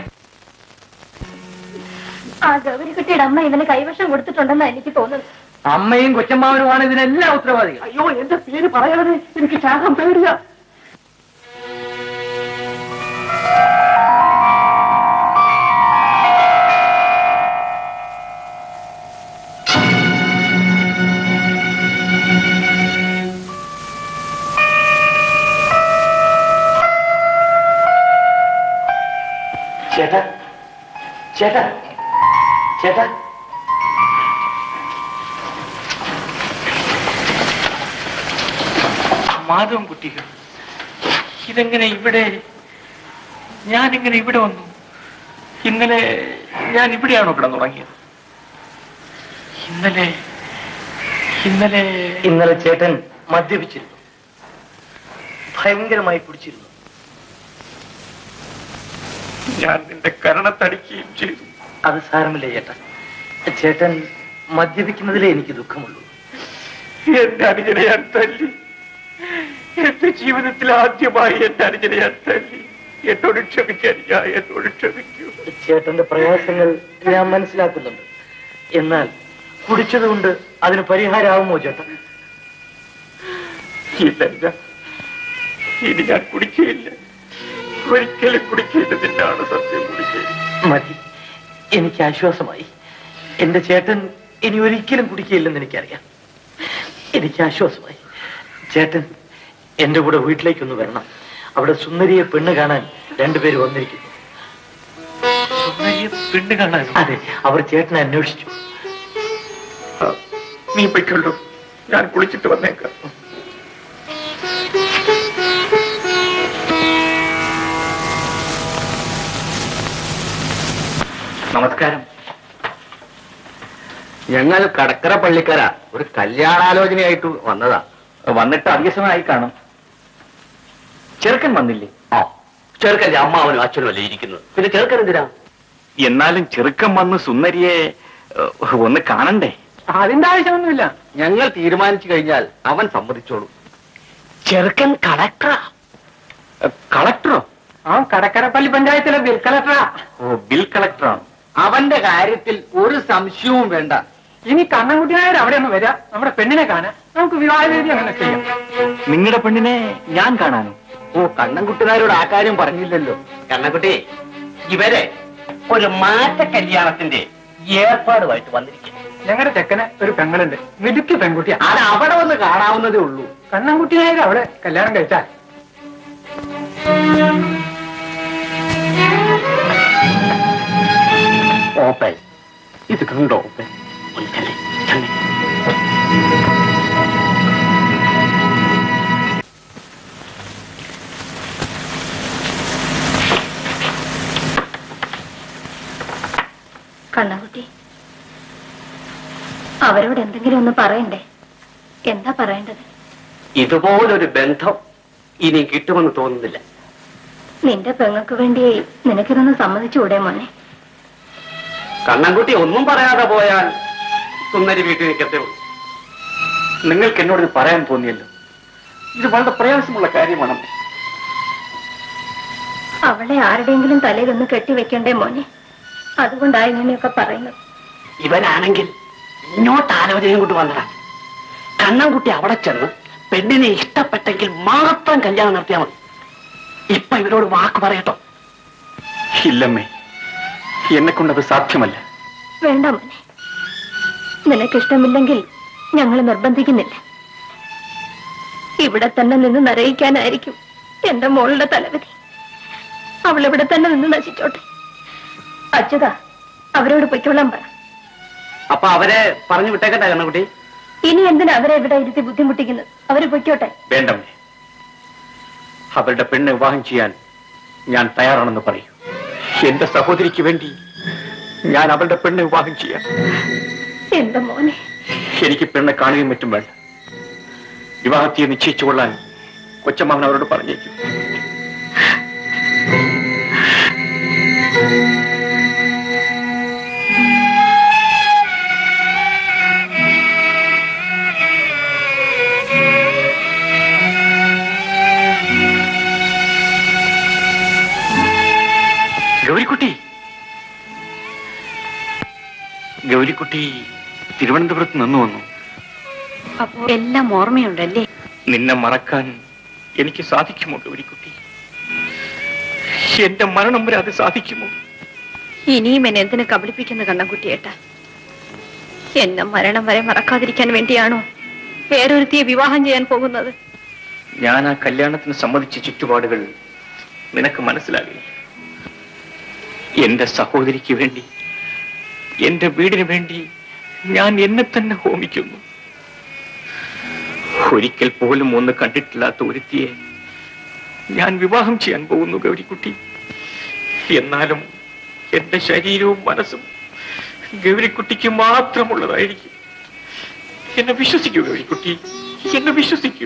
ആ ഗൗരിക്കുട്ടിയുടെ അമ്മ ഇവന് കൈവശം കൊടുത്തിട്ടുണ്ടെന്നാ എനിക്ക് തോന്നുന്നത്. അമ്മയും കൊച്ചമ്മാവനുമാണ് ഇതിനെല്ലാം ഉത്തരവാദികൾ. അയ്യോ, എന്റെ പേര് പറയാതെ എനിക്ക് ശാഖം പേടിയാ. ചേട്ടാ ചേട്ടാ ചേട്ടാ, മാധവൻകുട്ടികൾ ഇതെങ്ങനെ ഇവിടെ? ഞാനിങ്ങനെ ഇവിടെ വന്നു? ഇന്നലെ ഞാൻ ഇവിടെയാണോ കിടന്നുറങ്ങിയത്? ഇന്നലെ ഇന്നലെ ഇന്നലെ ചേട്ടൻ മദ്യപിച്ചിരുന്നു. ഭയങ്കരമായി കുടിച്ചിരുന്നു. ഞാൻ നിന്റെ കരണത്തടിക്കുകയും ചെയ്തു. അത് സാരമില്ല ചേട്ടൻ. ചേട്ടൻ മദ്യപിക്കുന്നതിലേ എനിക്ക് ദുഃഖമുള്ളൂ. എന്റെ അനുജനെ ഞാൻ തല്ലി. എന്റെ ജീവിതത്തിൽ ആദ്യമായി എന്റെ അനുജനെ ഞാൻ തല്ലി. എന്നോട് ക്ഷമിക്കാൻ ഞാൻ എന്നോട് ക്ഷമിക്കൂ. ചേട്ടന്റെ പ്രയാസങ്ങൾ ഞാൻ മനസ്സിലാക്കുന്നുണ്ട്. എന്നാൽ കുടിച്ചതുകൊണ്ട് അതിന് പരിഹാരമാവുമോ ചേട്ടൻ? ഇല്ല, ഇനി ഞാൻ കുടിക്കുകയില്ല. ഒരിക്കലും കുടിക്കേണ്ടതിനാണ് സത്യം. കുടിക്കുക മതി. എനിക്ക് ആശ്വാസമായി. എന്റെ ചേട്ടൻ ഇനി ഒരിക്കലും കുടിക്കുകയില്ലെന്ന് എനിക്കറിയാം. എനിക്ക് ആശ്വാസമായി. ചേട്ടൻ എന്റെ കൂടെ വീട്ടിലേക്കൊന്ന് വരണം. അവിടെ സുന്ദരിയെ പെണ്ണ് കാണാൻ രണ്ടുപേര് വന്നിരിക്കുന്നു. പെണ്ണ് കാണാൻ? അതെ, അവർ ചേട്ടനെ അന്വേഷിച്ചു. നീ പൊയ്ക്കൊള്ളൂ, ഞാൻ കുളിച്ചിട്ട് വന്നേക്കാം. നമസ്കാരം. ഞങ്ങൾ കടക്കര പള്ളിക്കര ഒരു കല്യാണാലോചനയായിട്ട് വന്നതാ. വന്നിട്ട് അധിക സമയമായി കാണും. ചെറുക്കൻ വന്നില്ലേ? ആ, ചെറുക്കന്റെ അമ്മാവനും അച്ഛനും അല്ലേ ഇരിക്കുന്നത്. പിന്നെ ചെറുക്കൻ എന്തിനാ? എന്നാലും ചെറുക്കൻ വന്ന് സുന്ദരിയെ ഒന്ന് കാണണ്ടേ? അതിന്റെ ആവശ്യമൊന്നുമില്ല. ഞങ്ങൾ തീരുമാനിച്ചു കഴിഞ്ഞാൽ അവൻ സമ്മതിച്ചോളൂ. ചെറുക്കൻ കളക്ടറാ. കളക്ടറോ? ആ, കടക്കരപ്പള്ളി പഞ്ചായത്തിലെ ബിൽ കളക്ടറാ. ഓ, ബിൽ കളക്ടറാണ്. അവന്റെ കാര്യത്തിൽ ഒരു സംശയവും വേണ്ട. ഇനി കണ്ണൻകുട്ടിനായർ അവിടെ ഒന്ന് വരാം. നമ്മുടെ പെണ്ണിനെ കാണാൻ നമുക്ക് വിവാഹവേദി അങ്ങനെ ചെയ്യാം. നിങ്ങളുടെ പെണ്ണിനെ ഞാൻ കാണാനോ? ഓ, കണ്ണൻകുട്ടിനാരോട് ആ കാര്യം പറഞ്ഞില്ലല്ലോ. കണ്ണൻകുട്ടി, ഇവരെ ഒരു മാറ്റ കല്യാണത്തിന്റെ ഏർപ്പാടുമായിട്ട് വന്നിരിക്കും. ഞങ്ങളുടെ ചെക്കന് ഒരു പെങ്ങളുണ്ട്, മിടുക്കി പെൺകുട്ടിയാ. അത് അവിടെ വന്ന് കാണാവുന്നതേ ഉള്ളൂ. കണ്ണൻകുട്ടിനായർ അവിടെ കല്യാണം കഴിച്ചാൽ ഓപ്പൻ ഇത് കണ്ടോ? ഓപ്പൻ ഒന്ന് ചെല്ലേ ചെല്ലേ. കണ്ണാകുട്ടി, അവരോട് എന്തെങ്കിലും ഒന്ന് പറയണ്ടേ? എന്താ പറയേണ്ടത്? ഇതുപോലൊരു ബന്ധം ഇനി കിട്ടുമെന്ന് തോന്നുന്നില്ല. നിന്റെ പെങ്ങൾക്ക് വേണ്ടി നിനക്കിതൊന്ന് സമ്മതിച്ചുകൂടെ മോനെ? കണ്ണൻകുട്ടി ഒന്നും പറയാതെ പോയാൽ സുന്ദരി വീട്ടിൽ നിൽക്കത്തേ ഉള്ളൂ. നിങ്ങൾക്ക് എന്നോട് ഇത് പറയാൻ തോന്നിയല്ലോ. ഇത് വളരെ പ്രയാസമുള്ള കാര്യമാണ്. അവളെ ആരുടെയെങ്കിലും തലയിലൊന്ന് കെട്ടിവെക്കണ്ടേ മോനെ? അതുകൊണ്ടാണ് ഇങ്ങനെയൊക്കെ പറയുന്നത്. ഇവനാണെങ്കിൽ ഇങ്ങോട്ട് ആലോചനയും കൊണ്ട് വന്നതാ. കണ്ണൻകുട്ടി അവിടെ ചെന്ന് പെണ്ണിനെ ഇഷ്ടപ്പെട്ടെങ്കിൽ മാത്രം കല്യാണം നടത്തിയാൽ മതി. ഇപ്പൊ ഇവരോട് വാക്ക് പറയട്ടോ? ഇല്ലമ്മേ, എന്നെ കൊണ്ടത് സാധ്യമല്ല. വേണ്ട മോനെ, നിനക്കിഷ്ടമില്ലെങ്കിൽ ഞങ്ങൾ നിർബന്ധിക്കുന്നില്ല. ഇവിടെ തന്നെ നിന്ന് നരയിക്കാനായിരിക്കും എന്റെ മോളുടെ തലവിധി. അവൾ ഇവിടെ തന്നെ നിന്ന് നശിച്ചോട്ടെ. അച്യുത, അവരോട് പൊയ്ക്കൊള്ളാൻ പറ. അപ്പൊ അവരെ പറഞ്ഞു വിട്ടേക്കട്ടെ കണ്ണൻകുട്ടി? ഇനി എന്തിനാ അവരെ ഇവിടെ ഇരുത്തി ബുദ്ധിമുട്ടിക്കുന്നത്? അവര് പൊയ്ക്കോട്ടെ. വേണ്ടമ്മേ, അവരുടെ പെണ്ണെ വിവാഹം ചെയ്യാൻ ഞാൻ തയ്യാറാണെന്ന് പറയൂ. എന്റെ സഹോദരിക്ക് വേണ്ടി ഞാൻ അവളുടെ പെണ്ണെ വിവാഹം ചെയ്യാം. എന്റെ മോനെ, എനിക്ക് പെണ്ണെ കാണുകയും മറ്റും വേണ്ട. വിവാഹത്തെ നിശ്ചയിച്ചു കൊള്ളാൻ കൊച്ചമ്മൻ അവരോട് പറഞ്ഞേക്കും. ഗൗരിക്കുട്ടി തിരുവനന്തപുരത്ത് നിന്ന് വന്നു. അപ്പോ എല്ലാം ഓർമ്മയുണ്ടല്ലേ? നിന്നെ മറക്കാൻ എനിക്ക് സാധിക്കുമോ ഗൗരിക്കുട്ടി? എന്റെ മരണം വരെ അത് സാധിക്കുമോ? ഇനിയും എന്നെ എന്തിനു കബളിപ്പിക്കുന്ന കണ്ണൻകുട്ടിയേട്ടാ? എന്നെ മരണം വരെ മറക്കാതിരിക്കാൻ വേണ്ടിയാണോ വേറൊരുത്തിയെ വിവാഹം ചെയ്യാൻ പോകുന്നത്? ഞാൻ ആ കല്യാണത്തിന് സമ്മതിച്ച ചുറ്റുപാടുകൾ നിനക്ക് മനസ്സിലാകില്ല. എന്റെ സഹോദരിക്ക് വേണ്ടി, എന്റെ വീടിന് വേണ്ടി ഞാൻ എന്നെ തന്നെ ഹോമിക്കുന്നു. ഒരിക്കൽ പോലും ഒന്ന് കണ്ടിട്ടില്ലാത്ത ഒരുത്തിയെ ഞാൻ വിവാഹം ചെയ്യാൻ പോകുന്നു ഗൗരിക്കുട്ടി. എന്നാലും എന്റെ ശരീരവും മനസ്സും ഗൗരിക്കുട്ടിക്ക് മാത്രമുള്ളതായിരിക്കും. എന്നെ വിശ്വസിക്കൂ ഗൗരിക്കുട്ടി, എന്നെ വിശ്വസിക്കൂ.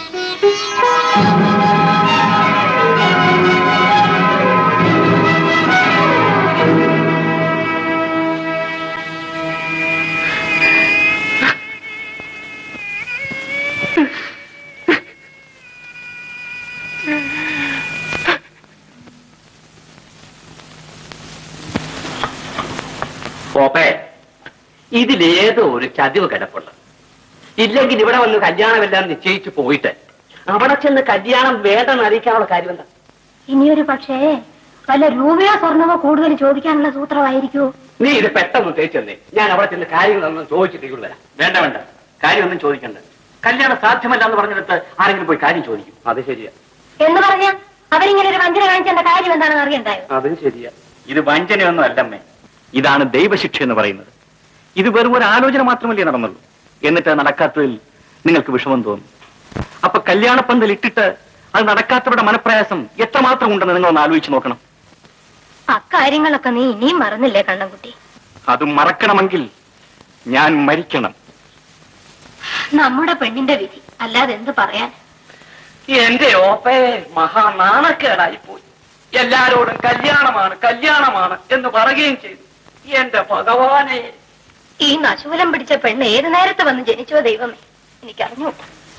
ഇതിലേതോ ഒരു ചതിവ് കിടപ്പുള്ള. ഇല്ലെങ്കിൽ ഇവിടെ വന്ന് കല്യാണമെല്ലാം നിശ്ചയിച്ചു പോയിട്ട് അവിടെ ചെന്ന് കല്യാണം വേണ്ടെന്ന് അറിയിക്കാനുള്ള കാര്യം എന്താ? ഇനിയൊരു പക്ഷേ വല്ല രൂപയോ സ്വർണമോ കൂടുതൽ ചോദിക്കാനുള്ള സൂത്രമായിരിക്കുമോ? നീ ഇത് പെട്ടെന്ന് തേച്ചെന്നേ. ഞാൻ അവിടെ ചെന്ന് കാര്യങ്ങളൊന്നും ചോദിച്ചിട്ട് വരാം. വേണ്ട വേണ്ട, കാര്യമൊന്നും ചോദിക്കണ്ട. കല്യാണം സാധ്യമല്ല എന്ന് പറഞ്ഞിടത്ത് ആരെങ്കിലും പോയി കാര്യം ചോദിക്കും. അത് ശരിയാ. എന്ന് പറഞ്ഞാൽ അവരിങ്ങനെ ഒരു വഞ്ചന കാണിച്ചേണ്ട കാര്യം എന്താണെന്ന് അറിയണ്ടായോ? അതും ശരിയാ. ഇത് വഞ്ചനയൊന്നും അല്ലമ്മേ, ഇതാണ് ദൈവശിക്ഷ എന്ന് പറയുന്നത്. ഇത് വെറും ഒരു ആലോചന മാത്രമല്ലേ നടന്നുള്ളൂ. എന്നിട്ട് നടക്കാത്തതിൽ നിങ്ങൾക്ക് വിഷമം തോന്നും. അപ്പൊ കല്യാണപ്പന്തൽ ഇട്ടിട്ട് അത് നടക്കാത്തവരുടെ മനപ്രയാസം എത്രമാത്രം ഉണ്ടെന്ന് നിങ്ങളൊന്ന് ആലോചിച്ച് നോക്കണം. അക്കാര്യങ്ങളൊക്കെ നീ ഇനിയും മറന്നില്ലേ കണ്ണൻകുട്ടി? അത് മറക്കണമെങ്കിൽ ഞാൻ മരിക്കണം. നമ്മുടെ പെണ്ണിന്റെ വിധി, അല്ലാതെ എന്ത് പറയാൻ? എന്റെ ഓപ്പേ മഹാനാണക്കേടായി പോയി. എല്ലാരോടും കല്യാണമാണ് കല്യാണമാണ് എന്ന് പറയുകയും ചെയ്തു. എന്റെ ഭഗവാനെ, ഈ നശൂലം പിടിച്ച പെണ്ണ് ഏത് നേരത്തെ വന്ന് ജനിച്ചോ ദൈവമേ, എനിക്കറിഞ്ഞു.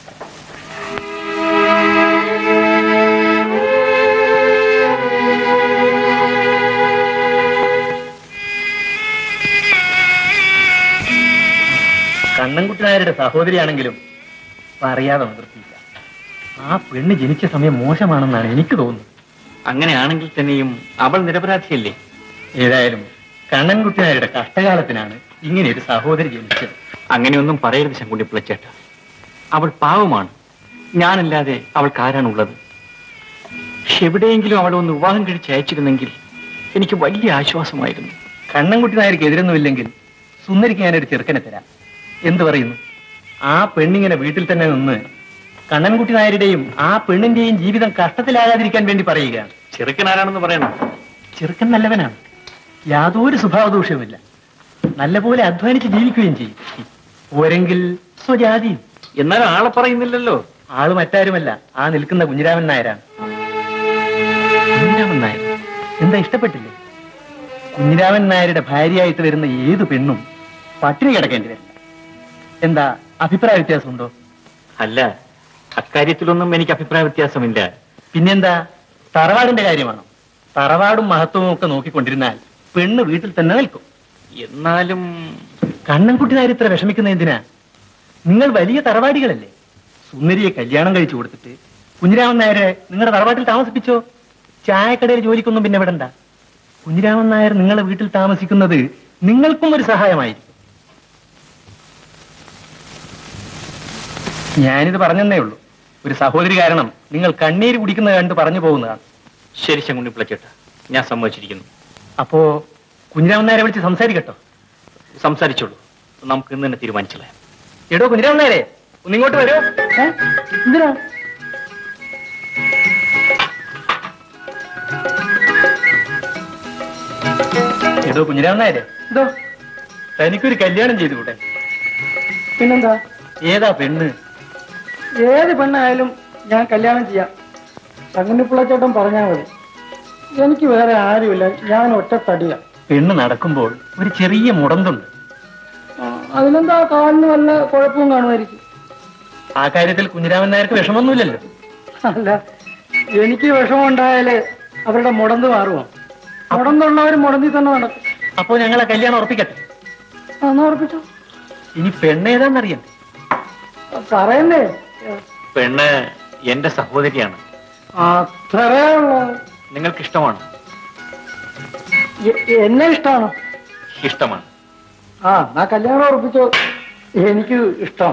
കണ്ണൻകുട്ടി നായരുടെ സഹോദരിയാണെങ്കിലും പറയാതെ നിർത്തിയില്ല. ആ പെണ്ണ് ജനിച്ച സമയം മോശമാണെന്നാണ് എനിക്ക് തോന്നുന്നത്. അങ്ങനെയാണെങ്കിൽ തന്നെയും അവൾ നിരപരാധിയല്ലേ? ഏതായാലും കണ്ണൻകുട്ടി നായരുടെ കഷ്ടകാലത്തിനാണ് ഇങ്ങനെ ഒരു സഹോദരി ജനിച്ചത്. അങ്ങനെയൊന്നും പറയരുത് ശങ്കുണ്ടി പിള്ളച്ചേട്ട. അവൾ പാവമാണ്. ഞാനല്ലാതെ അവൾക്ക് ആരാണുള്ളത്? എവിടെയെങ്കിലും അവളെ ഒന്ന് വിവാഹം കഴിച്ച് അയച്ചിരുന്നെങ്കിൽ എനിക്ക് വലിയ ആശ്വാസമായിരുന്നു. കണ്ണൻകുട്ടി നായർക്ക് എതിരൊന്നുമില്ലെങ്കിൽ സുന്ദരിക്ക് ഞാനൊരു ചെറുക്കനെ തരാം. എന്തു പറയുന്നു? ആ പെണ്ണിങ്ങനെ വീട്ടിൽ തന്നെ നിന്ന് കണ്ണൻകുട്ടി നായരുടെയും ആ പെണ്ണിന്റെയും ജീവിതം കഷ്ടത്തിലാകാതിരിക്കാൻ വേണ്ടി പറയുകയാണ്. ചെറുക്കൻ ആരാണെന്ന് പറയണം. ചെറുക്കൻ നല്ലവനാണ്, യാതൊരു സ്വഭാവദൂഷ്യവുമില്ല. നല്ലപോലെ അധ്വാനിച്ച് ജീവിക്കുകയും ചെയ്യും. പോരെങ്കിൽ സ്വജാതിയും. എന്നാലും ആളെ പറയുന്നില്ലല്ലോ. ആള് മറ്റാരുമല്ല, ആ നിൽക്കുന്ന കുഞ്ഞിരാമൻ നായരാണ്. കുഞ്ഞിരാമൻ നായർ എന്താ ഇഷ്ടപ്പെട്ടില്ലേ? കുഞ്ഞിരാമൻ നായരുടെ ഭാര്യയായിട്ട് വരുന്ന ഏതു പെണ്ണും പട്ടിണി കിടക്കേണ്ടി വരില്ല. എന്താ അഭിപ്രായ വ്യത്യാസമുണ്ടോ? അല്ല, അക്കാര്യത്തിലൊന്നും എനിക്ക് അഭിപ്രായ വ്യത്യാസമില്ല. പിന്നെന്താ, തറവാടിന്റെ കാര്യമാണോ? തറവാടും മഹത്വവും ഒക്കെ നോക്കിക്കൊണ്ടിരുന്നാൽ പെണ്ണ് വീട്ടിൽ തന്നെ നിൽക്കും. എന്നാലും കണ്ണൻകുട്ടി നായർ ഇത്ര വിഷമിക്കുന്ന എന്തിനാ? നിങ്ങൾ വലിയ തറവാടികളല്ലേ? സുന്ദരിയെ കല്യാണം കഴിച്ചു കൊടുത്തിട്ട് കുഞ്ഞിരാമൻ നായരെ നിങ്ങളുടെ തറവാട്ടിൽ താമസിപ്പിച്ചോ. ചായക്കടയിൽ ജോലിക്കൊന്നും പിന്നെ വിടണ്ട. കുഞ്ഞിരാമൻ നായർ നിങ്ങളെ വീട്ടിൽ താമസിക്കുന്നത് നിങ്ങൾക്കും ഒരു സഹായമായിരിക്കും. ഞാനിത് പറഞ്ഞെന്നേ ഉള്ളൂ. ഒരു സഹോദരി കാരണം നിങ്ങൾ കണ്ണീര് കുടിക്കുന്നത് കണ്ട് പറഞ്ഞു പോകുന്നതാണ്. ശരി ശങ്കുണ്ണിപ്പിള്ളച്ചേട്ടാ, ഞാൻ സമ്മതിച്ചിരിക്കുന്നു. അപ്പോ കുഞ്ഞിരാമൻ നായരെ വിളിച്ച് സംസാരിക്കട്ടോ? സംസാരിച്ചോളൂ, നമുക്ക് ഇന്ന് തന്നെ തീരുമാനിച്ചല്ലേ. എടോ കുഞ്ഞിരാമൻ നായരെ, ഒന്നിങ്ങോട്ട് വരൂ. എന്തിനാ? എടോ കുഞ്ഞിരാമൻ നായരെ, എന്തോ? തനിക്കൊരു കല്യാണം ചെയ്തുകൂടെ? പിന്നെന്താ? ഏതാ പെണ്ണ്? ഏത് പെണ്ണായാലും ഞാൻ കല്യാണം ചെയ്യാം. ചങ്ങന്നിപ്പിള്ളച്ചേട്ടൻ പറഞ്ഞാൽ മതി. എനിക്ക് വേറെ ആരുമില്ല, ഞാൻ ഒറ്റ തടിയ. പെണ്ണ് നടക്കുമ്പോൾ ഒരു ചെറിയ മുടന്തുണ്ട്. അതിനെന്താ, കാലിന് വല്ല കുഴപ്പവും കാണുമായിരിക്കും. ആ കാര്യത്തിൽ കുഞ്ഞിരാമൻ നായർക്ക് വിഷമൊന്നുമില്ലല്ലോ. അല്ല, എനിക്ക് വിഷമം ഉണ്ടായാലേ അവരുടെ മുടന്ത് മാറുമോ? മുടന്തുള്ളവർ മുടന്തി തന്നെ നടക്കും. അപ്പോ ഞങ്ങളെ കല്യാണം ഉറപ്പിക്കട്ടെ? എന്നാ ഉറപ്പിച്ചോ. ഇനി പെണ്ണേതാന്നറിയണ്ടേ? പറയുന്നേ. പെണ്ണ് എന്റെ സഹോദരിയാണ്. അത്രേ ഉള്ളൂ. നിങ്ങൾക്ക് ഇഷ്ടമാണോ? എന്നെ ഇഷ്ടമാണോ? ഇഷ്ടമാണ്. ആ കല്യാണം ഉറപ്പിച്ചോ. എനിക്ക് ഇഷ്ടം.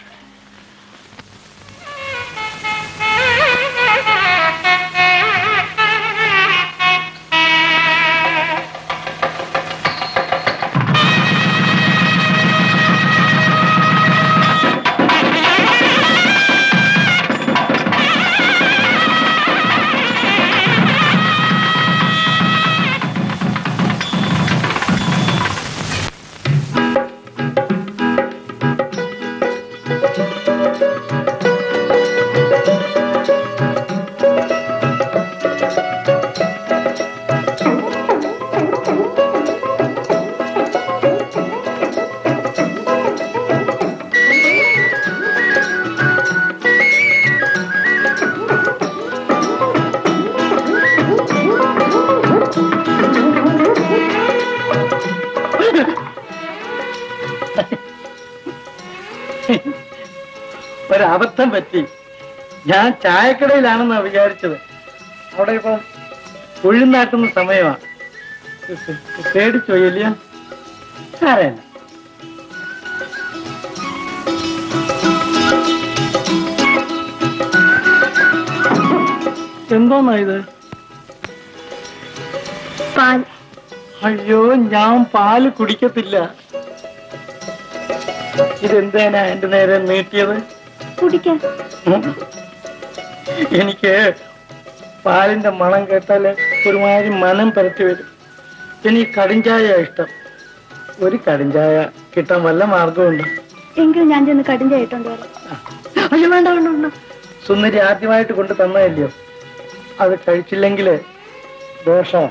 ഒരബദ്ധം പറ്റി. ഞാൻ ചായക്കടയിലാണെന്നാ വിചാരിച്ചത്. അവിടെ ഇപ്പം ഉഴുന്നാട്ടുന്ന സമയമാണ്. പേടിച്ചോ ഇല്ല? സാരല്ല. എന്തോന്നാ ഇത്? പാൽ. അയ്യോ, ഞാൻ പാല് കുടിക്കത്തില്ല. ഇതെന്തേനാ എന്റെ നേരെ നീട്ടിയത്? കുടിക്കാൻ. എനിക്ക് പാലിന്റെ മണം കേട്ടാല് ഒരുമാതിരി മനം പരത്തി വരും. എനിക്ക് കടിഞ്ചായ ഇഷ്ടം. ഒരു കടിഞ്ചായ കിട്ടാൻ വല്ല മാർഗമുണ്ട്? എങ്കിലും ഞാൻ ചെന്ന് കടിഞ്ചായ ഇട്ടോണ്ട് വരാം. അയ്യോ, വേണ്ട വേണ്ട വേണ്ട. സുന്ദരി ആദ്യമായിട്ട് കൊണ്ട് തന്നതല്ലയോ, അത് കഴിച്ചില്ലെങ്കില് ദോഷ.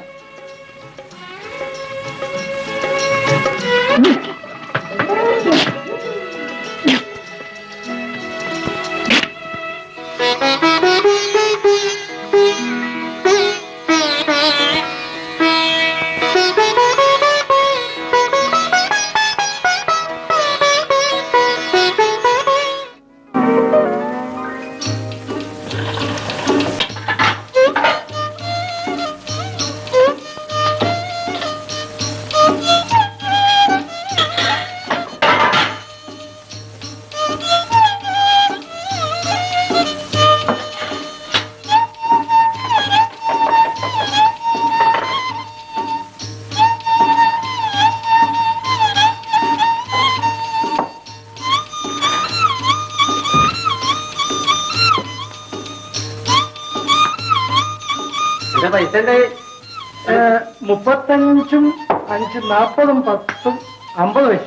പൈസ 35, 5, 40, 10. 50 പൈസ.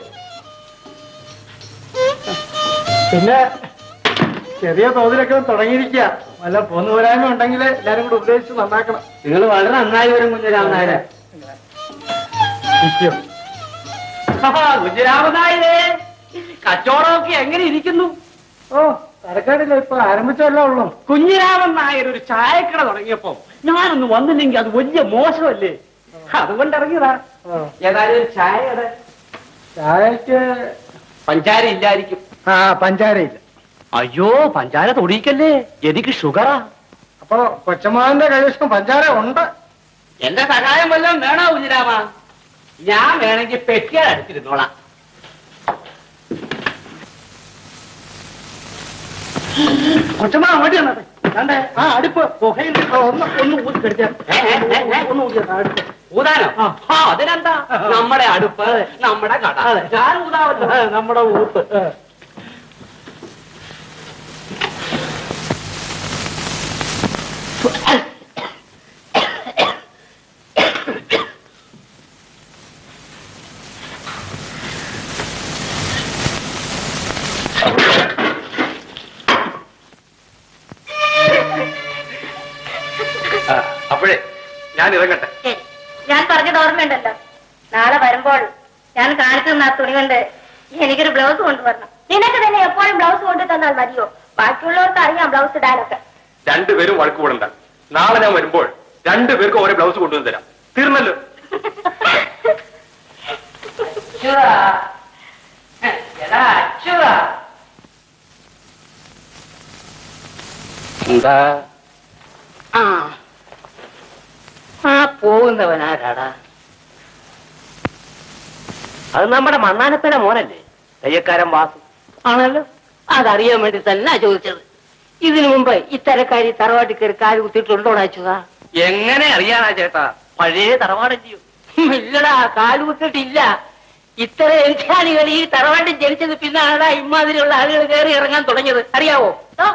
പിന്നെ ചെറിയ തോതിലൊക്കെ തുടങ്ങിയിരിക്കുക. വല്ല പോന്നു പോരായ്മ ഉണ്ടെങ്കിൽ എല്ലാരും കൂടെ ഉപദേശിച്ച് നന്നാക്കണം. നിങ്ങൾ വളരെ നന്നായി വരും കുഞ്ഞിരാമൻ നായരെ. കുഞ്ഞിരാമൻ നായരെ, കച്ചവടമൊക്കെ എങ്ങനെ ഇരിക്കുന്നു? ഓ തരക്കേടില്ല, ഇപ്പൊ ആരംഭിച്ചല്ലേ ഉള്ളൂ. കുഞ്ഞിരാമൻ നായർ ഒരു ചായക്കട തുടങ്ങിയപ്പോ ഞാനൊന്ന് വന്നില്ലെങ്കിൽ അത് വലിയ മോശമല്ലേ? അതുകൊണ്ട് ഇറങ്ങിയതാ. ഏതായാലും ഒരു ചായകട. ചായക്ക് പഞ്ചാര ഇല്ലായിരിക്കും. പഞ്ചാരയില്ല. അയ്യോ, പഞ്ചാര തൊടിയിക്കല്ലേ, എനിക്ക് ഷുഗറാ. അപ്പൊ കൊച്ചമ്മാവന്റെ കൈവശം പഞ്ചാര ഉണ്ട്. എന്റെ സഹായം വല്ലതും വേണോ കുഞ്ഞിരാമ? ഞാൻ വേണമെങ്കിൽ പെട്ടിയാൽ അടിച്ചിരുന്നോളാം. കൊച്ചമ്മ അങ്ങോട്ട് വന്നേ. ആ അടുപ്പ് പുകയിൽ ഒന്ന് ഊതിക്കടിച്ചാൽ ഒന്ന് ഊതിയാ അടുപ്പ് ഊതാനോ? അതിനെന്താ, നമ്മുടെ അടുപ്പ്, നമ്മുടെ കട. ഞാൻ ഊതാവല്ലോ. നമ്മുടെ ഊത്ത്. അപ്പോഴേ ഞാൻ ഇറങ്ങട്ടെ. ഞാൻ പറഞ്ഞത് ഓർമ്മയുണ്ടല്ലോ, നാളെ വരുമ്പോൾ ഞാൻ കാണിച്ചു തന്ന തുണി കൊണ്ട് എനിക്കൊരു ബ്ലൗസ് കൊണ്ടുവരണം. നിനക്ക് തന്നെ എപ്പോഴും ബ്ലൗസ് കൊണ്ടു തന്നാൽ മതിയോ? ബാക്കിയുള്ളവർക്ക് അറിയാം ബ്ലൗസ് ഇടാനൊക്കെ. രണ്ടുപേരും വഴക്ക് കൂടണ്ട. നാളെ ഞാൻ വരുമ്പോൾ രണ്ടുപേർക്കും ഓരോ ബ്ലൗസ് കൊണ്ടുവന്ന് തരാം. തീർന്നല്ലോ. എന്താ ആ പോകുന്നവനാരാടാ? അത് നമ്മുടെ മണ്ണാനപ്പന മോനല്ലേ, തയ്യക്കാരൻ വാസു. ആണല്ലോ, അതറിയാൻ വേണ്ടി തന്നെ ചോദിച്ചത്. ഇതിനു മുമ്പ് ഇത്തരക്കാരി തറവാട്ടിൽ കയറി കാല് കുത്തിയിട്ടുണ്ടോടാ അച്യുതാ? എങ്ങനെ അറിയാനാ ചേട്ടാ? പഴയ തറവാടല്ലയോ? ഇല്ലടാ, കാല് കുത്തിയിട്ടില്ല. ഇത്ര എൻഷാനികൾ ഈ തറവാട്ടിൽ ജനിച്ചത് പിന്നാണ് ഇമാതിരിയുള്ള ആളുകൾ കയറി ഇറങ്ങാൻ തുടങ്ങിയത്, അറിയാവോ?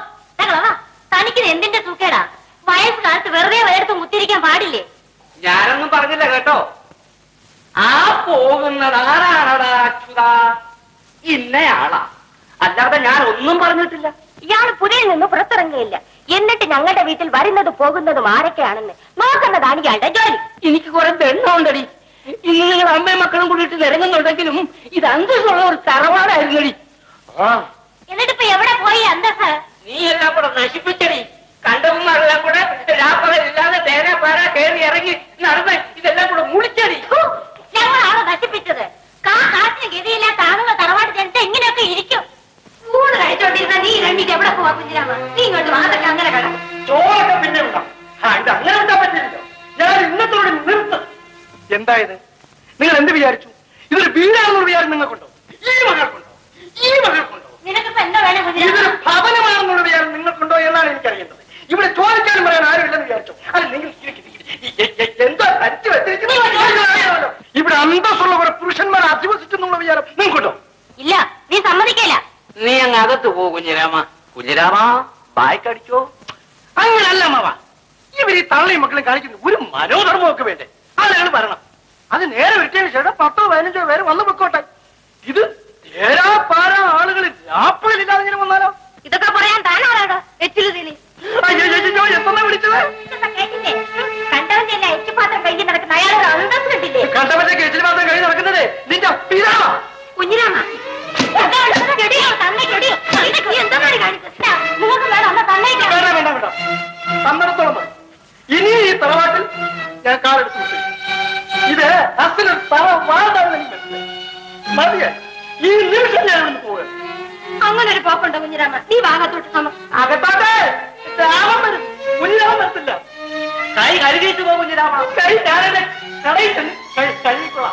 തനിക്ക് എന്തിന്റെ സൂക്കേടാ? വയസ്സുകാലത്ത് വെറുതെ വേർത്ത് മുത്തിരിക്കാൻ പാടില്ലേ? ഞാനൊന്നും പറഞ്ഞില്ല കേട്ടോ. ആ പോകുന്നത് ആരാണടാ അച്യുതാ? ഇന്നയാളാ, അല്ലാതെ ഞാൻ ഒന്നും പറഞ്ഞിട്ടില്ല. ഇയാൾ പുരയിൽ നിന്ന് പുറത്തിറങ്ങിയില്ല. എന്നിട്ട് ഞങ്ങളുടെ വീട്ടിൽ വരുന്നതും പോകുന്നതും ആരൊക്കെയാണെന്ന് നോക്കുന്നതാണ് ഇയാളുടെ ജോലി. എനിക്ക് കുറെ എണ്ണമുണ്ടടി. ഇന്ന് നിങ്ങൾ അമ്മയും മക്കളും കൂടിയിട്ട് നിരങ്ങുന്നുണ്ടെങ്കിലും ഇത് അന്തസ്സുള്ള ഒരു തറവാടായിരുന്നടി. എന്നിട്ടിപ്പോ എവിടെ പോയി അന്തസ്? നീ എല്ലാം കൂടെ നശിപ്പിച്ചടി. കണ്ടവന്മാരെല്ലാം കൂടെ രാപ്പകലില്ലാതെ തേന പാറ കയറി ഇറങ്ങി നടന്ന് ഇതെല്ലാം കൂടെ മുളിച്ചടി. ഞങ്ങളാണോ നശിപ്പിച്ചത്? കാശിന് ഗതിയില്ലാത്ത ആളുകൾ തറവാട് ജനിച്ച ഇങ്ങനെയൊക്കെ ഇരിക്കും. ഊണ് കഴിച്ചോണ്ടിരുന്ന നീ രണ്ടിട്ട് എവിടെ പോവാ കുഞ്ഞിരാമ? നീ ഇങ്ങോട്ട് വാതൊക്കെ അങ്ങനെ കട. ചോറൊക്കെ പിന്നെ ഉണ്ടാവും. ഇത് അങ്ങനെ ഉണ്ടാ പറ്റില്ലല്ലോ. ഞാൻ ഇന്നത്തോടെ നിർത്തും. എന്തായത്? നിങ്ങൾ എന്ത് വിചാരിച്ചു? ഇതൊരു വീടാണെന്നുള്ള വിചാരം നിങ്ങൾക്കുണ്ടോ? ഈ മകൾക്കുണ്ടോ? ഈ മകൾക്കുണ്ടോ? നിനക്കിപ്പോ എന്താ വേണം കുഞ്ഞിരാമ? ഇതൊരു ഭവനമാണെന്നുള്ള വിചാരം നിങ്ങൾക്കുണ്ടോ എന്നാണ് എനിക്കറിയേണ്ടത്. ഇവിടെ ചോദിക്കാനും പറയാൻ ആരുമില്ലെന്ന് വിചാരിച്ചോ? അല്ല, നിങ്ങൾ എന്താ ധരിച്ചു വെച്ചിരിക്കുന്നത്? ഇവിടെ അന്തസ്സുള്ള കുറെ പുരുഷന്മാർ അധിവസിച്ചെന്നുള്ള വിചാരം നിങ്ങൾക്കുണ്ടോ? ഇല്ല, നീ സമ്മതിക്കില്ല. നീ അങ്ങ് അകത്ത് പോ കുഞ്ഞിരാമ. കുഞ്ഞിരാമ ബായ്ക്കടിച്ചോ? അങ്ങനല്ല മാവ. ഇവർ ഈ തള്ളയും മക്കളും കാണിക്കുന്നത് ഒരു മനോധർമ്മമൊക്കെ വേണ്ടേ? ആളുകൾ വരണം. അത് നേരെ വിട്ടതിന് ശേഷം 10-15 പേര് വന്നു പൊക്കോട്ടെ. ഇത് തേരാ പാരാ ആളുകൾ രാപ്പകലില്ലാതെ ഇങ്ങനെ വന്നാലോ? ഇതൊക്കെ പറയാൻ താനാരാടോ? എച്ചിലുതിലി എത്തന്നെ വിളിച്ചത്? കേട്ടില്ലേ? കണ്ടവന്റെ എല്ലാം എച്ചിപ്പാത്രം കഴിഞ്ഞ് നടക്കുന്ന അയാളൊരു അന്തസ് കണ്ടില്ലേ? കണ്ടവന്റെ കേച്ചിൽ മാത്രം കഴിഞ്ഞ് നടക്കുന്നത് നിന്റെ പിതാവ. കുഞ്ഞിരാമ സമ്മതത്തോളം മതി. ഇനി ഈ തറവാട്ടിൽ ഞാൻ കാലെടുത്ത് വിട്ടു. ഇത് അസിന് തറവാടാണെന്ന് എനിക്ക് മനസ്സിലായി. മതിയായി. ഈ നിമിഷം ഞാൻ ഇവിടുന്ന് പോവുക. അങ്ങനെ ഒരു പോക്കുണ്ടോ കുഞ്ഞിരാമ? നീ ഭാഗത്തോട്ട് അകത്താട്ടെ. രാമം വരും. കുഞ്ഞിരാമൻ വരത്തില്ല. കൈ കഴുകിയിട്ട് പോ കുഞ്ഞിരാമ. കൈ ഞാനെ കടയിൽ കഴുകിക്കൊള്ളാം.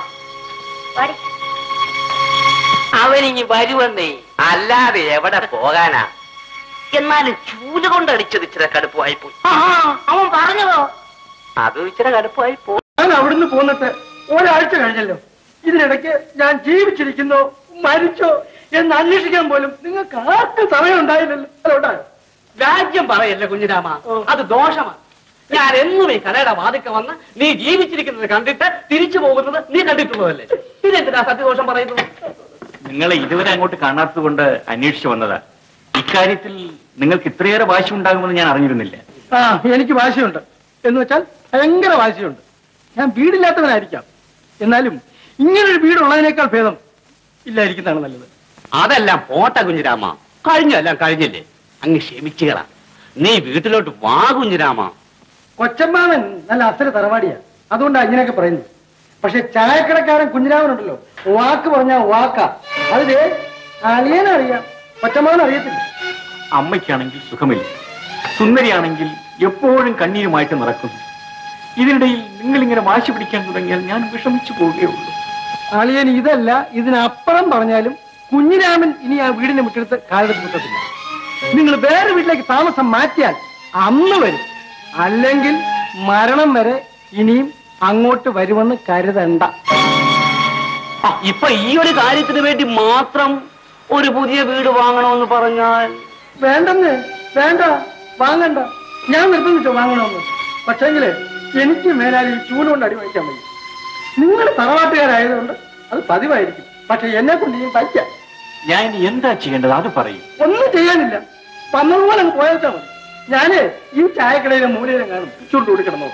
അവനിങ്ങി വരുവന്നേ, അല്ലാതെ എവിടെ പോകാനാ? എന്നാലും ചൂല് കൊണ്ട് അടിച്ചത് ഇച്ചിരി കടുപ്പമായി പോയി. അവൻ പറഞ്ഞതോ? അത് ഇച്ചിരി കടുപ്പമായി പോയി. ഞാൻ അവിടുന്ന് പോന്നിട്ട് ഒരാഴ്ച കഴിഞ്ഞല്ലോ. ഇതിനിടയ്ക്ക് ഞാൻ ജീവിച്ചിരിക്കുന്നോ മരിച്ചോ എന്ന് അന്വേഷിക്കാൻ പോലും നിങ്ങൾക്ക് ആർക്കും സമയം ഉണ്ടായില്ലല്ലോ. അതുകൊണ്ടാണ് രാജ്യം പറയല്ല കുഞ്ഞിരാമ, അത് ദോഷമാണ്. ഞാൻ എന്നും ഈ കടയുടെ വാതിക്ക വന്ന് നീ ജീവിച്ചിരിക്കുന്നത് കണ്ടിട്ട് തിരിച്ചു പോകുന്നത് നീ കണ്ടിട്ടുള്ളതല്ലേ? പിന്നെന്തിനാ സത്യദോഷം പറയുന്നു? നിങ്ങളെ ഇതുവരെ അങ്ങോട്ട് കാണാത്തത് കൊണ്ട് അന്വേഷിച്ചു വന്നതാ. ഇക്കാര്യത്തിൽ നിങ്ങൾക്ക് ഇത്രയേറെ വാശി ഉണ്ടാകുമെന്ന് ഞാൻ അറിഞ്ഞിരുന്നില്ല. ആ, എനിക്ക് വാശിയുണ്ട്. എന്ന് വെച്ചാൽ ഭയങ്കര വാശിയുണ്ട്. ഞാൻ വീടില്ലാത്തവനായിരിക്കാം, എന്നാലും ഇങ്ങനൊരു വീടുള്ളതിനേക്കാൾ ഭേദം ഇല്ലായിരിക്കുന്നതാണ് നല്ലത്. അതെല്ലാം പോട്ട കുഞ്ഞിരാമ, കഴിഞ്ഞെല്ലാം കഴിഞ്ഞില്ലേ, അങ്ങ് ക്ഷമിച്ചുകളാ. നീ വീട്ടിലോട്ട് വാ കുഞ്ഞിരാമ. കൊച്ചമ്മാവൻ നല്ല അസല തറവാടിയാ, അതുകൊണ്ടാ ഇങ്ങനെയൊക്കെ പറയുന്നത്. പക്ഷെ ചായക്കടക്കാരൻ കുഞ്ഞിരാമനുണ്ടല്ലോ, വാക്ക് പറഞ്ഞാ വാക്കാ. അതില് അളിയനറിയാം, കൊച്ചമ്മാവൻ അറിയത്തില്ല. അമ്മയ്ക്കാണെങ്കിൽ സുഖമില്ല, സുന്ദരിയാണെങ്കിൽ എപ്പോഴും കണ്ണീരുമായിട്ട് നടക്കുന്നു. ഇതിനിടയിൽ നിങ്ങളിങ്ങനെ വാശി പിടിക്കാൻ തുടങ്ങിയാൽ ഞാൻ വിഷമിച്ചു പോവുകയുള്ളൂ. അളിയൻ ഇതല്ല ഇതിനപ്പുറം പറഞ്ഞാലും കുഞ്ഞിരാമൻ ഇനി ആ വീടിന്റെ മുറ്റെടുത്ത് കാലെടുത്ത് മുട്ടത്തില്ല. നിങ്ങൾ വേറെ വീട്ടിലേക്ക് താമസം മാറ്റിയാൽ അന്ന് വരും, അല്ലെങ്കിൽ മരണം വരെ ഇനിയും അങ്ങോട്ട് വരുമെന്ന് കരുതണ്ട. ഇപ്പൊ ഈ ഒരു കാര്യത്തിന് വേണ്ടി മാത്രം ഒരു പുതിയ വീട് വാങ്ങണമെന്ന് പറഞ്ഞാൽ? വേണ്ടെന്ന്, വേണ്ട, വാങ്ങണ്ട. ഞാൻ നിർബന്ധിച്ചോ വാങ്ങണമെന്ന്. പക്ഷേങ്കില് എനിക്ക് മേലാൽ ഈ ചൂട് കൊണ്ട് അടി വഹിക്കാൻ മതി. നിങ്ങൾ തറവാട്ടുകാരായതുകൊണ്ട് അത് പതിവായിരിക്കും, പക്ഷെ എന്നെ കൊണ്ട് ഈ തയ്ക്കാം. ഞാൻ ഇനി എന്താ ചെയ്യേണ്ടത് അത് പറയും. ഒന്നും ചെയ്യാനില്ല, വന്നതുപോലെ അങ്ങ് പോയാച്ചാ മതി. ഞാന് ഈ ചായക്കടയിലെ മൂലയിലും കാണും, ചൂട് കൊടുക്കണമോ.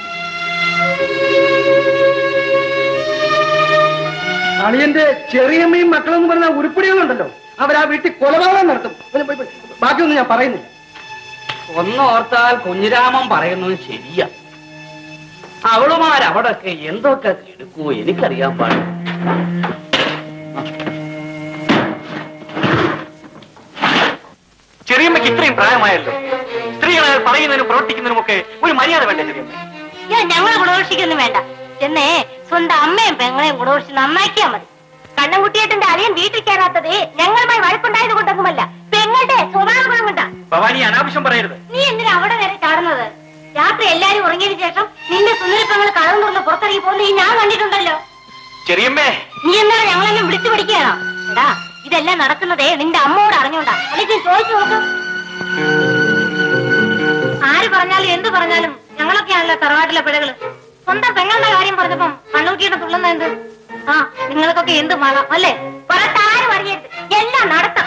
അളിയന്റെ ചെറിയമ്മയും മക്കളെന്ന് പറഞ്ഞ ഉരുപ്പടികളുണ്ടല്ലോ, അവരാ വീട്ടിൽ കൊലപാതകം നടത്തും. ബാക്കിയൊന്നും ഞാൻ പറയുന്നില്ല. ഒന്നോർത്താൽ കുഞ്ഞിരാമൻ പറയുന്നത് ശരിയാ. അവളുമാരവിടൊക്കെ എന്തൊക്കെ എടുക്കുവോ എനിക്കറിയാൻ പാടില്ല. ചെറിയമ്മയ്ക്ക് ഇത്രയും പ്രായമായല്ലോ, സ്ത്രീകളെ പറയുന്നതിനും പ്രവർത്തിക്കുന്നതിനും ഒക്കെ ഒരു മര്യാദ വേണ്ട ചെറിയമ്മ. ഞങ്ങളെ ഗുണദോഷിക്കൊന്നും വേണ്ട. എന്നേ സ്വന്തം അമ്മയും പെങ്ങളെയും ഗുണദോഷിച്ച് നന്നാക്കിയാ മതി. കണ്ണൻകുട്ടിയേട്ടന്റെ അളിയൻ വീട്ടിൽ കയറാത്തത് ഞങ്ങളുമായി വഴക്കുണ്ടായത് കൊണ്ടൊന്നുമല്ല, പെങ്ങളുടെ സ്വഭാവ ഗുണം കൊണ്ടാ. ഭവാനി അനാവശ്യം പറയരുത്. നീ എന്തിനാ അവിടെ വരെ ചാടുന്നത്? രാത്രി എല്ലാരും ഉറങ്ങിയതിനു ശേഷം നിന്റെ സുന്ദരപ്പങ്ങൾ കടന്നു തുറന്ന് പുറത്തിറങ്ങി പോകുന്നത് ഞാൻ കണ്ടിട്ടുണ്ടല്ലോ. ചെറിയമ്മേ, നീ എന്താണ് ഞങ്ങളെല്ലാം വിളിച്ചു പിടിക്കുകയാണോ? എടാ, ഇതെല്ലാം നടക്കുന്നതേ നിന്റെ അമ്മയോട് അറിഞ്ഞോണ്ടാ. അല്ലെങ്കിൽ ചോദിച്ചു നോക്ക്. ആര് പറഞ്ഞാലും എന്ത് പറഞ്ഞാലും ഞങ്ങളൊക്കെയാണല്ലോ തറവാട്ടിലെ പിഴകള്. സ്വന്തം പെങ്ങളുടെ കാര്യം പറഞ്ഞപ്പം കണ്ണൂറ്റിയുടെ തുള്ളുന്ന എന്ത്? ആ, നിങ്ങൾക്കൊക്കെ എന്ത് മണം അല്ലേ? പുറത്താരും അറിയരുത്, എല്ലാം നടത്താം.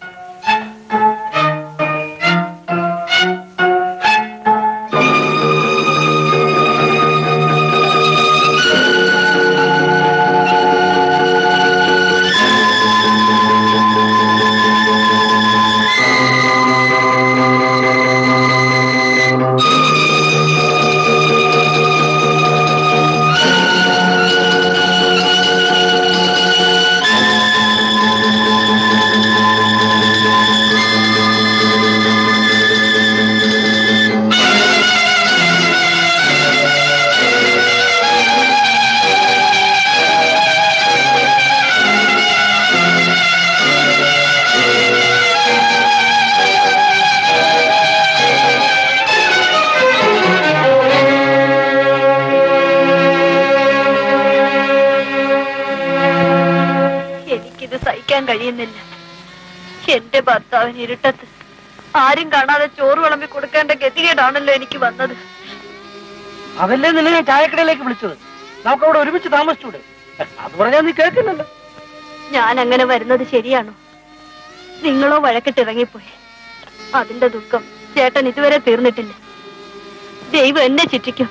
കഴിയുന്നില്ല. എന്റെ ഭർത്താവിന് ഇരുട്ടത്ത് ആരും കാണാതെ ചോറ് വിളമ്പി കൊടുക്കേണ്ട ഗതികേടാണല്ലോ എനിക്ക് വന്നത്. അതല്ലേ നിന്നെ ഞാൻ ചായക്കടയിലേക്ക് വിളിച്ചത്. നമുക്ക് അവിടെ ഒരുമിച്ച് താമസിച്ചൂടെ? അത് പറഞ്ഞാൽ നീ കേൾക്കില്ലല്ലോ. ഞാൻ അങ്ങനെ വരുന്നത് ശരിയാണോ? നിങ്ങളോ വഴക്കിട്ടിറങ്ങിപ്പോയി. അതിന്റെ ദുഃഖം ചേട്ടൻ ഇതുവരെ തീർന്നിട്ടില്ല. ദൈവം എന്നെ ചുറ്റിക്കും.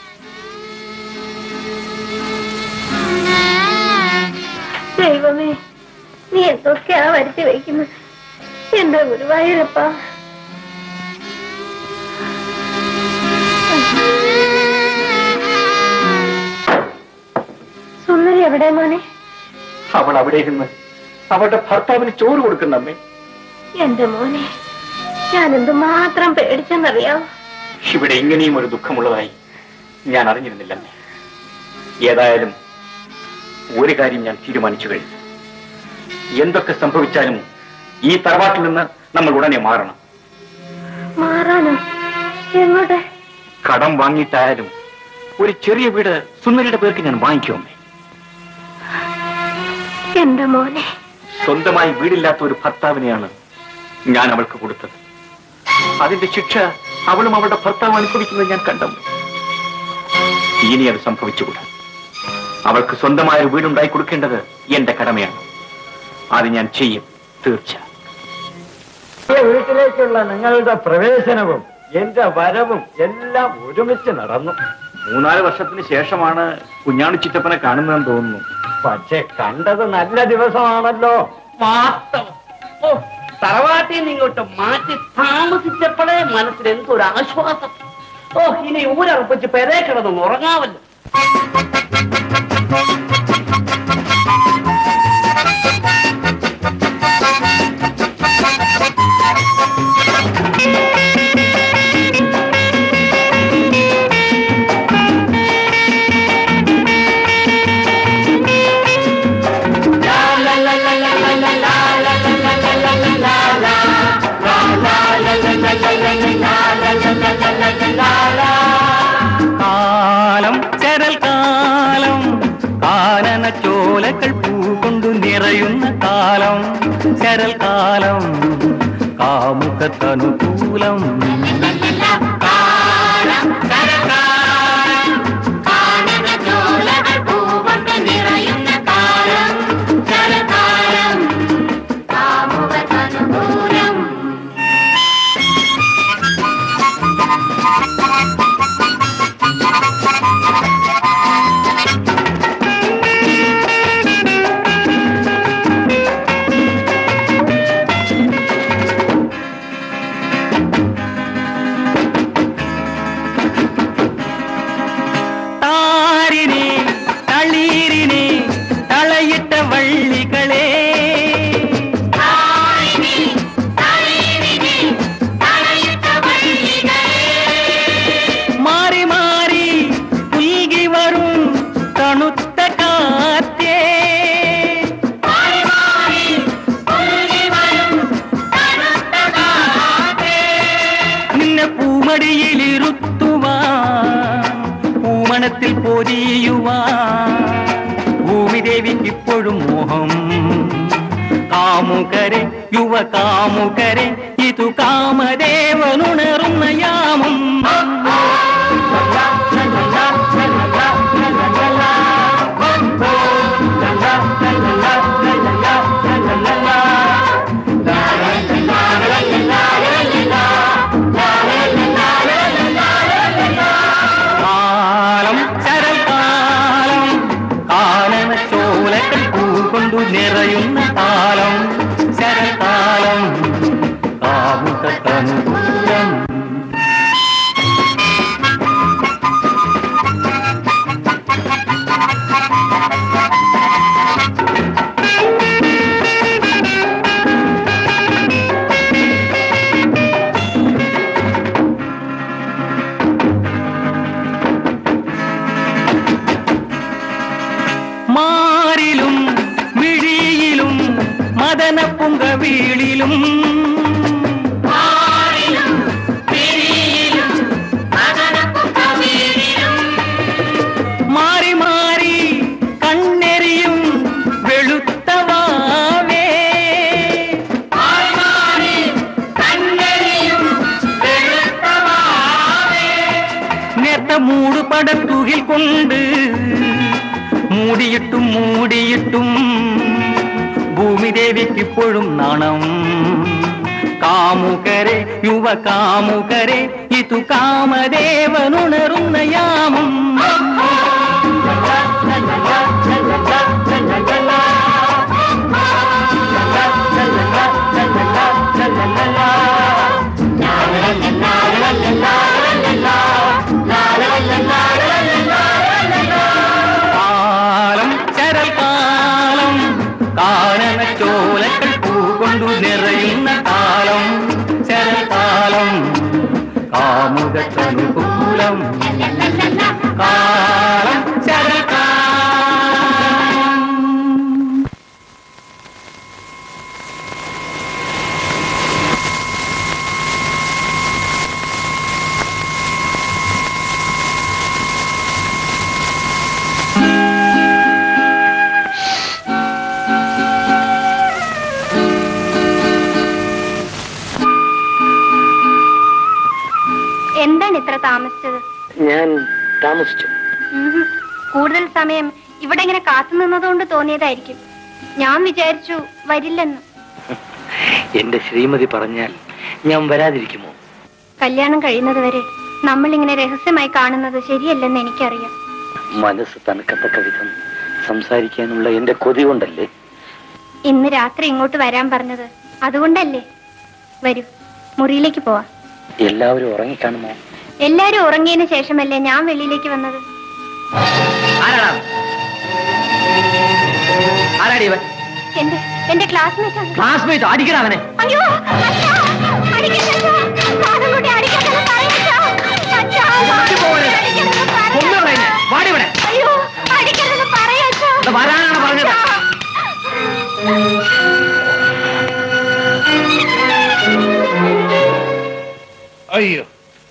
ദൈവമേ, നീ എന്തൊക്കെയാ വരുത്തി വയ്ക്കുന്നത്? എന്താ ഗുരുവായൂരപ്പ. സുന്ദരി എവിടെ മോനെ? അവൾ അവിടെ ഇരുന്ന് അവളുടെ ഭർത്താവിന് ചോറ് കൊടുക്കുന്നമ്മേ. എന്റെ മോനെ, ഞാൻ എന്തുമാത്രം പേടിച്ചെന്നറിയാവോ? ഇവിടെ ഇങ്ങനെയും ഒരു ദുഃഖമുള്ളതായി ഞാൻ അറിഞ്ഞിരുന്നില്ല. ഏതായാലും ഒരു കാര്യം ഞാൻ തീരുമാനിച്ചു കഴിഞ്ഞു. എന്തൊക്കെ സംഭവിച്ചാലും ഈ തറവാട്ടിൽ നിന്ന് നമ്മൾ ഉടനെ മാറണം. മാറാനോ? എങ്ങോട്ടെ? കടം വാങ്ങിയിട്ടായാലും ഒരു ചെറിയ വീട് സുന്ദരിയുടെ പേർക്ക് ഞാൻ വാങ്ങിക്കുമേ. എന്റെ മോനെ, സ്വന്തമായി വീടില്ലാത്ത ഒരു ഭർത്താവിനെയാണ് ഞാൻ അവൾക്ക് കൊടുത്തത്. അതിന്റെ ശിക്ഷ അവളും അവളുടെ ഭർത്താവ് അനുഭവിക്കുന്നത് ഞാൻ കണ്ടു. ഇനി അത് സംഭവിച്ചുകൂടാ. അവൾക്ക് സ്വന്തമായ ഒരു വീടുണ്ടായി കൊടുക്കേണ്ടത് എന്റെ കടമയാണ്. അത് ഞാൻ ചെയ്യും, തീർച്ച. വീട്ടിലേക്കുള്ള നിങ്ങളുടെ പ്രവേശനവും എന്റെ വരവും എല്ലാം ഒരുമിച്ച് നടന്നു. 3-4 വർഷത്തിന് ശേഷമാണ് കുഞ്ഞാണി ചിറ്റപ്പനെ കാണുന്നതെന്ന് തോന്നുന്നു. പക്ഷെ കണ്ടത് നല്ല ദിവസമാണല്ലോ. വാസ്തവം. ഓ, തറവാട്ടിൽ നിന്ന് ഇങ്ങോട്ട് മാറ്റി താമസിച്ചപ്പോഴേ മനസ്സിൽ എന്തൊരു ആശ്വാസം. ഓ, ഇനി ഊരറപ്പിച്ച് പെരേ കിടന്നു ഉറങ്ങാവല്ലോ. കാലം ചരൽ കാലം കാനന ചോലകൾ പൂകൊണ്ടു നിറയുന്ന കാലം ചരൽ കാലം കാമുകത്തനുകൂലം ഭൂമിദേവിക്കിപ്പോഴും മോഹം കാമുകരെ യുവ കാമുകരെ ഇതു കാമദേവനുണറുന്ന യാമം നിറയുന്ന കാലം ശരകാലം കാമുകത്തനുകൂലം മാറിലും മിഴിയിലും മദന പുങ്കവീളിലും മാറി മാറി കണ്ണെറിയും വെളുത്തവാവേ നേർത്ത മൂടുപടത്തുകിൽ കൊണ്ട് മൂടിയിട്ടും മൂടിയിട്ടും ഭൂമിദേവിക്കിപ്പോഴും നാണം കാമുകരെ യുവ കാമുകരെ ഇതു കാമദേവനുണറുന്ന യാമം കാലം ചരൽ കാലം കാനന ചോലകൾ പൂകൊണ്ടു നിറയുന്ന കാലം ചരകാലം കാമുകത്തനുകൂലം കാലം ചരകാലം. എന്താണ് ഇത്ര താമസിച്ചത്? ഞാൻ താമസിച്ചു. കൂടുതൽ സമയം ഇവിടെ ഇങ്ങനെ കാത്തു നിന്നതുകൊണ്ട് തോന്നിയതായിരിക്കും. ഞാൻ വിചാരിച്ചു വരില്ലെന്ന്. എന്റെ ശ്രീമതി പറഞ്ഞാൽ ഞാൻ വരാതിരിക്കുമോ? കല്യാണം കഴിയുന്നത് വരെ നമ്മൾ ഇങ്ങനെ രഹസ്യമായി കാണുന്നത് ശരിയല്ലെന്ന് എനിക്കറിയാം. മനസ്സ് തണുക്കത്തക്ക വിധം സംസാരിക്കാനുള്ള എന്റെ കൊതി കൊണ്ടല്ലേ ഇന്ന് രാത്രി ഇങ്ങോട്ട് വരാൻ പറഞ്ഞത്? അതുകൊണ്ടല്ലേ? വരൂ, മുറിയിലേക്ക് പോവാം. എല്ലാവരും ഉറങ്ങിക്കാണുമോ? എല്ലാരും ഉറങ്ങിയതിനു ശേഷമല്ലേ ഞാൻ വെളിയിലേക്ക് വന്നത്. എന്റെ ക്ലാസ്മേറ്റ് ആണ്. ക്ലാസ്മേറ്റ് അടിക്കണം അവനെ. അയ്യോ അയ്യോ അടിക്കരുത് പറയാ. വരാനാണ് പറഞ്ഞത്. അയ്യോ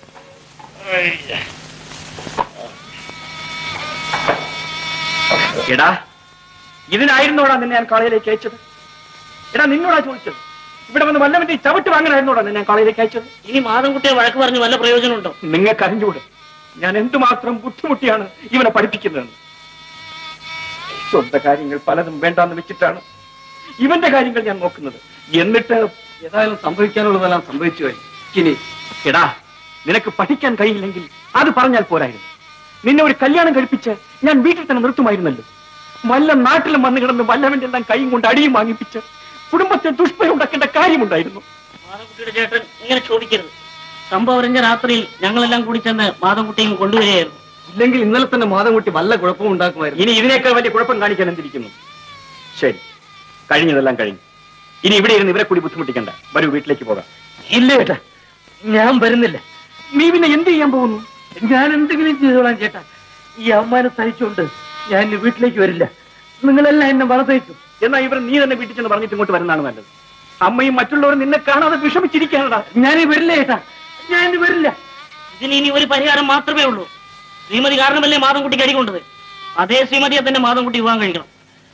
എടാ, ഇതിനായിരുന്നോടാ നിന്നെ ഞാൻ കോളേജിലേക്ക് അയച്ചത്? എടാ, നിന്നോടാ ചോദിച്ചത്. ഇവിടെ വന്ന് വല്ലവന്റെ ചവിട്ട് വാങ്ങനായിരുന്നോടാ നിന്നെ ഞാൻ കോളേജിലേക്ക് അയച്ചത്? ഇനി മാധവൻകുട്ടിയെ വഴക്ക് പറഞ്ഞ് വല്ല പ്രയോജനമുണ്ടോ? നിങ്ങൾക്ക് അറിഞ്ഞൂടെ ഞാൻ എന്തുമാത്രം ബുദ്ധിമുട്ടിയാണ് ഇവനെ പഠിപ്പിക്കുന്നതെന്ന്. സ്വന്തം കാര്യങ്ങൾ പലതും വേണ്ടാന്ന് വെച്ചിട്ടാണ് ഇവന്റെ കാര്യങ്ങൾ ഞാൻ നോക്കുന്നത്. എന്നിട്ട് ഏതായാലും സംഭവിക്കാനുള്ളതെല്ലാം സംഭവിച്ചു കഴിഞ്ഞു. ഇനി എടാ, നിനക്ക് പഠിക്കാൻ കഴിയില്ലെങ്കിൽ അത് പറഞ്ഞാൽ പോരായിരുന്നു. നിന്നെ ഒരു കല്യാണം കഴിപ്പിച്ച് ഞാൻ വീട്ടിൽ തന്നെ നിർത്തുമായിരുന്നല്ലോ. വല്ല നാട്ടിലും വന്നു കിടന്ന് വല്ലവന്റെ എല്ലാം കൈയും കൊണ്ട് അടിയും വാങ്ങിപ്പിച്ച് കുടുംബത്തെ ദുഷ്പരം ഉണ്ടാക്കേണ്ട കാര്യമുണ്ടായിരുന്നു. മാധവൻകുട്ടിയുടെ ചേട്ടൻ ഇങ്ങനെ ചോദിക്കരുത്. സംഭവം അറിഞ്ഞ രാത്രിയിൽ ഞങ്ങളെല്ലാം കൂടി ചെന്ന് മാധവൻകുട്ടിയും കൊണ്ടുവരികയായിരുന്നു. ഇല്ലെങ്കിൽ ഇന്നലെ തന്നെ മാധവൻകുട്ടി വല്ല കുഴപ്പവും ഉണ്ടാക്കുമായിരുന്നു. ഇനി ഇതിനേക്കാൾ വലിയ കുഴപ്പം കാണിക്കാൻ എന്തിരിക്കുന്നു? ശരി, കഴിഞ്ഞതെല്ലാം കഴിഞ്ഞു. ഇനി ഇവിടെ ഇരുന്ന് ഇവരെ കൂടി ബുദ്ധിമുട്ടിക്കണ്ട. വരൂ, വീട്ടിലേക്ക് പോകാം. ഇല്ല ചേട്ടാ, ഞാൻ വരുന്നില്ല. നീ പിന്നെ എന്ത് ചെയ്യാൻ പോകുന്നു? ഞാൻ എന്തെങ്കിലും ചെയ്തോളാം ചേട്ടാ. ഈ അമ്മാനെ സഹിച്ചുകൊണ്ട് ഞാൻ ഇനി വീട്ടിലേക്ക് വരില്ല. നിങ്ങളെല്ലാം എന്നെ വളർത്തേക്കും. എന്നാ ഇവർ നീ തന്നെ വീട്ടിൽ ചെന്ന് പറഞ്ഞിട്ട് ഇങ്ങോട്ട് വരുന്നതാണ് നല്ലത്. അമ്മയും മറ്റുള്ളവരും നിന്നെ കാണാതെ വിഷമിച്ചിരിക്കാനടാ. ഞാനീ വരില്ല ചേട്ടാ, ഞാൻ വരില്ല. ഇതിന് ഇനി ഒരു പരിഹാരം മാത്രമേ ഉള്ളൂ. ശ്രീമതി കാരണമല്ലേ മാധവൻകുട്ടിക്ക് അടികൊണ്ടത്. അതേ ശ്രീമതിയെ തന്നെ മാധവൻകുട്ടി വിവാഹം കഴിക്കണം.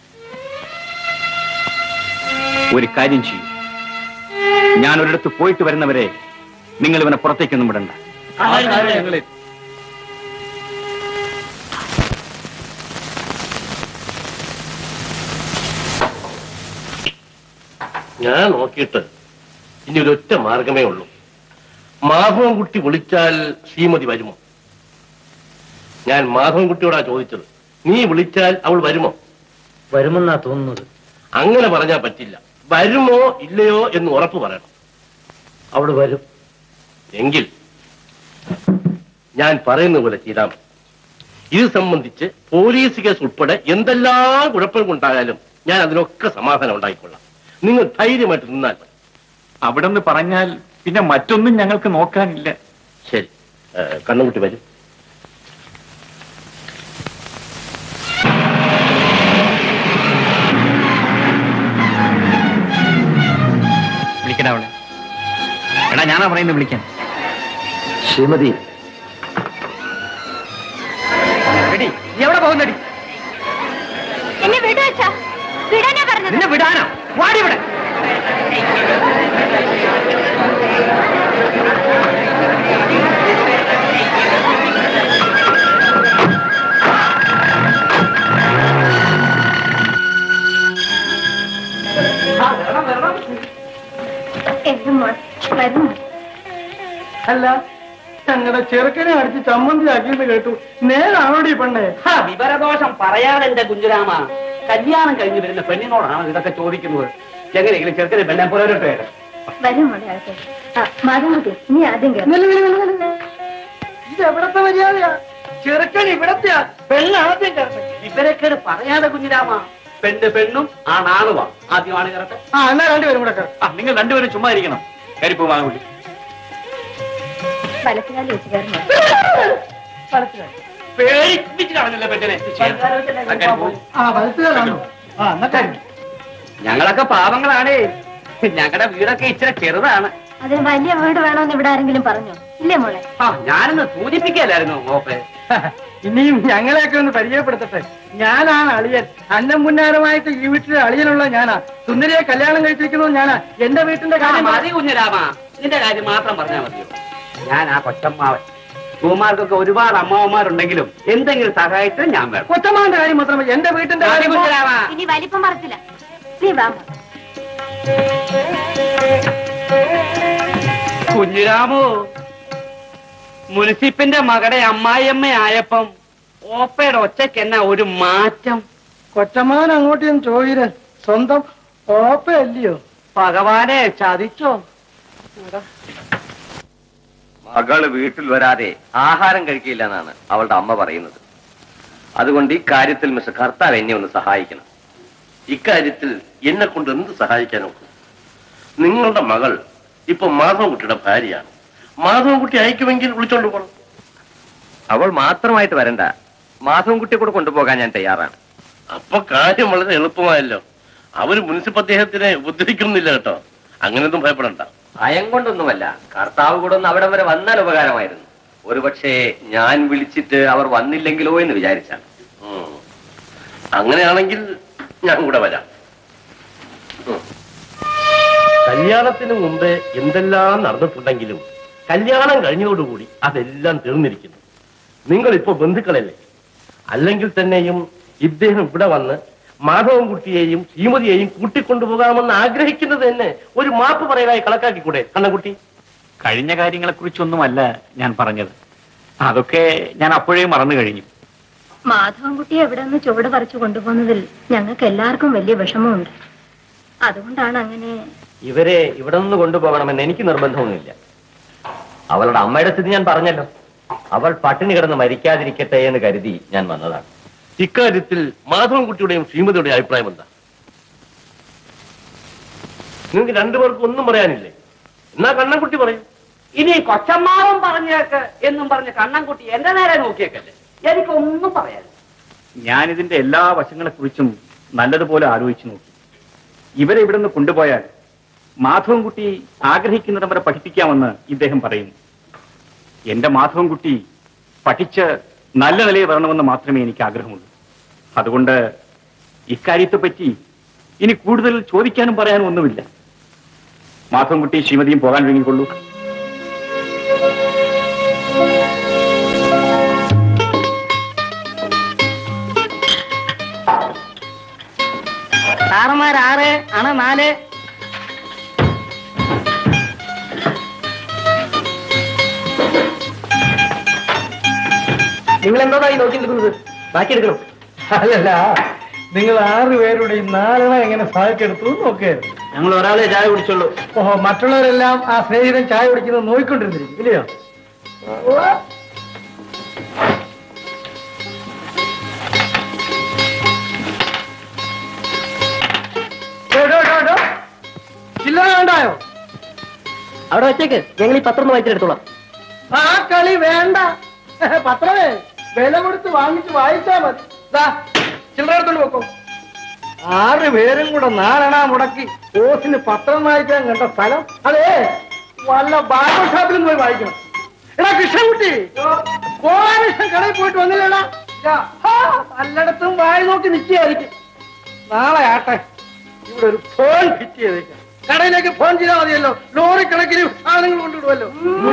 ഒരു കാര്യം ചെയ്യും, ഞാൻ ഒരിടത്ത് പോയിട്ട് വരുന്നവരെ നിങ്ങൾ ഇവനെ പുറത്തേക്കൊന്നും വിടണ്ട. ഞാൻ നോക്കിയിട്ട് ഇനി ഒരൊറ്റ മാർഗമേ ഉള്ളൂ. മാധവൻകുട്ടി വിളിച്ചാൽ ശ്രീമതി വരുമോ? ഞാൻ മാധവൻകുട്ടിയോടാ ചോദിച്ചത്. നീ വിളിച്ചാൽ അവൾ വരുമോ? വരുമെന്നാ തോന്നുന്നത്. അങ്ങനെ പറഞ്ഞാൽ പറ്റില്ല. വരുമോ ഇല്ലയോ എന്ന് ഉറപ്പ് പറയണം. അവള് വരും. എങ്കിൽ ഞാൻ പറയുന്ന പോലെ ചെയ്താൽ മതി. ഇത് സംബന്ധിച്ച് പോലീസ് കേസ് ഉൾപ്പെടെ എന്തെല്ലാം കുഴപ്പങ്ങളുണ്ടായാലും ഞാൻ അതിനൊക്കെ സമാധാനം ഉണ്ടായിക്കൊള്ളാം. നിങ്ങൾ ധൈര്യമായിട്ട് നിന്നാൽ മതി. അവിടെ നിന്ന് പറഞ്ഞാൽ പിന്നെ മറ്റൊന്നും ഞങ്ങൾക്ക് നോക്കാനില്ല. ശരി, കണ്ണുകുട്ടി വരും. വിളിക്കണ അവളെ. എടാ, ഞാനാ പറയുന്നത് വിളിക്കാൻ. ശ്രീമതി, എടി, നീ എവിടെ പോകുന്നടി? എന്നെ വിടുവച്ചാ. വിടാനാ പറഞ്ഞത്. നിന്നെ വിടാനോ? വാടി ഇവിടെ. അല്ല, ഞങ്ങളുടെ ചെറുക്കനെ അടിച്ച് ചമ്മന്തിയാക്കിയെന്ന് കേട്ടു. നേരാണോടി പെണ്ണേ? വിവരദോഷം പറയാതെ എന്റെ കുഞ്ചുരാമ. കല്യാണം കഴിഞ്ഞ് വരുന്ന പെണ്ണിനോടാണ് ഇതൊക്കെ ചോദിക്കുന്നത്. എങ്ങനെയെങ്കിലും ചെറുക്കനെ പെണ്ണെ പോലെ ഒരു പേര്. വരും മാധവൻകുട്ടി, നീ ആദ്യം ഇത് എവിടത്തെ മര്യാദയാ? ചെറുക്കൻ ഇവിടത്തെയാ, പെണ്ണ് ആദ്യം കയറട്ടെ. ഇവരൊക്കെ പറയാതെ കുഞ്ഞിരാമ. പെണ്ണ് പെണ്ണും ആണാണുവാ. ആദ്യമാണ് കയറട്ടെ. എന്നാ രണ്ടുപേരും കൂടെ കയറും. നിങ്ങൾ രണ്ടുപേരും ചുമ്മാ ഇരിക്കണം. കരിപ്പൂ വാങ്ങുള്ളി. വലത്തുകാലി വെച്ച് കയറുന്നു. പേടിപ്പിച്ച് കളഞ്ഞില്ല പെണ്ണിനെ. വലത്തുകാരാണോ? ഞങ്ങളൊക്കെ പാവങ്ങളാണേ. ഞങ്ങളുടെ വീടൊക്കെ ഇച്ചിരി ചെറുതാണ്. അതിന് വലിയ വീട് വേണമെന്ന് ഇവിടെ ആരെങ്കിലും പറഞ്ഞോ? ഇല്ലേ മോളെ? ഞാനൊന്ന് സൂചിപ്പിക്കലായിരുന്നു മോപ്പെ. ഇനിയും ഞങ്ങളെയൊക്കെ ഒന്ന് പരിചയപ്പെടുത്തട്ടെ. ഞാനാണ് അളിയൻ. അന്നം പുന്നാരമായിട്ട് ഈ വീട്ടിലെ അളിയനുള്ള ഞാനാ. സുന്ദരിയെ കല്യാണം കഴിച്ചിരിക്കുന്നത് ഞാനാ. എന്റെ വീട്ടിന്റെ കാര്യം മതി കുഞ്ഞരാമ, നിന്റെ കാര്യം മാത്രം പറഞ്ഞാൽ മതിയോ? ഞാൻ ആ കൊച്ചമ്മാവൻ. കുമാർക്കൊക്കെ ഒരുപാട് അമ്മാവന്മാരുണ്ടെങ്കിലും എന്തെങ്കിലും സഹായത്തിന് ഞാൻ വേണം. കൊച്ചമ്മാന്റെ കാര്യം മാത്രമേ എന്റെ വീട്ടിന്റെ കാര്യം. ഇനി വലിപ്പം പറച്ചില്ല. നീ വാ. കുഞ്ഞിരാമു, മുനിസിപ്പിന്റെ മകളുടെ അമ്മായിയമ്മയായപ്പം ഓപ്പയുടെ ഒച്ചയ്ക്ക് എന്നാ ഒരു മാറ്റം? കൊച്ചമ്മാൻ അങ്ങോട്ടും ചോദിര്, സ്വന്തം ഓപ്പയല്ലയോ? ഭഗവാനെ ചതിച്ചോ? മകള് വീട്ടിൽ വരാതെ ആഹാരം കഴിക്കില്ല എന്നാണ് അവളുടെ അമ്മ പറയുന്നത്. അതുകൊണ്ട് ഈ കാര്യത്തിൽ മിസ്റ്റർ കർത്താവ് എന്നെ ഒന്ന് സഹായിക്കണം. ഇക്കാര്യത്തിൽ എന്നെ കൊണ്ട് എന്ത് സഹായിക്കാനോ? നിങ്ങളുടെ മകൾ ഇപ്പൊ മാധവൻകുട്ടിയുടെ ഭാര്യയാണ്. മാധവൻകുട്ടി അയക്കുമെങ്കിൽ വിളിച്ചോണ്ട് പോകണം. അവൾ മാത്രമായിട്ട് വരണ്ട, മാധവൻകുട്ടിയെ കൂടെ കൊണ്ടുപോകാൻ ഞാൻ തയ്യാറാണ്. അപ്പൊ കാര്യം വളരെ എളുപ്പമായല്ലോ. അവര് മുനിസിപ്പൽ അദ്ദേഹത്തിനെ ഉപദ്രവിക്കുന്നില്ല കേട്ടോ. അങ്ങനെയൊന്നും ഭയപ്പെടണ്ട. ഭയം കൊണ്ടൊന്നുമല്ല, കർത്താവ് കൂടെ ഒന്ന് അവിടെ വരെ വന്നാൽ ഉപകാരമായിരുന്നു. ഒരുപക്ഷെ ഞാൻ വിളിച്ചിട്ട് അവർ വന്നില്ലെങ്കിലോ എന്ന് വിചാരിച്ചാണ്. അങ്ങനെയാണെങ്കിൽ ഞാൻ കൂടെ വരാം. കല്യാണത്തിന് മുമ്പേ എന്തെല്ലാം നടന്നിട്ടുണ്ടെങ്കിലും കല്യാണം കഴിഞ്ഞതോടുകൂടി അതെല്ലാം തീർന്നിരിക്കുന്നു. നിങ്ങളിപ്പോ ബന്ധുക്കളല്ലേ? അല്ലെങ്കിൽ തന്നെയും ഇദ്ദേഹം ഇവിടെ വന്ന് മാധവൻകുട്ടിയെയും ശ്രീമതിയെയും കൂട്ടിക്കൊണ്ടുപോകാമെന്ന് ആഗ്രഹിക്കുന്നത് തന്നെ ഒരു മാപ്പ് പറയലായി കണക്കാക്കിക്കൂടെ കണ്ണൻകുട്ടി? കഴിഞ്ഞ കാര്യങ്ങളെ കുറിച്ചൊന്നുമല്ല ഞാൻ പറഞ്ഞത്. അതൊക്കെ ഞാൻ അപ്പോഴേ മറന്നു കഴിഞ്ഞു. മാധവൻകുട്ടിയെ എവിടെ നിന്ന് ചുവട് പറിച്ചു കൊണ്ടുപോകുന്നതിൽ ഞങ്ങൾക്ക് എല്ലാവർക്കും വലിയ വിഷമമുണ്ട്. അതുകൊണ്ടാണ് അങ്ങനെ. ഇവരെ ഇവിടെ നിന്ന് കൊണ്ടുപോകണമെന്ന് എനിക്ക് നിർബന്ധമൊന്നുമില്ല. അവളുടെ അമ്മയുടെ സ്ഥിതി ഞാൻ പറഞ്ഞല്ലോ. അവൾ പട്ടിണി കിടന്ന് മരിക്കാതിരിക്കട്ടെ എന്ന് കരുതി ഞാൻ വന്നതാണ്. ഇക്കാര്യത്തിൽ മാധവൻകുട്ടിയുടെയും ശ്രീമതിയുടെയും അഭിപ്രായം എന്താ? നിങ്ങൾക്ക് രണ്ടുപേർക്കും ഒന്നും പറയാനില്ലേ? എന്നാ കണ്ണൻകുട്ടി പറയും. ഇനി കൊച്ചമ്മാവൻ പറഞ്ഞേക്ക് എന്നും പറഞ്ഞ് കണ്ണൻകുട്ടി എന്റെ നേരെ നോക്കിയേക്കല്ലേ? എനിക്കൊന്നും പറയാനില്ല. ഞാനിതിന്റെ എല്ലാ വശങ്ങളെ കുറിച്ചും നല്ലതുപോലെ ആലോചിച്ചു നോക്കി. ഇവരെ ഇവിടെ നിന്ന് കൊണ്ടുപോയാൽ മാധവൻകുട്ടി ആഗ്രഹിക്കുന്നിടം വരെ പഠിപ്പിക്കാമെന്ന് ഇദ്ദേഹം പറയുന്നു. എന്റെ മാധവൻകുട്ടി പഠിച്ച് നല്ല നിലയിൽ വരണമെന്ന് മാത്രമേ എനിക്ക് ആഗ്രഹമുള്ളൂ. അതുകൊണ്ട് ഇക്കാര്യത്തെപ്പറ്റി ഇനി കൂടുതൽ ചോദിക്കാനും പറയാനും ഒന്നുമില്ല. മാധവൻകുട്ടി ശ്രീമതിയും പോകാൻ വേങ്ങിക്കൊള്ളൂ. സാറന്മാർ 6 അണ 4. നിങ്ങൾ എന്തോന്നായി നോക്കി നിൽക്കുന്നത്? ബാക്കി എടുക്കണം. അല്ലല്ല, നിങ്ങൾ 6 പേരുടെയും 4 അണ എങ്ങനെ സഹായിക്കെടുത്തു നോക്കുകയായിരുന്നു. ഞങ്ങൾ ഒരാളെ ചായ കുടിച്ചുള്ളൂ. ഓഹോ, മറ്റുള്ളവരെല്ലാം ആ സ്നേഹിതൻ ചായ കുടിക്കുന്നത് നോക്കിക്കൊണ്ടിരുന്നിരിക്കും ഇല്ലയോ? ചില്ലറ വേണ്ടായോ? അവിടെ വെച്ചേക്ക്, ഞങ്ങൾ ഈ പത്രം വായിച്ചെടുത്തോളാം. ആ കളി വേണ്ട. പത്രമേ വില കൊടുത്ത് വാങ്ങിച്ച് വായിച്ചാ മതി. ചില്ലറ എടുത്തോണ്ട് വെക്കോ. 6 പേരും കൂടെ 4 അണ മുടക്കി ഓസിന് പത്രം വായിക്കാൻ കണ്ട സ്ഥലം അതെ വല്ല ബാർബർ ഷോപ്പിലും പോയി വായിക്കണം. എടാ കൃഷ്ണൻകുട്ടി, കോളാനിഷ്ടം കടയിൽ പോയിട്ട് വന്നില്ലടാ? പലയിടത്തും വായി നോക്കി നിൽക്കുകയായിരിക്കും. നാളെ ആട്ടെ, ഇവിടെ ഒരു ഫോൺ ഫിറ്റ് ചെയ്തേക്കാം. കടയിലേക്ക് ഫോൺ ചെയ്താൽ മതിയല്ലോ. ലോറി കണക്കിന് സാധനങ്ങൾ കൊണ്ടുവിടുമല്ലോ.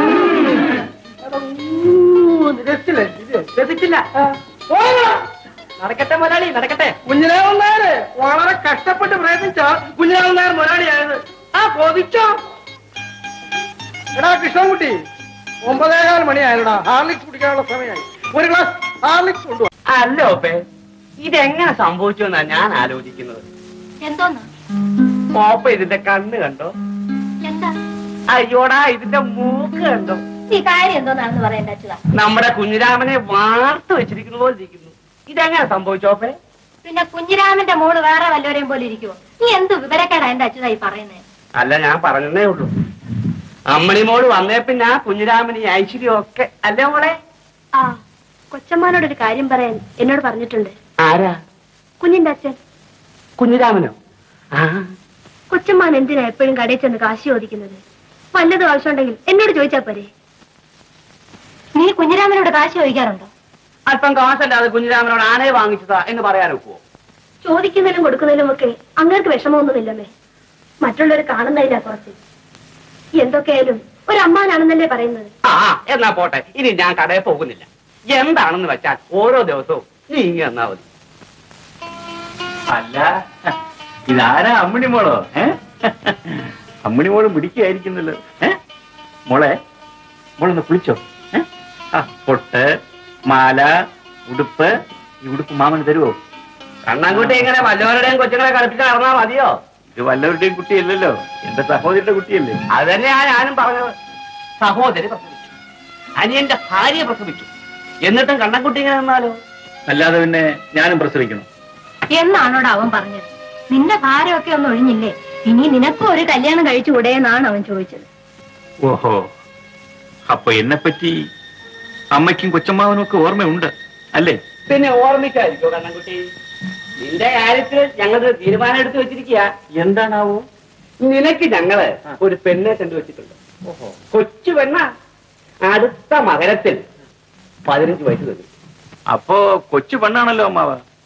രസിക്കില്ല. നടക്കട്ടെ മുതലാളി, നടക്കട്ടെ. കുഞ്ഞിരാമൻ നായര് വളരെ കഷ്ടപ്പെട്ട് പ്രയത്നിച്ച കുഞ്ഞിരാമൻ നായർ മുതലാളിയായത്. കൊതിച്ചോ? എടാ കൃഷ്ണൻകുട്ടി, 9:15 മണിയായടാ. ഹാർലിക്സ് കുടിക്കാനുള്ള സമയമായി. ഒരു ഗ്ലാസ് ഹാർലിക്സ് കൊണ്ടുപോവാ. അല്ലോ ഇതെങ്ങനെ സംഭവിച്ചു എന്നാ ഞാൻ ആലോചിക്കുന്നത്. എന്തോന്ന്? പോപ്പ ഇതിന്റെ കണ്ണ് കണ്ടോ? എന്താ? അയ്യോടാ, ഇതിന്റെ മൂക്ക് കണ്ടോ? ഈ കാര്യം എന്തോന്നാണെന്ന് പറയണ്ട അച്ഛാ. നമ്മുടെ കുഞ്ഞിരാമനെ വാർത്തു വെച്ചിരിക്കുന്ന പോലെ ഇരിക്കുന്നു. ഇതെങ്ങനെ സംഭവിച്ചോപ്പേ? പിന്നെ കുഞ്ഞിരാമന്റെ മോള് വേറെ വല്ലവരെയും പോലെ ഇരിക്കുവോ? നീ എന്ത് വിവരക്കേടാ എന്റെ അച്ഛനായി പറയുന്നേ? അല്ല, ഞാൻ പറഞ്ഞതേ ഉള്ളൂ. അമ്മണി മോള് വന്നേ പിന്നെ കുഞ്ഞിരാമന് ഐശ്വര്യം ഒക്കെ അല്ലേ മോളെ? ആ, കൊച്ചമ്മാനോടൊരു കാര്യം പറയാൻ എന്നോട് പറഞ്ഞിട്ടുണ്ട്. ആരാ? കുഞ്ഞിന്റെ അച്ഛൻ. കുഞ്ഞിരാമനോ? കൊച്ചമ്മാൻ എന്തിനാ എപ്പോഴും കടയിൽ ചെന്ന് കാശി ചോദിക്കുന്നത്? വല്ലതും ആവശ്യമുണ്ടെങ്കിൽ എന്നോട് ചോദിച്ചാ പോരെ. നീ കുഞ്ഞിരാമനോട് കാശ് ചോദിക്കാറുണ്ടോ? അല്പം കാശല്ലാതെ കുഞ്ഞിരാമനോട് ആനയെ വാങ്ങിച്ചതാ എന്ന് പറയാൻ ഒക്കുവോ? ചോദിക്കുന്നതിലും കൊടുക്കുന്നതിലും ഒക്കെ അങ്ങേർക്ക് വിഷമമൊന്നുമില്ലമ്മേ. മറ്റുള്ളവർ കാണുന്നതില്ല കുറച്ച്. എന്തൊക്കെയായാലും ഒരു അമ്മാനാണെന്നല്ലേ പറയുന്നത്? ആ എന്നാ പോട്ടെ, ഇനി ഞാൻ കടയിൽ പോകുന്നില്ല. എന്താണെന്ന് വെച്ചാൽ ഓരോ ദിവസവും നീ ഇങ്ങനെ എന്നാ മതി. അല്ല, ഇതാരാ അമ്മിണി മോളോ? അമ്മിണി മോള് പിടിക്കുകയായിരിക്കുന്നല്ലോ. മോളെ, മോളൊന്ന് കുളിച്ചോ? പൊട്ട്, മാല, ഉടുപ്പ്. ഈ ഉടുപ്പ് മാമന് തരുവോ? കണ്ണൻകുട്ടി ഇങ്ങനെ വല്ലവരുടെയും കൊച്ചുങ്ങളെ കളിപ്പിച്ച് നടന്നാ മതിയോ? ഇത് വല്ലവരുടെയും കുട്ടിയല്ലല്ലോ, എന്റെ സഹോദരിയുടെ കുട്ടിയല്ലേ. അത് തന്നെയാ ഞാനും പറഞ്ഞത്. സഹോദരി പ്രസവിച്ചു, അനിയന്റെ ഭാര്യ പ്രസവിച്ചു, എന്നിട്ടും കണ്ണൻകുട്ടി ഇങ്ങനെ നിന്നാലോ? അല്ലാതെ പിന്നെ ഞാനും പ്രസവിക്കണം എന്നാണോട് അവൻ പറഞ്ഞത്? നിന്റെ ഭാരമൊക്കെ ഒന്ന് ഒഴിഞ്ഞില്ലേ, ഇനി നിനക്കും ഒരു കല്യാണം കഴിച്ചുകൂടെ എന്നാണ് അവൻ ചോദിച്ചത്. ഓഹോ, അപ്പൊ എന്നെപ്പറ്റി അമ്മയ്ക്കും കൊച്ചമ്മാവനും ഒക്കെ ഓർമ്മയുണ്ട് അല്ലേ? പിന്നെ ഓർമ്മിക്കായിരിക്കോ കണ്ണൻകുട്ടി? നിന്റെ കാര്യത്തിൽ ഞങ്ങൾ തീരുമാനം എടുത്ത് വെച്ചിരിക്കുക. എന്താണാവോ? നിനക്ക് ഞങ്ങള് ഒരു പെണ്ണെ കണ്ടുവച്ചിട്ടുണ്ട്. ഓഹോ, കൊച്ചു പെണ്ണ. അടുത്ത മകരത്തിൽ 15 വയസ്സ് തരും. അപ്പോ കൊച്ചു പെണ്ണാണല്ലോ അമ്മാവ.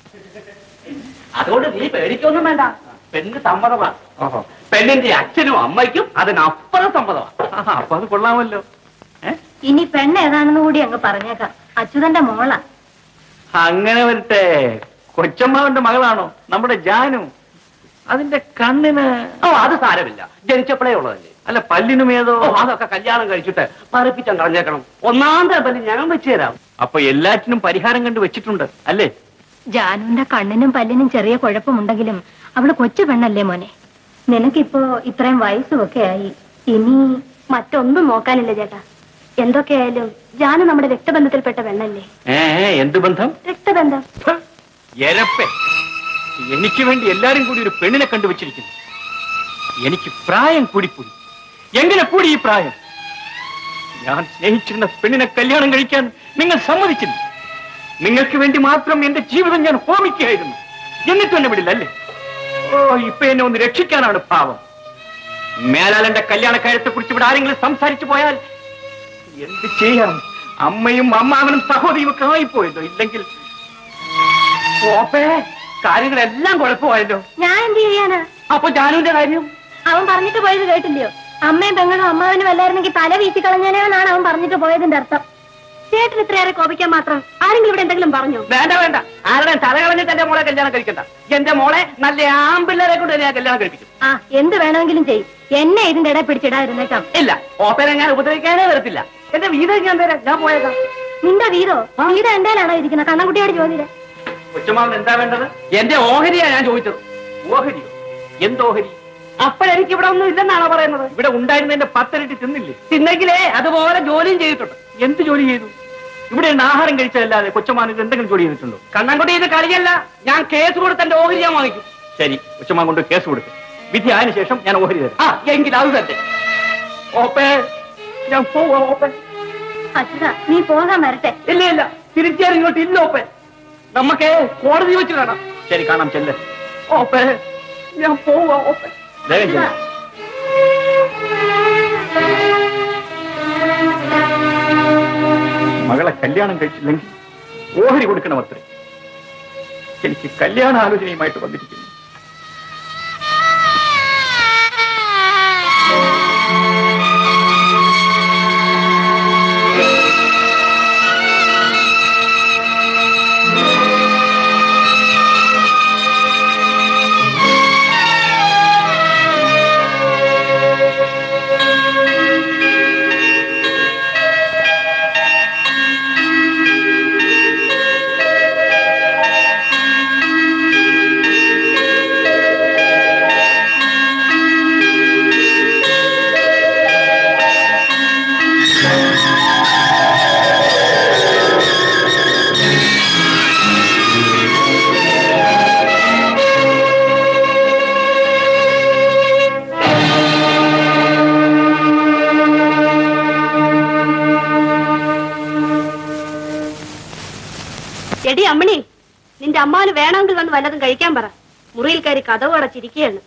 അതുകൊണ്ട് നീ പേടിക്കൊന്നും വേണ്ട, പെണ്ണ് സമ്മതമാ. ഓഹോ, പെണ്ണിന്റെ അച്ഛനും അമ്മയ്ക്കും അതിനപ്പുറം സമ്മതമാ. അപ്പൊ അത് കൊള്ളാമല്ലോ. ഇനി പെണ്ണ് ഏതാണെന്ന് കൂടി അങ്ങ് പറഞ്ഞേക്കാം. അച്യുതന്റെ മോളാ. അങ്ങനെ വരട്ടെ. കൊച്ചമ്മാവന്റെ മകളാണോ നമ്മുടെ ജാനു? അതിന്റെ കണ്ണിന് അത് സാരമില്ല, ജനിച്ചപ്പോഴേ ഉള്ളതല്ലേ. അല്ല, പല്ലിനും ഏതോ? അതൊക്കെ കല്യാണം കഴിച്ചിട്ട് പറപ്പിച്ചാൽ കളഞ്ഞേക്കണം. ഒന്നാമത്തെ പല്ല് ഞാൻ വെച്ചു തരാം. അപ്പൊ എല്ലാറ്റിനും പരിഹാരം കണ്ടു വെച്ചിട്ടുണ്ട് അല്ലേ? ജാനുവിന്റെ കണ്ണിനും പല്ലിനും ചെറിയ കുഴപ്പമുണ്ടെങ്കിലും അവള് കൊച്ചു പെണ്ണല്ലേ മോനെ. നിനക്കിപ്പോ ഇത്രയും വയസ്സുമൊക്കെ ആയി, ഇനി മറ്റൊന്നും നോക്കാനില്ല ചേട്ടാ. എന്തൊക്കെയായാലും ജാനു നമ്മുടെ രക്തബന്ധത്തിൽപ്പെട്ട പെണ്ണല്ലേ. എന്ത് ബന്ധം? രക്തബന്ധം. എരപ്പേ, എനിക്ക് വേണ്ടി എല്ലാരും കൂടി ഒരു പെണ്ണിനെ കണ്ടുവച്ചിരിക്കുന്നു. എനിക്ക് പ്രായം കൂടിപ്പോയി. എങ്ങനെ കൂടി ഈ പ്രായം? ഞാൻ സ്നേഹിച്ചിരുന്ന പെണ്ണിനെ കല്യാണം കഴിക്കാൻ നിങ്ങൾ സമ്മതിച്ചില്ല. നിങ്ങൾക്ക് വേണ്ടി മാത്രം എന്റെ ജീവിതം ഞാൻ ഹോമിക്കുകയായിരുന്നു. എന്നിട്ടും എന്നെ വിടില്ല അല്ലേ? ഓ, ഇപ്പൊ എന്നെ ഒന്ന് രക്ഷിക്കാനാണ് പാവം. മേലാൽ എന്റെ കല്യാണക്കാര്യത്തെ കുറിച്ച് ഇവിടെ ആരെങ്കിലും സംസാരിച്ചു പോയാൽ എന്ത് ചെയ്യാം? അമ്മയും അമ്മാവനും സഹോദരിയും ഒക്കെ ആയിപ്പോയല്ലോ. ഇല്ലെങ്കിൽ കാര്യങ്ങളെല്ലാം കുഴപ്പമായല്ലോ. ഞാൻ എന്ത് ചെയ്യാനാ? അപ്പൊ ജാനുവിന്റെ കാര്യം അവൻ പറഞ്ഞിട്ട് പോയത് കേട്ടില്ലയോ? അമ്മയും പെങ്ങളും അമ്മാവനും അല്ലായിരുന്നെങ്കിൽ തല വീശി കളഞ്ഞേനെന്നാണ് അവൻ പറഞ്ഞിട്ട് പോയതിന്റെ അർത്ഥം. ചേട്ടൻ ഇത്രയേറെ കോപിക്കാൻ മാത്രം ആരെങ്കിലും ഇവിടെ എന്തെങ്കിലും പറഞ്ഞോ? വേണ്ട വേണ്ട, ആരുടെയും തല കളഞ്ഞിട്ട് എന്റെ മോളെ കല്യാണം കഴിക്കണ്ട. എന്റെ മോളെ നല്ല ആമ്പിള്ളേരെ കൊണ്ട് ഞാൻ കല്യാണം കഴിപ്പിക്കും. ആ, എന്ത് വേണമെങ്കിലും ചെയ്യും. എന്നെ ഇതിന്റെ ഇടയിൽ പിടിച്ചിടാതിരുന്നേക്കാം. ഇല്ല, ഓപ്പനെ ഞാൻ ഉപദ്രവിക്കാനേ വരത്തില്ല. എന്റെ വീട് ഞാൻ തരാം, ഞാൻ പോയേക്കാം. നിന്റെ വീടോ? വീട് എന്റെയിലാണോ ഇരിക്കുന്നത്? കണ്ണൻകുട്ടിയോട് ചോദിച്ചില്ല. കൊച്ചുമാവൻ എന്താ വേണ്ടത്? എന്റെ ഓഹരിയാ ഞാൻ ചോദിച്ചത്. ഓഹരിയോ? എന്തോഹരി? അപ്പോഴെനിക്ക് ഇവിടെ ഒന്നും ഇല്ലെന്നാണോ പറയുന്നത്? ഇവിടെ ഉണ്ടായിരുന്നതിന്റെ 10 ഇരട്ടി തിന്നില്ലേ? തിന്നെങ്കിലേ അതുപോലെ ജോലിയും ചെയ്തിട്ടുണ്ട്. എന്ത് ജോലി ചെയ്തു? ഇവിടെ ആഹാരം കഴിച്ചതല്ലാതെ കൊച്ചമാൻ ഇത് എന്തെങ്കിലും ജോലി ചെയ്തിട്ടുണ്ടോ? കണ്ണൻകുട്ടി ഇത് കളിയല്ല, ഞാൻ കേസ് കൊടുത്ത് എന്റെ ഓഹരി ഞാൻ വാങ്ങിക്കും. ശരി, കൊച്ചമാൻ കൊണ്ട് കേസ് കൊടുക്കും. വിധി ആയതിനു ശേഷം ഞാൻ ഓഹരി തരും. എങ്കിൽ അത് തന്നെ. ഓപ്പേ, ഞാൻ പോവാ. ഓപ്പേ, അച്യുത, നീ പോകാൻ വരട്ടെ. ഇല്ല ഇല്ല, തിരിച്ചാൽ ഇങ്ങോട്ട് ഇല്ല. ഓപ്പേ, നമുക്ക് കോടതി വെച്ച് കാണാം. ശരി, കാണാം. ചെല്ല്. ഓപ്പേ, ഞാൻ പോവാ. ഓപ്പേ, വേഗം ചെല്ല്. മകളെ കല്യാണം കഴിച്ചില്ലെങ്കിൽ ഓഹരി കൊടുക്കണം അത്രേ. എനിക്ക് കല്യാണ ആലോചനയുമായിട്ട് വന്നിരിക്കുന്നു. എടി അമ്മണി, നിന്റെ അമ്മാന് വേണമെങ്കിൽ വന്ന് വല്ലതും കഴിക്കാൻ പറ. മുറിയിൽ കയറി കഥവ് അടച്ചിരിക്കുകയാണ്.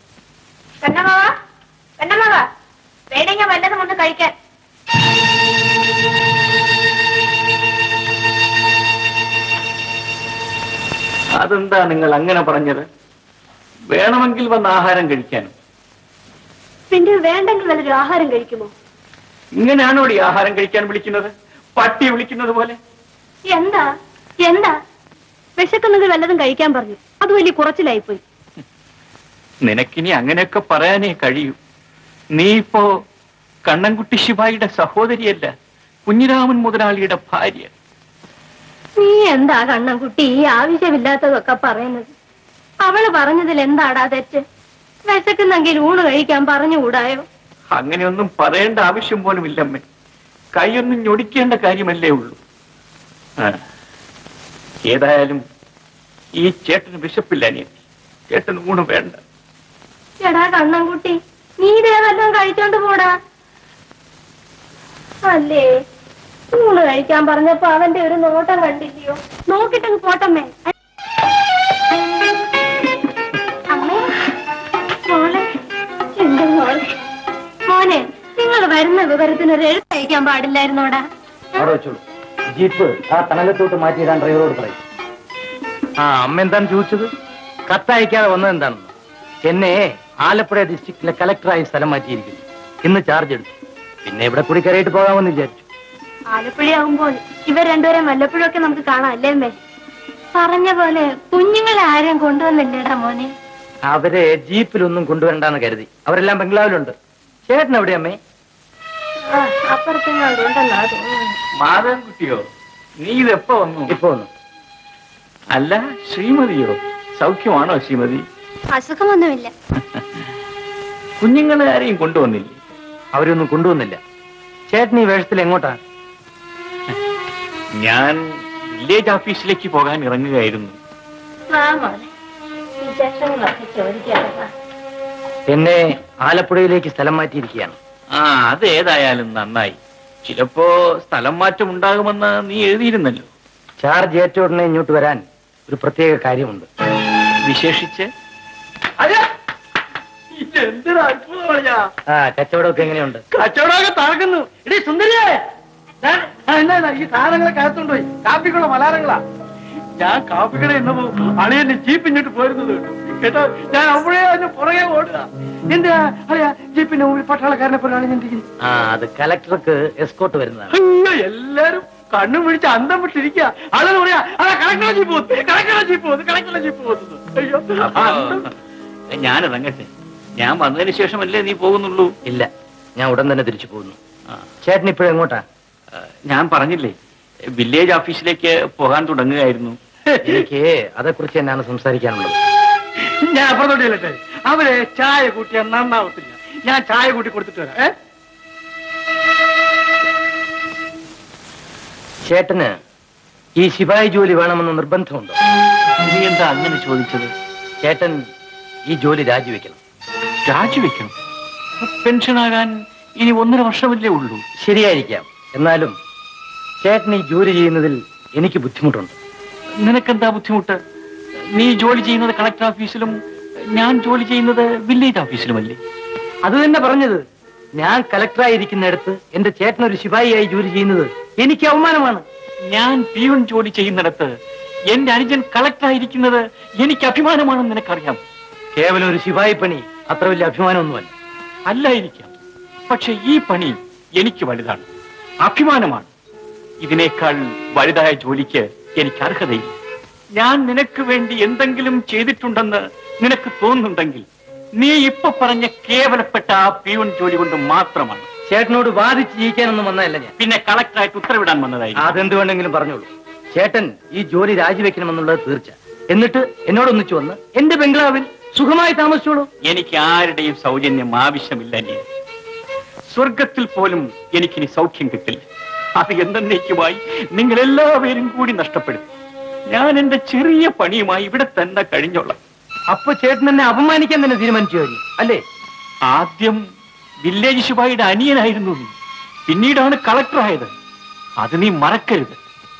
വേണമെങ്കിൽ വല്ലതും ഒന്ന് കഴിക്കാൻ. അതെന്താ നിങ്ങൾ അങ്ങനെ പറഞ്ഞത്? വേണമെങ്കിൽ വന്ന് ആഹാരം കഴിക്കാനും? പിന്നെ വേണ്ടെങ്കിൽ വല്ലൊരു ആഹാരം കഴിക്കുമോ? ഇങ്ങനെയാണോ ഈ ആഹാരം കഴിക്കാൻ വിളിക്കുന്നത്? പട്ടി വിളിക്കുന്നത് പോലെ. എന്താ എന്താ വിശക്കുന്നത് വല്ലതും കഴിക്കാൻ പറഞ്ഞു, അത് വലിയ കുറച്ചിലായിപ്പോയി. നിനക്കിനി അങ്ങനെയൊക്കെ പറയാനേ കഴിയൂ. നീ ഇപ്പോ കണ്ണൻകുട്ടി ശിവായിയുടെ സഹോദരിയല്ല, കുഞ്ഞിരാമൻ മുതലാളിയുടെ ഭാര്യ. നീ എന്താ കണ്ണൻകുട്ടി ഈ ആവശ്യമില്ലാത്തതൊക്കെ പറയുന്നത്? അവള് പറഞ്ഞതിൽ എന്താടാ തെറ്റ്? വിശക്കുന്നെങ്കിൽ ഊണ് കഴിക്കാൻ പറഞ്ഞുകൂടായോ? അങ്ങനെയൊന്നും പറയേണ്ട ആവശ്യം പോലും ഇല്ലമ്മേ. കൈയൊന്നും ഞൊടിക്കേണ്ട കാര്യമല്ലേ ഉള്ളൂ. ഏതായാലും ഈ ചേട്ടന് വിശപ്പില്ല. ചേട്ടന് ഊണ് വേണ്ട. എടാ കണ്ണൻകുട്ടി, നീ ഇതേതെല്ലാം കഴിച്ചോണ്ട് പോടാ. അല്ലേ, ഊണ് കഴിക്കാൻ പറഞ്ഞപ്പോ അവന്റെ ഒരു നോട്ടം കണ്ടില്ലയോ? നോക്കിട്ടങ്ങ് പോട്ടമ്മേ. അമ്മേ, മോളെ, എന്റെ മോളെ. മോനെ, നിങ്ങൾ വരുന്ന വിവരത്തിന് ഒരു എഴുത്ത് അയക്കാൻ പാടില്ലായിരുന്നോടാ? ജീപ്പ് ആ തണലത്തോട്ട് മാറ്റിയിടാൻ ഡ്രൈവറോട് പറയും. അമ്മ എന്താണ് ചോദിച്ചത്? കത്തയക്കാതെ വന്നത് എന്താണെന്ന്. എന്നെ ആലപ്പുഴ ഡിസ്ട്രിക്റ്റിലെ കളക്ടറായി സ്ഥലം മാറ്റിയിരിക്കുന്നു. ഇന്ന് ചാർജ് എടുത്തു. പിന്നെ ഇവിടെ കൂടി കയറിയിട്ട് പോകാമെന്ന് വിചാരിച്ചു. ആലപ്പുഴയാകുമ്പോൾ ഇവർ രണ്ടുപേരും വല്ലപ്പോഴൊക്കെ നമുക്ക് കാണാം അല്ലേ അമ്മേ? പറഞ്ഞ പോലെ കുഞ്ഞുങ്ങളെ ആരെയും കൊണ്ടുവന്നില്ലേടാ മോനെ? അവരെ ജീപ്പിലൊന്നും കൊണ്ടുവരണ്ടെന്ന് കരുതി. അവരെല്ലാം ബംഗ്ലാവിലുണ്ട്. ചേട്ടൻ എവിടെ അമ്മേ? അപ്പുറത്തുണ്ടല്ലോ. മാധവൻകുട്ടിയോ, നീ ഇതെപ്പോ വന്നു? ഇപ്പൊ വന്നു. അല്ല, ശ്രീമതിയോ? സൗഖ്യമാണോ ശ്രീമതി? അസുഖമൊന്നുമില്ല. കുഞ്ഞുങ്ങളെ ആരെയും കൊണ്ടുവന്നില്ലേ? അവരൊന്നും കൊണ്ടുവന്നില്ല. ചേട്ടൻ ഈ വേഷത്തിൽ എങ്ങോട്ടാ? ഞാൻ വില്ലേജ് ഓഫീസിലേക്ക് പോകാൻ ഇറങ്ങുകയായിരുന്നു. എന്നെ ആലപ്പുഴയിലേക്ക് സ്ഥലം മാറ്റിയിരിക്കുകയാണ്. അത് ഏതായാലും നന്നായി. ചിലപ്പോ സ്ഥലം മാറ്റം ഉണ്ടാകുമെന്ന് നീ എഴുതിയിരുന്നല്ലോ. ചാർജ് ഏറ്റ ഉടനെ ഇങ്ങോട്ട് വരാൻ ഒരു പ്രത്യേക കാര്യമുണ്ട്. വിശേഷിച്ച് കച്ചവടമൊക്കെ എങ്ങനെയുണ്ട്? കച്ചവടമൊക്കെ തറക്കുന്നു. ഇടീ സുന്ദരിയേ, ഈ സാധനങ്ങളൊക്കെ അകത്തുകൊണ്ടുപോയി. കാപ്പിക്കുള്ള മലാരങ്ങളാ. ഞാൻ കാപ്പിക്കട എന്നപ്പോ അളിയന്റെ ജീപ്പ് ഇങ്ങോട്ട് പോരുന്നത് കേട്ടോ. ഞാൻ അപ്പോഴേ അതിന് പുറകെ ഓടുക. എന്താ അറിയാ, ജീപ്പിന്റെ മുമ്പിൽ പട്ടാളക്കാരനെ പോലാണ് ഞാൻ. അത് കലക്ടർക്ക് എസ്കോർട്ട് വരുന്നതാണ്. അയ്യോ, എല്ലാരും കണ്ണും പിടിച്ച് അന്തം വിട്ടിരിക്കുക. ആളുകൾ പറയാ, അതാ കളക്ടറെ ജീപ്പ് പോകുന്നു, കളക്ടറെ ജീപ്പ് പോകുന്നു, കളക്ടറെ ജീപ്പ് പോകുന്നത്. അയ്യോ, ഞാൻ ഇറങ്ങട്ടെ. ഞാൻ വന്നതിന് ശേഷമല്ലേ നീ പോകുന്നുള്ളൂ? ഇല്ല, ഞാൻ ഉടൻ തന്നെ തിരിച്ചു പോകുന്നു. ചേട്ടൻ ഇപ്പോഴെങ്ങോട്ടാ? ഞാൻ പറഞ്ഞില്ലേ, വില്ലേജ് ഓഫീസിലേക്ക് പോകാൻ തുടങ്ങുകയായിരുന്നു. എനിക്ക് അതേക്കുറിച്ച് തന്നെയാണ് സംസാരിക്കാനുള്ളത്. ഞാൻ അപ്പുറത്തോട്ട് ചെല്ലട്ടെ. അവരെ ചായ കൂട്ടിയാൽ നന്നാവത്തില്ല. ഞാൻ ചായ കൂട്ടി കൊടുത്തിട്ട് വരാം. ചേട്ടന് ഈ ശിപായി ജോലി വേണമെന്ന് നിർബന്ധമുണ്ടോ? നീ എന്താ അങ്ങനെ ചോദിച്ചത്? ചേട്ടൻ ഈ ജോലി രാജിവെക്കണം. രാജിവെക്കണം? പെൻഷനാകാൻ ഇനി 1.5 വർഷമല്ലേ ഉള്ളൂ. ശരിയായിരിക്കാം. എന്നാലും ചേട്ടൻ ഈ ജോലി ചെയ്യുന്നതിൽ എനിക്ക് ബുദ്ധിമുട്ടുണ്ട്. നിനക്കെന്താ ബുദ്ധിമുട്ട്? നീ ജോലി ചെയ്യുന്നത് കളക്ടർ ഓഫീസിലും ഞാൻ ജോലി ചെയ്യുന്നത് വില്ലേജ് ഓഫീസിലുമല്ലേ? അത് തന്നെ പറഞ്ഞത്. ഞാൻ കളക്ടറായിരിക്കുന്നിടത്ത് എന്റെ ചേട്ടൻ ഒരു ശിപായിയായി ജോലി ചെയ്യുന്നത് എനിക്ക് അവമാനമാണ്. ഞാൻ പിയൂൺ ജോലി ചെയ്യുന്നിടത്ത് എന്റെ അനുജൻ കളക്ടറായിരിക്കുന്നത് എനിക്ക് അഭിമാനമാണെന്ന് നിനക്കറിയാം. കേവലം ഒരു ശിപായി പണി അത്ര വലിയ അഭിമാനമൊന്നുമല്ല. അല്ലായിരിക്കാം, പക്ഷെ ഈ പണി എനിക്ക് വലുതാണ്, അഭിമാനമാണ്. ഇതിനേക്കാൾ വലുതായ ജോലിക്ക് എനിക്ക് അർഹതയില്ല. ഞാൻ നിനക്ക് വേണ്ടി എന്തെങ്കിലും ചെയ്തിട്ടുണ്ടെന്ന് നിനക്ക് തോന്നുന്നുണ്ടെങ്കിൽ നീ ഇപ്പൊ പറഞ്ഞ കേവലപ്പെട്ട ആ പിയൂൺ ജോലി കൊണ്ട് മാത്രമാണ്. ചേട്ടനോട് വാദിച്ച് ജയിക്കാനൊന്നും വന്നതല്ല ഞാൻ. പിന്നെ കളക്ടറായിട്ട് ഉത്തരവിടാൻ വന്നതായി. അതെന്ത് വേണമെങ്കിലും പറഞ്ഞോളൂ. ചേട്ടൻ ഈ ജോലി രാജിവെക്കണമെന്നുള്ളത് തീർച്ച. എന്നിട്ട് എന്നോടൊന്നിച്ചു വന്ന് എന്റെ ബംഗ്ലാവിൽ സുഖമായി താമസിച്ചോളൂ. എനിക്ക് ആരുടെയും സൗജന്യം ആവശ്യമില്ല. നീ സ്വർഗത്തിൽ പോലും എനിക്കിനി സൗഖ്യം കിട്ടില്ല. അത് എന്നേക്കുമായി നിങ്ങൾ എല്ലാവരും കൂടി നഷ്ടപ്പെടും. ഞാൻ എന്റെ ചെറിയ പണിയുമായി ഇവിടെ തന്നെ കഴിഞ്ഞോളാം. അപ്പൊ ചേട്ടൻ എന്നെ അപമാനിക്കാൻ തന്നെ തീരുമാനിച്ചു കഴിഞ്ഞു അല്ലേ? ആദ്യം വില്ലേജ് ശിപായിയുടെ അനിയനായിരുന്നു നീ, പിന്നീടാണ് കളക്ടറായത്. അത് നീ മറക്കരുത്.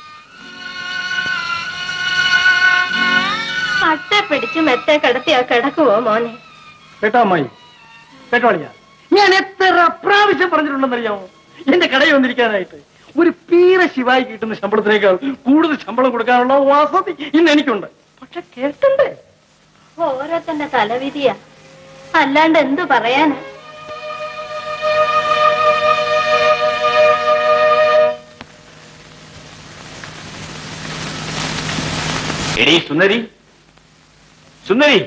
അട്ടെ പിടിച്ച് മെത്തെ കിടത്തിയാ കിടക്കുവോ മോനെ? കേട്ടോ അമ്മായി, കേട്ടോളിയാ, ഞാൻ എത്ര പ്രാവശ്യം പറഞ്ഞിട്ടുണ്ടെന്നറിയാമോ എന്റെ കടയിൽ വന്നിരിക്കാനായിട്ട്? ഒരു പീര ശിവായി കിട്ടുന്ന ശമ്പളത്തിനേക്കാൾ കൂടുതൽ ശമ്പളം കൊടുക്കാനുള്ള വസതി ഇന്ന് എനിക്കുണ്ട്. പക്ഷെ കേട്ടണ്ടേ? ഓരോത്തന്റെ തലവിധിയാ, അല്ലാണ്ട് എന്തു പറയാന്? എടീ സുന്ദരി, സുന്ദരി,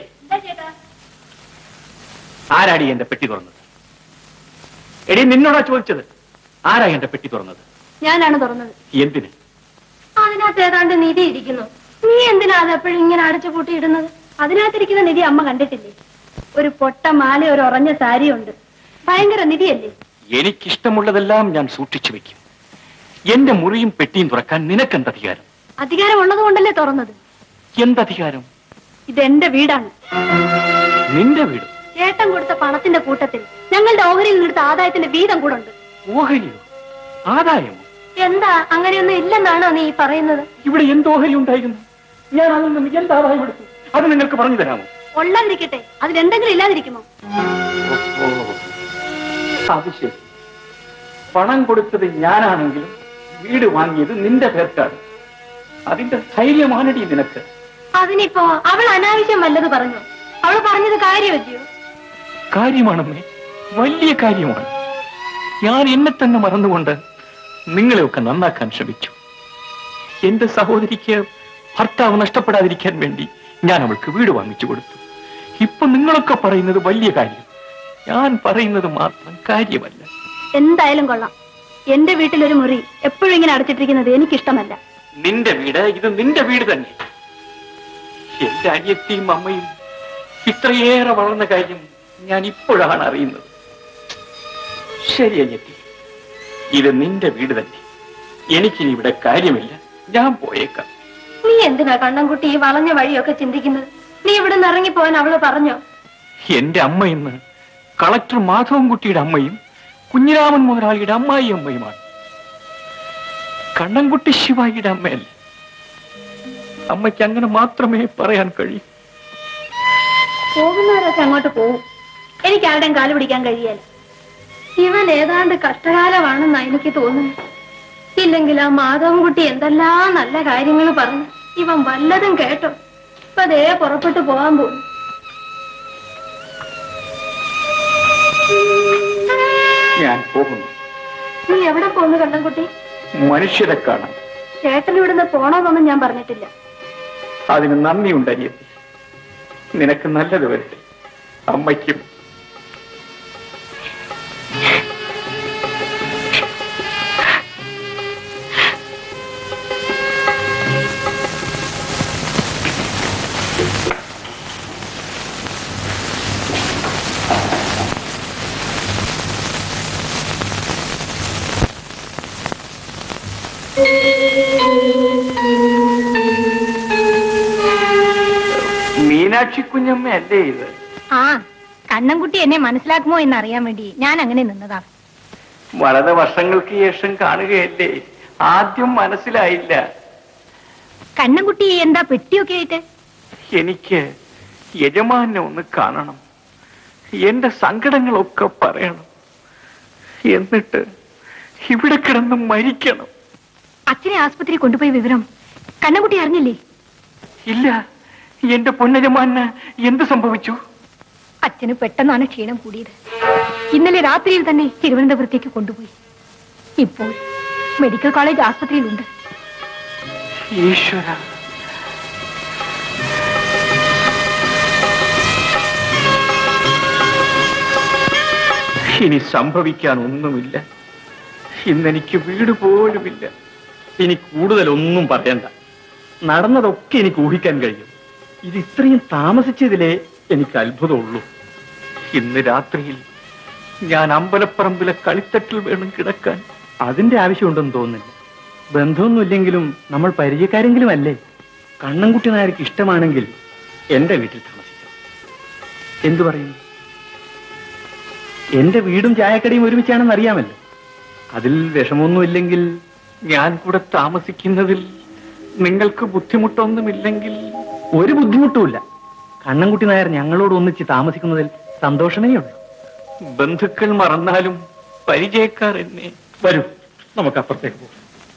ആരാടി എന്റെ പെട്ടി തുറന്നത്? എടീ നിന്നോടാ ചോദിച്ചത്, ആരാ എന്റെ പെട്ടി തുറന്നത്? ഞാനാണ് തുറന്നത്. എന്തിന്? അതിനകത്ത് ഏതാണ്ട് നിധി ഇരിക്കുന്നു. നീ എന്തിനാ അത് എപ്പോഴും ഇങ്ങനെ അടച്ചു പൂട്ടിയിടുന്നത്? അതിനകത്തിരിക്കുന്ന നിധി അമ്മ കണ്ടിട്ടില്ലേ? ഒരു പൊട്ട മാല, ഒരു ഉറഞ്ഞ സാരിയുണ്ട്. ഭയങ്കര നിധിയല്ലേ? എനിക്കിഷ്ടമുള്ളതെല്ലാം ഞാൻ സൂക്ഷിച്ചു വെക്കും. എന്റെ മുറിയും പെട്ടിയും തുറക്കാൻ നിനക്കെന്ത് അധികാരം? അധികാരം ഉള്ളത് കൊണ്ടല്ലേ തുറന്നത്. എന്തധികാരം? ഇതെന്റെ വീടാണ്. നിന്റെ വീട്? ചേട്ടൻ കൊടുത്ത പണത്തിന്റെ കൂട്ടത്തിൽ ഞങ്ങളുടെ ഓഹരിയിൽ നിന്നെടുത്ത ആദായത്തിന്റെ വീതം കൂടെ ഉണ്ട്. ഓഹരിയോ? ആദായമോ? എന്താ അങ്ങനെയൊന്നും ഇല്ലെന്നാണോ നീ പറയുന്നത്? ഇവിടെ എന്ത് ഓഹരി ഉണ്ടായിരുന്നു? ഞാൻ അതിൽ നിന്ന് എന്ത് ആദായം എടുത്തു? അത് നിങ്ങൾക്ക് പറഞ്ഞു തരാമോ? ഉള്ളതിരിക്കട്ടെ, അതിലെന്തെങ്കിലും ഇല്ലാതിരിക്കുമോ? അത് ശരി. പണം കൊടുത്തത് ഞാനാണെങ്കിലും വീട് വാങ്ങിയത് നിന്റെ പേർക്കാണ്. അതിന്റെ ധൈര്യമാണടി നിനക്ക്. അതിനിപ്പോ അവൾ അനാവശ്യം വല്ലത് പറഞ്ഞു. അവൾ പറഞ്ഞത് കാര്യമല്ലയോ? കാര്യമാണമ്മേ, വലിയ കാര്യമാണ്. ഞാൻ എന്നെ തന്നെ മറന്നുകൊണ്ട് നിങ്ങളെയൊക്കെ നന്നാക്കാൻ ശ്രമിച്ചു. എന്റെ സഹോദരിക്ക് ഭർത്താവ് നഷ്ടപ്പെടാതിരിക്കാൻ വേണ്ടി ഞാൻ അവൾക്ക് വീട് വാങ്ങിച്ചു കൊടുത്തു. ഇപ്പൊ നിങ്ങളൊക്കെ പറയുന്നത് വലിയ കാര്യം, ഞാൻ പറയുന്നത് മാത്രം കാര്യമല്ല. എന്തായാലും കൊള്ളാം. എന്റെ വീട്ടിലൊരു മുറി എപ്പോഴും ഇങ്ങനെ അടച്ചിട്ടിരിക്കുന്നത് എനിക്കിഷ്ടമല്ല. നിന്റെ വീട്, ഇത് നിന്റെ വീട് തന്നെ. എന്റെ അനിയത്തിയും അമ്മയും ഇത്രയേറെ വളർന്ന കാര്യം ഞാൻ ഇപ്പോഴാണ് അറിയുന്നത്. ശരി അനിയത്തി, ഇത് നിന്റെ വീട് തന്നെ. എനിക്കിനി ഇവിടെ കാര്യമില്ല, ഞാൻ പോയേക്കാം. നീ എന്തിനാ കണ്ണൻകുട്ടി ഈ വളഞ്ഞ വഴിയൊക്കെ ചിന്തിക്കുന്നത്? നീ ഇവിടെ നിന്ന് ഇറങ്ങിപ്പോവാൻ അവള് പറഞ്ഞോ? എന്റെ അമ്മ ഇന്ന് കളക്ടർ മാധവൻകുട്ടിയുടെ അമ്മയും കുഞ്ഞിരാമൻ മുതലാളിയുടെ അമ്മായി അമ്മയുമാണ്. കണ്ണൻകുട്ടി ശിവായിയുടെ അമ്മയല്ല. അമ്മയ്ക്ക് അങ്ങനെ മാത്രമേ പറയാൻ കഴിയൂ. പോകുന്നവരൊക്കെ അങ്ങോട്ട് പോവും. എനിക്ക് ആരുടെയും കാല് പിടിക്കാൻ കഴിയല്ല. ഇവൻ ഏതാണ്ട് കഷ്ടകാലമാണെന്നാ എനിക്ക് തോന്നുന്നു. ഇല്ലെങ്കിൽ ആ മാധവൻകുട്ടി എന്തെല്ലാം നല്ല കാര്യങ്ങൾ പറഞ്ഞു. ഇവൻ വല്ലതും കേട്ടോ? ഇപ്പൊ അതേ പുറപ്പെട്ടു പോകാൻ പോകും. ഞാൻ പോകുന്നു. നീ എവിടെ പോകുന്നു കണ്ണൻകുട്ടി? മനുഷ്യരെ കാണാൻ. ചേട്ടൻ ഇവിടുന്ന് പോണോന്നൊന്നും ഞാൻ പറഞ്ഞിട്ടില്ല. അതിന് നന്ദിയുണ്ട് അനിയത്തി. നിനക്ക് നല്ലത് വരട്ടെ, അമ്മയ്ക്കും. മീനാക്ഷി കുഞ്ഞമ്മ അല്ലേ ഇത്? ആ, കണ്ണൻകുട്ടി എന്നെ മനസ്സിലാക്കുമോ എന്നറിയാൻ വേണ്ടി ഞാൻ അങ്ങനെ നിന്നതാണ്. വളരെ വർഷങ്ങൾക്ക് ശേഷം കാണുകയല്ലേ, ആദ്യം മനസ്സിലായില്ല. കണ്ണൻകുട്ടി എന്താ പെട്ടിയൊക്കെ ആയിട്ട്? എനിക്ക് യജമാനെ ഒന്ന് കാണണം, എന്റെ സങ്കടങ്ങളൊക്കെ പറയണം, എന്നിട്ട് ഇവിടെ കിടന്ന് മരിക്കണം. അച്ഛനെ ആസ്പത്രി കൊണ്ടുപോയി വിവരം കണ്ണൻകുട്ടി അറിഞ്ഞില്ലേ? ഇല്ല. എന്റെ പൊന്നജമാന് എന്ത് സംഭവിച്ചു? അച്ഛന് പെട്ടെന്നാണ് ക്ഷീണം കൂടിയത്. ഇന്നലെ രാത്രിയിൽ തന്നെ തിരുവനന്തപുരത്തേക്ക് കൊണ്ടുപോയി. ഇപ്പോൾ മെഡിക്കൽ കോളേജ് ആസ്പത്രിയിലുണ്ട്. ഈശ്വര, ഇനി സംഭവിക്കാൻ ഒന്നുമില്ല. ഇന്നെനിക്ക് വീട് പോലുമില്ല. ഇനി കൂടുതലൊന്നും പറയണ്ട. നടന്നതൊക്കെ എനിക്ക് ഊഹിക്കാൻ കഴിയും. ഇത് ഇത്രയും താമസിച്ചതിലേ എനിക്ക് അത്ഭുതമുള്ളൂ. ഇന്ന് രാത്രിയിൽ ഞാൻ അമ്പലപ്പറമ്പിലെ കളിത്തട്ടിൽ വേണം കിടക്കാൻ. അതിന്റെ ആവശ്യമുണ്ടെന്ന് തോന്നുന്നില്ല. ബന്ധമൊന്നുമില്ലെങ്കിലും നമ്മൾ പരിചയക്കാരെങ്കിലും അല്ലേ? കണ്ണൻകുട്ടി നായർക്ക് ഇഷ്ടമാണെങ്കിൽ എന്റെ വീട്ടിൽ താമസിക്കാം. എന്തു പറയുന്നു? എന്റെ വീടും ചായക്കടയും ഒരുമിച്ചാണെന്ന് അറിയാമല്ലോ. അതിൽ വിഷമൊന്നുമില്ലെങ്കിൽ ഞാൻ കൂടെ താമസിക്കുന്നതിൽ നിങ്ങൾക്ക് ബുദ്ധിമുട്ടൊന്നുമില്ലെങ്കിൽ? ഒരു ബുദ്ധിമുട്ടുമില്ല. കണ്ണൻകുട്ടി നായർ ഞങ്ങളോട് ഒന്നിച്ച് താമസിക്കുന്നതിൽ സന്തോഷമേ ഉള്ളൂ. ബന്ധുക്കൾ മറന്നാലും പരിചയക്കാർ എന്നെ. വരൂ, നമുക്ക് അപ്പുറത്തേക്ക് പോകാം.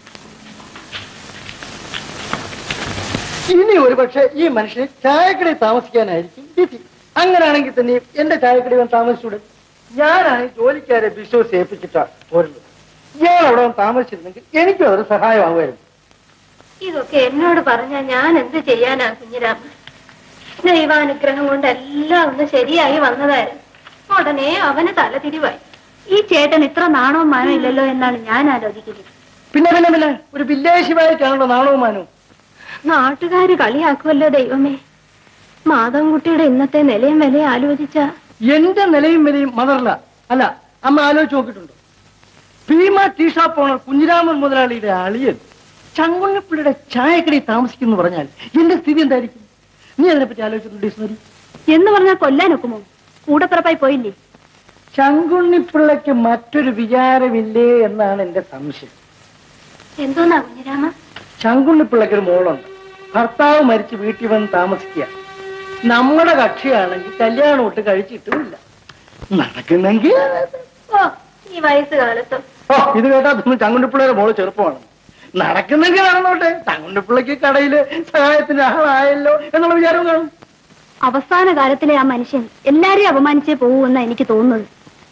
ഇനി ഒരു പക്ഷെ ഈ മനുഷ്യന് ചായക്കടയിൽ താമസിക്കാനായിരിക്കും വിധി. അങ്ങനാണെങ്കിൽ തന്നെ എന്റെ ചായക്കടയിൽ താമസിച്ചൂടെ? ഞാനാണ് ജോലിക്കാരെ ബിസിനസ് ഏൽപ്പിച്ചിട്ടാ പോരുന്നത്. ഇയാൾ അവിടെ താമസിച്ചിരുന്നെങ്കിൽ എനിക്കും അതൊരു സഹായമാകുമായിരുന്നു. ഇതൊക്കെ എന്നോട് പറഞ്ഞാ ഞാൻ എന്ത് ചെയ്യാനാ കുഞ്ഞിരാമ? ദൈവാനുഗ്രഹം കൊണ്ട് എല്ലാം ഒന്ന് ശരിയായി വന്നതായിരുന്നു. ഉടനെ അവന് തലതിരിവായി. ഈ ചേട്ടൻ ഇത്ര നാണവും മാനവും ഇല്ലല്ലോ എന്നാണ് ഞാൻ ആലോചിക്കുന്നത്. പിന്നെ പിന്നെ പിന്നെ ഒരു വില്ലേശിവായിട്ടാണല്ലോ നാണവും മാനവും. നാട്ടുകാര് കളിയാക്കുമല്ലോ ദൈവമേ. മാധവൻകുട്ടിയുടെ ഇന്നത്തെ നിലയും വിലയും ആലോചിച്ച എന്റെ നിലയും വിലയും മദറില അല്ല. അമ്മ ആലോചിച്ച് നോക്കിയിട്ടുണ്ടോ? Bheema tea shop owner Kunhiraman മുതലാളിയുടെ അളിയൻ ചങ്കുണ്ണിപ്പിള്ളിയുടെ ചായക്കടയിൽ താമസിക്കുന്നു പറഞ്ഞാൽ എന്റെ സ്ഥിതി എന്തായിരിക്കും? നീ അതിനെപ്പറ്റി ആലോചിച്ചിട്ടുണ്ട് ഈശ്വരി? എന്ന് പറഞ്ഞാൽ കൊല്ലാനൊക്കുമോ? കൂടപ്പിറപ്പായി പോയില്ലേ? ചങ്കുണ്ണിപ്പിള്ളയ്ക്ക് മറ്റൊരു വിചാരമില്ലേ എന്നാണ് എന്റെ സംശയം. എന്തോന്നാ കുഞ്ഞിരാമ? ചങ്കുണ്ണിപ്പിള്ളയ്ക്ക് ഒരു മോളുണ്ട്. ഭർത്താവ് മരിച്ച് വീട്ടിൽ വന്ന് താമസിക്കുക. നമ്മുടെ കക്ഷിയാണെങ്കിൽ കല്യാണം ഒട്ട് കഴിച്ചിട്ടുമില്ല. നടക്കുന്നെങ്കിൽ ഈ വയസ്സുകാലത്തും ഇത് കേട്ടാ തോന്നുന്നു ചങ്കുണ്ണിപ്പിള്ളയുടെ മോള് ചെറുപ്പമാണ്. നടക്കുന്നെങ്കിൽ നടന്നോട്ടെ. ചങ്കുണ്ണിപ്പിള്ളയ്ക്ക് കടയില് സഹായത്തിന് ആളായല്ലോ എന്നുള്ള വിചാരം കാണും. അവസാന കാലത്തിലെ ആ മനുഷ്യൻ എല്ലാരെയും അപമാനിച്ചേ പോകൂന്നാ എനിക്ക് തോന്നുന്നത്.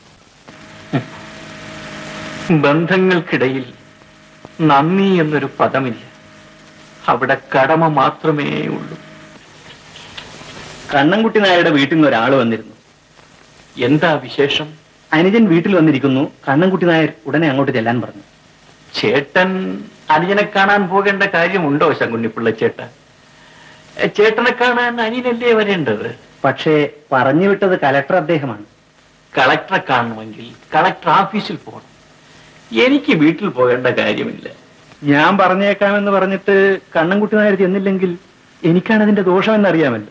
ബന്ധങ്ങൾക്കിടയിൽ നന്ദി എന്നൊരു പദമില്ല. അവിടെ കടമ മാത്രമേ ഉള്ളൂ. കണ്ണൻകുട്ടി നായരുടെ വീട്ടിൽ നിന്ന് ഒരാൾ വന്നിരുന്നു. എന്താ വിശേഷം? അനുജൻ വീട്ടിൽ വന്നിരിക്കുന്നു. കണ്ണൻകുട്ടി നായർ ഉടനെ അങ്ങോട്ട് ചെല്ലാൻ പറഞ്ഞു. ചേട്ടൻ അനുജനെ കാണാൻ പോകേണ്ട കാര്യമുണ്ടോ ശങ്കുണ്ണിപ്പിള്ള ചേട്ടൻ? ചേട്ടനെ കാണാൻ അനിയനല്ലേ വരേണ്ടത്? പക്ഷേ പറഞ്ഞു വിട്ടത് കലക്ടർ അദ്ദേഹമാണ്. കളക്ടറെ കാണണമെങ്കിൽ കളക്ടർ ഓഫീസിൽ പോകണം. എനിക്ക് വീട്ടിൽ പോകേണ്ട കാര്യമില്ല. ഞാൻ പറഞ്ഞേക്കാമെന്ന് പറഞ്ഞിട്ട് കണ്ണൻകുട്ടി നായർ ചെന്നില്ലെങ്കിൽ എനിക്കാണ് അതിന്റെ ദോഷമെന്നറിയാമല്ലോ.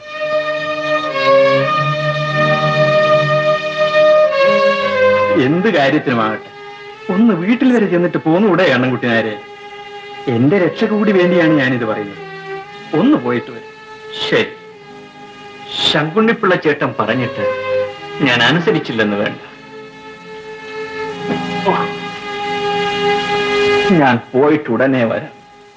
എന്ത് കാര്യത്തിനുമാകട്ടെ ഒന്ന് വീട്ടിൽ വരെ ചെന്നിട്ട് പോന്നുകൂടെ കണ്ണൻകുട്ടി നായരെ? എന്റെ രക്ഷ കൂടി വേണ്ടിയാണ് ഞാനിത് പറയുന്നത്. ഒന്ന് പോയിട്ട് വരും. ശരി, ശങ്കുണ്ണിപ്പിള്ള ചേട്ടൻ പറഞ്ഞിട്ട് ഞാൻ അനുസരിച്ചില്ലെന്ന് വേണ്ട. ഞാൻ പോയിട്ട് ഉടനെ വരാം.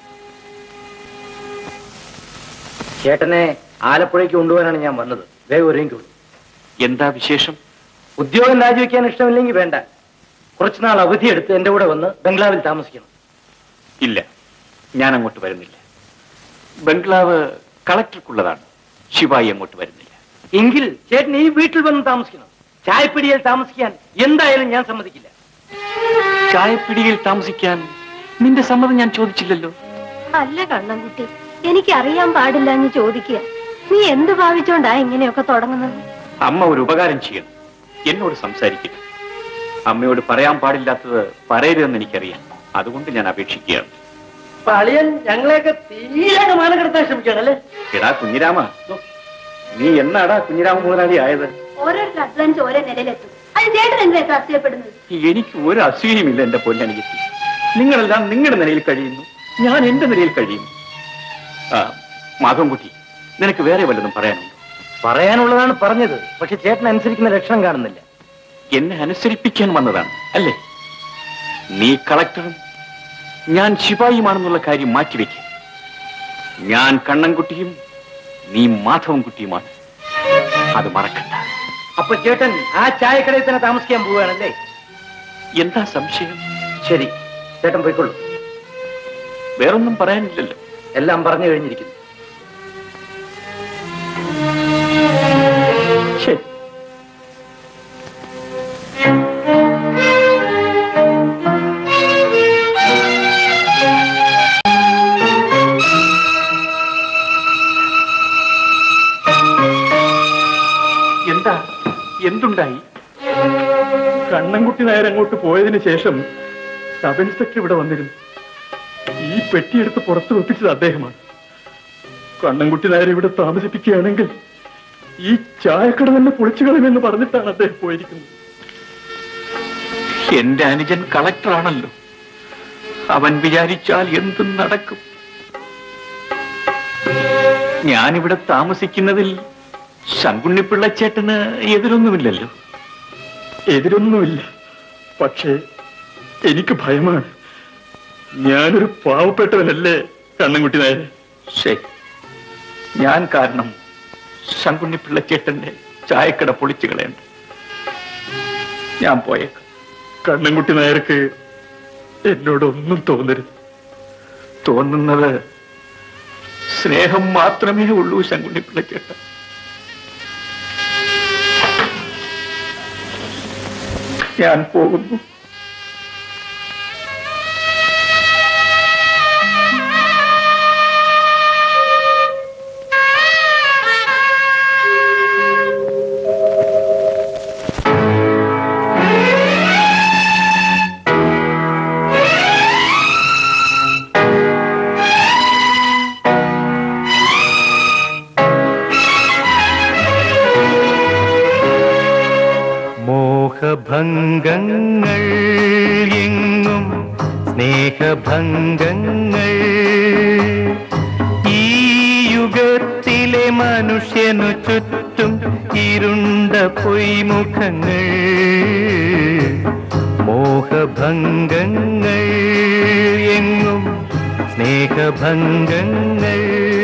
ചേട്ടനെ ആലപ്പുഴയ്ക്ക് കൊണ്ടുപോകാനാണ് ഞാൻ വന്നത്. വേഗം ഒരുങ്ങിക്കോളൂ. എന്താ വിശേഷം? ഉദ്യോഗം രാജിവെക്കാൻ ഇഷ്ടമില്ലെങ്കിൽ വേണ്ട. കുറച്ചുനാൾ അവധിയെടുത്ത് എന്റെ കൂടെ വന്ന് ബംഗ്ലാവിൽ താമസിക്കണം. ഇല്ല, ഞാൻ അങ്ങോട്ട് വരുന്നില്ല. ബംഗ്ലാവ് കളക്ടർക്കുള്ളതാണ്. ശിവായി അങ്ങോട്ട് വരുന്നില്ല. എങ്കിൽ ചേട്ടൻ ഈ വീട്ടിൽ വന്ന് താമസിക്കണം. ചായപ്പിടിയിൽ താമസിക്കാൻ എന്തായാലും ഞാൻ സമ്മതിക്കില്ല. ചായപ്പിടിയിൽ താമസിക്കാൻ നിന്റെ സമ്മതം ഞാൻ ചോദിച്ചില്ലല്ലോ. അല്ല കണ്ണൻകുട്ടി, എനിക്കറിയാൻ പാടില്ല എന്ന് ചോദിക്കുക. നീ എന്ത് ഭാവിച്ചോണ്ടാ ഇങ്ങനെയൊക്കെ തുടങ്ങുന്നത്? അമ്മ ഒരു ഉപകാരം ചെയ്യണം. എന്നോട് സംസാരിക്കുക. അമ്മയോട് പറയാൻ പാടില്ലാത്തത് പറയരുതെന്ന് എനിക്കറിയാം. അതുകൊണ്ട് ഞാൻ അപേക്ഷിക്കുകയാണ്. അളിയൻ ഞങ്ങളെയൊക്കെ തീരെ മാനക്കെടുത്താൻ ശ്രമിക്കുകയാണല്ലേ? എടാ കുഞ്ഞിരാമ, നീ എന്നാടാ കുഞ്ഞിരാമ മുതലാളി ആയത്? ഓരോരുത്തർ അധ്വാനിച്ച് ഓരോ നിലയിലെത്തും. അത് ചേട്ടൻ എന്തിനാ അസൂയപ്പെടുന്നത്? എനിക്ക് ഒരു അസൂയമില്ല എന്റെ പൊന്നനിയത്തി. നിങ്ങളെല്ലാം നിങ്ങളുടെ നിലയിൽ കഴിയുന്നു, ഞാൻ എന്റെ നിലയിൽ കഴിയുന്നു. മാധവൻകുട്ടി, നിനക്ക് വേറെ വല്ലതും പറയാനുണ്ടോ? പറയാനുള്ളതാണ് പറഞ്ഞത്. പക്ഷെ ചേട്ടൻ അനുസരിക്കുന്ന ലക്ഷണം കാണുന്നില്ല. എന്നെ അനുസരിപ്പിക്കാൻ വന്നതാണ് അല്ലേ? നീ കളക്ടറും ഞാൻ ശിപായിയുമാണെന്നുള്ള കാര്യം മാറ്റിവെക്കുക. ഞാൻ കണ്ണൻകുട്ടിയും നീ മാധവൻകുട്ടിയുമാണ്. അത് മറക്കണ്ട. അപ്പൊ ചേട്ടൻ ആ ചായക്കടയിൽ തന്നെ താമസിക്കാൻ പോവുകയാണല്ലേ? എന്താ സംശയം? ശരി, ചേട്ടൻ പോയിക്കൊള്ളൂ. വേറൊന്നും പറയാനില്ലല്ലോ. എല്ലാം പറഞ്ഞു കഴിഞ്ഞിരിക്കുന്നു. ശരി. എന്താ, എന്തുണ്ടായി? കണ്ണൻകുട്ടി നായർ അങ്ങോട്ട് പോയതിനു ശേഷം സബ് ഇൻസ്പെക്ടർ ഇവിടെ വന്നിരുന്നു. ഈ പെട്ടിയെടുത്ത് പുറത്തു വെപ്പിച്ചത് അദ്ദേഹമാണ്. കണ്ണൻകുട്ടി നായർ ഇവിടെ താമസിപ്പിക്കുകയാണെങ്കിൽ ഈ ചായക്കട തന്നെ പൊളിച്ചു കളയുമെന്ന് പറഞ്ഞിട്ടാണ് അദ്ദേഹം പോയിരിക്കുന്നത്. എന്റെ അനുജൻ കളക്ടറാണല്ലോ. അവൻ വിചാരിച്ചാൽ എന്തും നടക്കും. ഞാനിവിടെ താമസിക്കുന്നതിൽ ശങ്കുണ്ണിപ്പിള്ളച്ചേട്ടന് എതിരൊന്നുമില്ലല്ലോ. എതിരൊന്നുമില്ല. പക്ഷേ എനിക്ക് ഭയമാണ്. ഞാനൊരു പാവപ്പെട്ടവനല്ലേ കണ്ണൻകുട്ടി നായർ? ശരി, ഞാൻ കാരണം ശങ്കുണ്ണിപ്പിള്ളച്ചേട്ടന്റെ ചായക്കട പൊളിച്ചു കളയണ്ട. ഞാൻ പോയേക്കാം. കണ്ണൻകുട്ടി നായർക്ക് എന്നോടൊന്നും തോന്നരുത്. തോന്നുന്നത് സ്നേഹം മാത്രമേ ഉള്ളൂ ശങ്കുണ്ണിപ്പിള്ളച്ചേട്ട. ഞാൻ പോകുന്നു. ഭംഗങ്ങൾ എങ്ങും സ്നേഹഭംഗങ്ങൾ ഈ യുഗത്തിലെ മനുഷ്യനു ചുറ്റും ഇരുണ്ട പൊയ്മുഖങ്ങൾ മോഹഭംഗങ്ങൾ എങ്ങും സ്നേഹഭംഗങ്ങൾ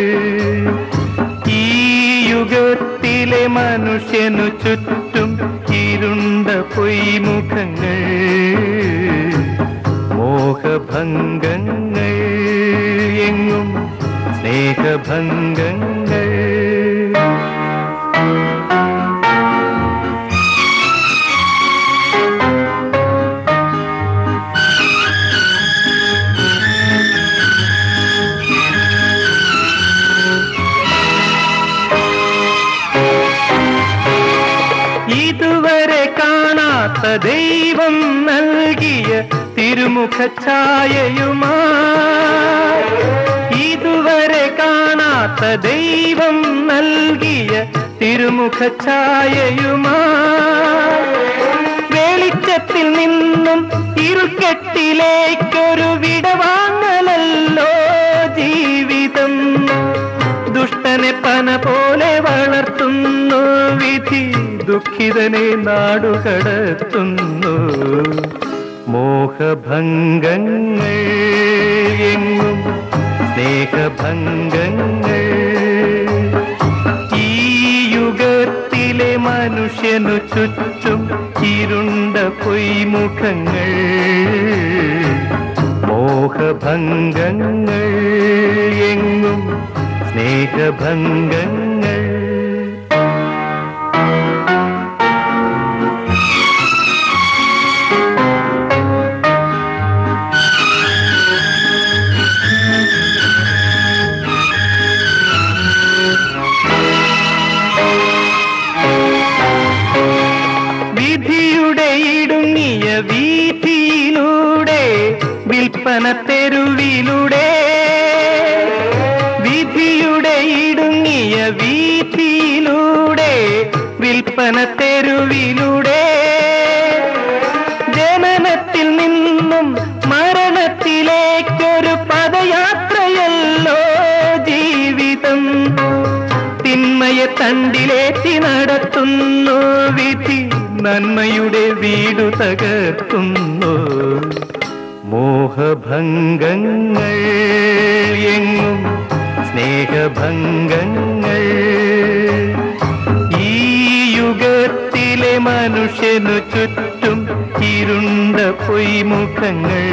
ഈ യുഗത്തിലെ മനുഷ്യനു ചുറ്റും ഇരുണ്ട പൊയ്മുഖങ്ങൾ മോഹഭംഗങ്ങൾ എങ്ങും സ്നേഹഭംഗങ്ങൾ ഇതുവരെ കാണാത്ത ദൈവം നൽകിയ തിരുമുഖ ഛായയുമായി ഇതുവരെ കാണാത്ത ദൈവം നൽകിയ തിരുമുഖ ഛായയുമായി വെളിച്ചത്തിൽ നിന്നും ഇരുൾക്കെട്ടിലേക്കൊരു വിടവാങ്ങലല്ലോ ജീവിതം ദുഷ്ടനെ പന പോലെ വളർത്തുന്നു വിധി ദുഃഖിതനെ നാടുകടത്തുന്നു മോഹഭംഗങ്ങൾ എങ്ങും സ്നേഹഭംഗങ്ങൾ ഈ യുഗത്തിലെ മനുഷ്യനു ചുറ്റും ഇരുണ്ട പൊയ്മുഖങ്ങൾ മോഹഭംഗങ്ങൾ എങ്ങും സ്നേഹഭംഗങ്ങൾ വിധിയുടെ ഇടുങ്ങിയ വീഥിയിലൂടെ വിൽപ്പന തെരുവിലൂടെ വിധിയുടെ ഇടുങ്ങിയ വീഥിയിലൂടെ വിൽപ്പന തെരുവിലൂടെ ജനനത്തിൽ നിന്നും മരണത്തിലേക്കൊരു പദയാത്രയല്ലോ ജീവിതം തിന്മയെ തണ്ടിലേറ്റി നടത്തുന്നു വിധി നന്മയുടെ വീടു തകർക്കുന്നു മോഹഭംഗങ്ങൾ എങ്ങും സ്നേഹഭംഗങ്ങൾ ഈ യുഗത്തിലെ മനുഷ്യനു ചുറ്റും ഇരുണ്ട പൊയ്മുഖങ്ങൾ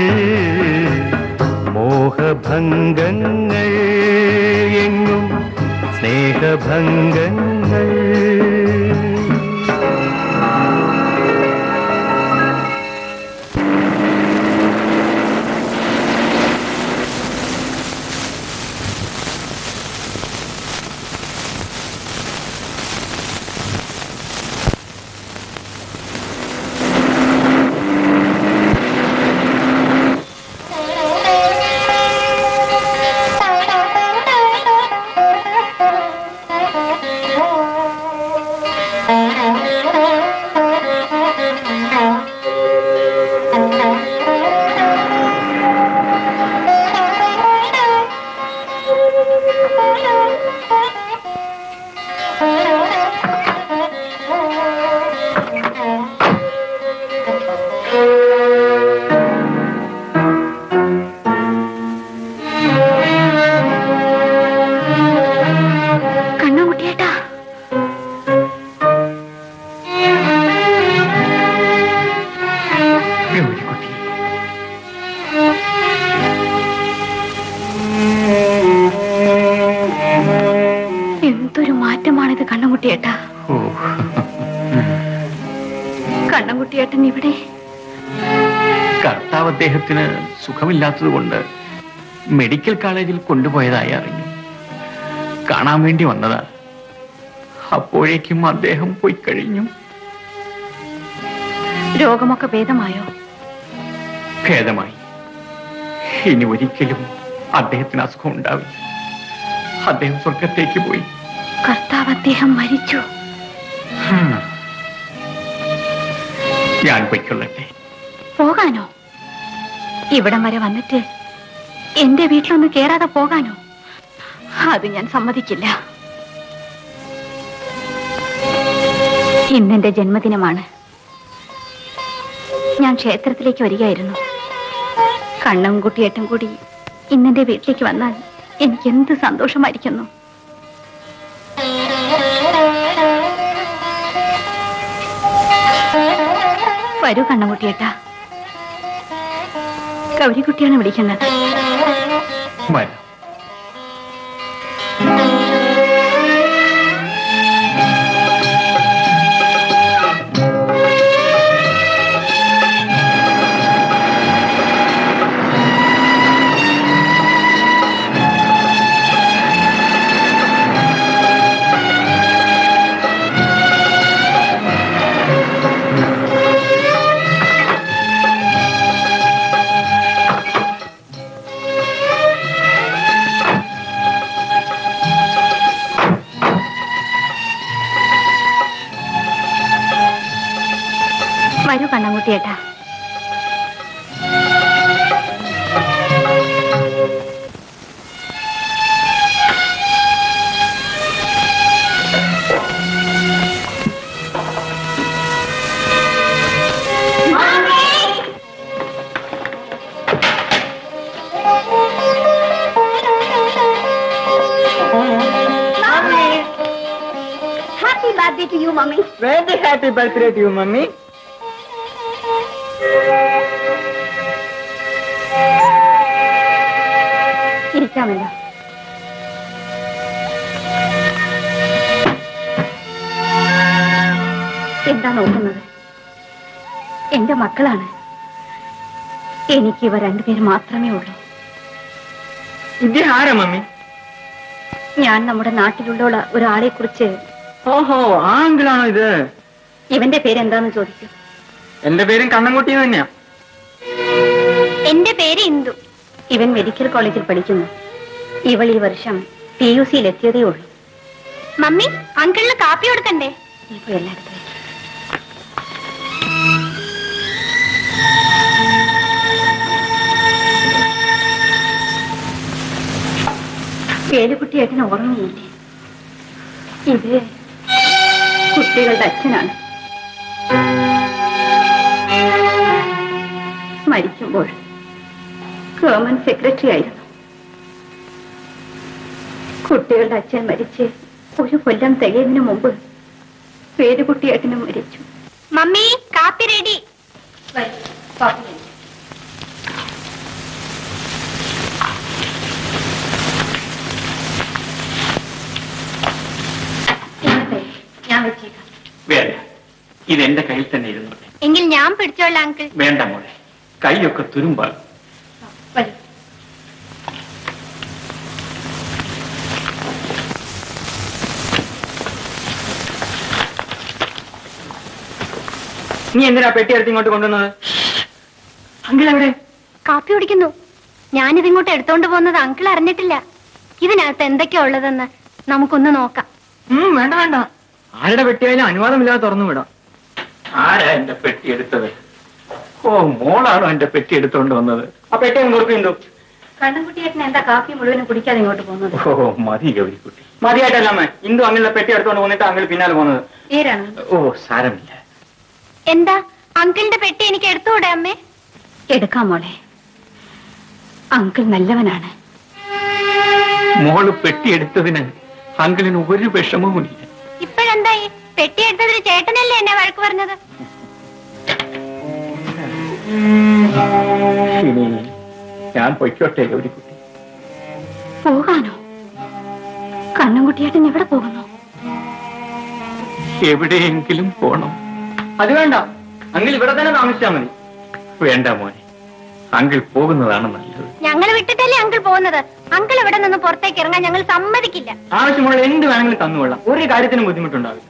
മോഹഭംഗങ്ങൾ എങ്ങും സ്നേഹഭംഗങ്ങൾ എന്തൊരു മാറ്റമാണിത് കണ്ണൻകുട്ടിയേട്ടാ. കണ്ണൻകുട്ടിയേട്ടൻ ഇവിടെ? കർത്താവ് അദ്ദേഹത്തിന് സുഖമില്ലാത്തത് കൊണ്ട് മെഡിക്കൽ കോളേജിൽ കൊണ്ടുപോയതായി അറിഞ്ഞു. കാണാൻ വേണ്ടി വന്നതാ. അപ്പോഴേക്കും അദ്ദേഹം പോയി കഴിഞ്ഞു. രോഗമൊക്കെ ഭേദമായോ? ഭേദമായി. ഇനി ഒരിക്കലും അദ്ദേഹത്തിന് അസുഖം ഉണ്ടാവില്ല. അദ്ദേഹം സ്വർഗത്തേക്ക് പോയി. കർത്താവ് അദ്ദേഹം മരിച്ചു. ഞാൻ പൊയ്ക്കൊള്ളട്ടെ. പോകാനോ? ഇവിടം വരെ വന്നിട്ട് എന്റെ വീട്ടിലൊന്ന് കേറാതെ പോകാനോ? അത് ഞാൻ സമ്മതിക്കില്ല. ഇന്നെന്റെ ജന്മദിനമാണ്. ഞാൻ ക്ഷേത്രത്തിലേക്ക് വരികയായിരുന്നു. കണ്ണൻകുട്ടിയേട്ടും കൂടി ഇന്നെന്റെ വീട്ടിലേക്ക് വന്നാൽ എനിക്ക് എന്ത് സന്തോഷമായിരിക്കുന്നു. വരൂ കണ്ണൻകുട്ടിയേട്ടാ. ഗൗരിക്കുട്ടിയാണ് വിളിക്കുന്നത്. വരൂ കണ്ണൻകുട്ടിയേട്ടാ. Happy birthday to you, Mummy. Very happy birthday to you, Mummy. ഇരിക്കാമല്ലോ. എന്താ നോക്കുന്നത്? എന്റെ മക്കളാണ്. എനിക്ക് ഇവ രണ്ടുപേര് മാത്രമേ ഉള്ളൂ. ഇത് ആരാ മമ്മി? ഞാൻ നമ്മുടെ നാട്ടിലുള്ള ഒരാളെ കുറിച്ച്. ഓഹോ, ആ അങ്കിളാണോ ഇത്? ഇവന്റെ പേരെന്താന്ന് ചോദിച്ചു. എന്റെ പേരും കണ്ണൻകുട്ടി തന്നെയാ. എന്റെ പേര് ഇന്ദു. ഇവൻ മെഡിക്കൽ കോളേജിൽ പഠിക്കുന്നു. ഇവൾ ഈ വർഷം PUCയിൽ എത്തിയതേ ഉള്ളൂ. മമ്മി, അങ്കിളിന് കാപ്പി കൊടുക്കണ്ടേ? ഇപ്പൊ എല്ലായിടത്തും വേലുക്കുട്ടിയേട്ടന് ഓർമ്മയില്ലേ? ഇത് കുട്ടികളുടെ അച്ഛനാണ്. മരിക്കുമ്പോൾ ഗവൺമെന്റ് സെക്രട്ടറി ആയിരുന്നു. കുട്ടികളുടെ അച്ഛൻ മരിച്ച് 1 കൊല്ലം തികയുന്നതിന് മുമ്പ് വേലുക്കുട്ടിയേട്ടനും മരിച്ചു. മമ്മി, കാപ്പി റെഡി. ഞാൻ വെച്ചേക്കാം. വേണ്ട, ഇതെന്റെ കയ്യിൽ തന്നെ ഇരുന്നോട്ടെ. എങ്കിൽ ഞാൻ പിടിച്ചോളാം അങ്കിൾ. വേണ്ട മോളെ, കൈയൊക്കെ തുരുമ്പാകും. വരൂ. നീ എന്തിനാ പെട്ടി എടുത്ത് ഇങ്ങോട്ട് കൊണ്ടുവന്നത്? അങ്കിൾ എവിടെ? കാപ്പി കുടിക്കുന്നു. ഞാനിതിങ്ങോട്ട് എടുത്തോണ്ട് പോകുന്നത് അങ്കിൾ അറിഞ്ഞിട്ടില്ല. ഇതിനകത്ത് എന്തൊക്കെയാ ഉള്ളതെന്ന് നമുക്കൊന്ന് നോക്കാം. വേണ്ട വേണ്ട, ആരുടെ പെട്ടിയായാലും അനുവാദമില്ലാതെ തുറന്നു വിടാം. ആരാ എന്റെ പെട്ടി എടുത്തത്? ഓ, മോളാണോ എന്റെ പെട്ടി എടുത്തോണ്ട് വന്നത്? ആ പെട്ടി ഒന്ന് കൊടുക്കുന്നുണ്ടോ? കണ്ണൻകുട്ടിയേട്ടൻ എന്താ കാപ്പി മുഴുവനും കുടിക്കാതെ ഇങ്ങോട്ട് പോകുന്നത്? ഓ, മതി ഗൗരിക്കുട്ടി. മതിയായിട്ടല്ല അമ്മ, ഇന്ദു അങ്കിളിന്റെ പെട്ടി എടുത്തോണ്ട് പോന്നിട്ട് അങ്കിൾ പിന്നാലെ പോകുന്നത്. നേരാണ്. ഓ, സാരമില്ല. എന്താ, അങ്കിളിന്റെ പെട്ടി എനിക്ക് എടുത്തുകൂടെ അമ്മേ? എടുക്കാം മോളെ, അങ്കിൾ നല്ലവനാണ്. മോള് പെട്ടി എടുത്തതിന് അങ്കിളിന് ഒരു വിഷമവുമില്ല. ഇപ്പോഴെന്തായി? പെട്ടി എടുത്തതിന് ചേട്ടനല്ലേ എന്നെ വഴക്ക് പറഞ്ഞത്? ഇനി ഞാൻ പൊയ്ക്കോട്ടെ ഗൗരിക്കുട്ടി? പോകാനോ? കണ്ണൻകുട്ടിയേട്ടൻ എവിടെ പോകുന്നു? എവിടെയെങ്കിലും പോണം. അത് വേണ്ട, അങ്കിൾ ഇവിടെ തന്നെ താമസിച്ചാൽ മതി. വേണ്ട മോനെ, അങ്കിൾ പോകുന്നതാണ് നല്ലത്. ഞങ്ങൾ വിട്ടിട്ടല്ലേ അങ്കിൾ പോകുന്നത്. അങ്കിൾ ഇവിടെ നിന്ന് പുറത്തേക്ക് ഇറങ്ങാൻ ഞങ്ങൾ സമ്മതിക്കില്ല. ആവശ്യമുള്ള എന്ത് വേണമെങ്കിലും തന്നുകൊള്ളാം, ഒരു കാര്യത്തിനും ബുദ്ധിമുട്ടുണ്ടാവില്ല.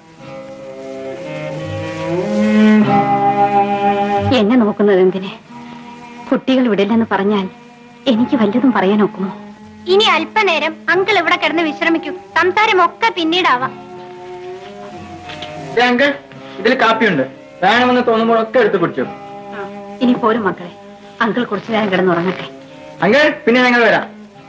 എന്നെ നോക്കുന്നത് എന്തിന്? കുട്ടികൾ വിടില്ലെന്ന് പറഞ്ഞാൽ എനിക്ക് വല്ലതും പറയാൻ ഒക്കുമോ? ഇനി അല്പനേരം അങ്കിൾ ഇവിടെ കിടന്ന് വിശ്രമിക്കൂ. സംസാരമൊക്കെ പിന്നീടാവാം. അങ്കിൾ, ഇതിൽ കാപ്പിയുണ്ട്, വേണമെന്ന് തോന്നുമ്പോഴൊക്കെ എടുത്ത് കുടിച്ചു. ഇനി പോരും മക്കളെ, അങ്കിൾ കുറച്ചു നേരം കിടന്നുറങ്ങട്ടെ. അങ്കിൾ, പിന്നെ ഞങ്ങൾ വരാം.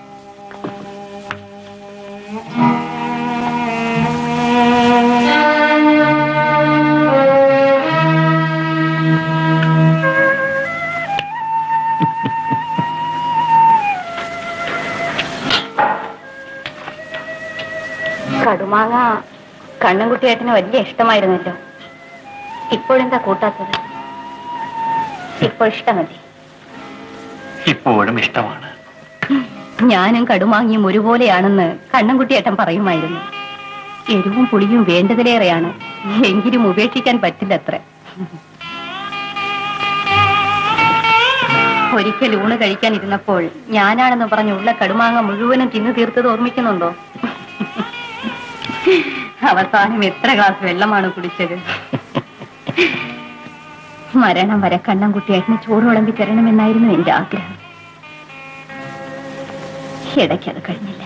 കടുമാങ്ങ കണ്ണൻകുട്ടിയേട്ടന് വലിയ ഇഷ്ടമായിരുന്നല്ലോ. ഇപ്പോഴെന്താ കൂട്ടാത്തത്? ഇപ്പോൾ ഇഷ്ടമല്ലേ? ഇപ്പോഴും ഇഷ്ടമാണ്. ഞാനും കടുമാങ്ങിയും ഒരുപോലെയാണെന്ന് കണ്ണൻകുട്ടിയേട്ടൻ പറയുമായിരുന്നു. എരിവും പുളിയും വേണ്ടതിലേറെയാണ്, എങ്കിലും ഉപേക്ഷിക്കാൻ പറ്റില്ലത്ര. ഒരിക്കൽ ഊണ് കഴിക്കാനിരുന്നപ്പോൾ ഞാനാണെന്ന് പറഞ്ഞുള്ള കടുമാങ്ങ മുഴുവനും തിന്നു തീർത്തത് ഓർമ്മിക്കുന്നുണ്ടോ? അവസാനം എത്ര ഗ്ലാസ് വെള്ളമാണ് കുടിച്ചത്. മരണം വരെ കണ്ണൻകുട്ടിയേട്ടന് ചോറ് വിളമ്പി തരണമെന്നായിരുന്നു എന്റെ ആഗ്രഹം. ഇടയ്ക്കത് കഴിഞ്ഞില്ല.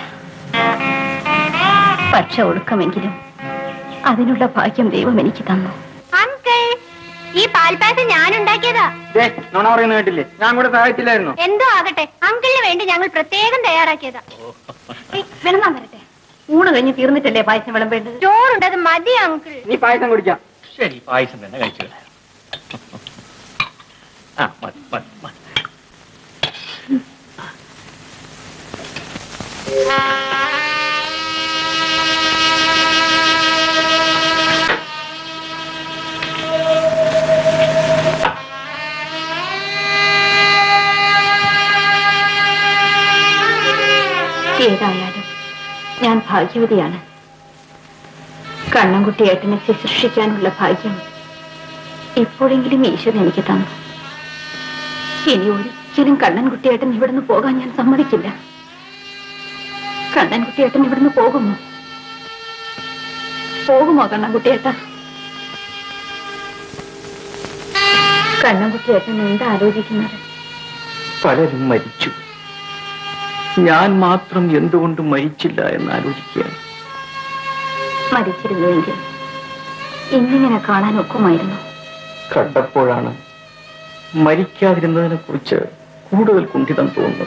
പക്ഷെ ഒടുക്കമെങ്കിലും അതിനുള്ള ഭാഗ്യം ദൈവം എനിക്ക് തന്നു. അങ്കിൾ, ഈ പാൽപ്പായസം ഞാൻ ഉണ്ടാക്കിയതാ. നോണ പറയുന്ന കേട്ടില്ലേ? ഞാൻ കൂടെ സഹായിച്ചില്ലായിരുന്നു. എന്തോ ആകട്ടെ, അങ്കിളിന് വേണ്ടി ഞങ്ങൾ പ്രത്യേകം തയ്യാറാക്കിയതാ. വെള്ളം വരട്ടെ. ഊണ് കഴിഞ്ഞ് തീർന്നിട്ടല്ലേ പായസം വിളമ്പേണ്ടത്? ചോറുണ്ടത് മതി അങ്കിൾ. നീ പായസം കുടിക്കാം. ശരി, പായസം തന്നെ കഴിച്ചു. ആ മതി മതി മതി. ഏതായാലും ഞാൻ ഭാഗ്യവതിയാണ്. കണ്ണൻകുട്ടിയേട്ടനെ ശുശ്രൂഷിക്കാനുള്ള ഭാഗ്യം ഇപ്പോഴെങ്കിലും ഈശ്വരൻ എനിക്ക് തന്നു. ഇനി ഒരിക്കലും കണ്ണൻകുട്ടിയേട്ടൻ ഇവിടുന്ന് പോകാൻ ഞാൻ സമ്മതിക്കില്ല. കണ്ണൻകുട്ടിയേട്ടൻ ഇവിടുന്ന് പോകുമോ? പോകുമോ കണ്ണൻകുട്ടിയേട്ട? കണ്ണൻകുട്ടിയേട്ടൻ എന്താ ആലോചിക്കുന്നത്? പലരും മരിച്ചു, ഞാൻ മാത്രം എന്തുകൊണ്ട് മരിച്ചില്ല എന്ന് ആലോചിക്കുകയാണ്. മരിച്ചിരുന്നുവെങ്കിൽ ഇന്നിങ്ങനെ കാണാൻ ഒക്കുമായിരുന്നു. കണ്ടപ്പോഴാണ് മരിക്കാതിരുന്നതിനെ കുറിച്ച് കൂടുതൽ കുണ്ഠിതം തോന്നുന്നത്.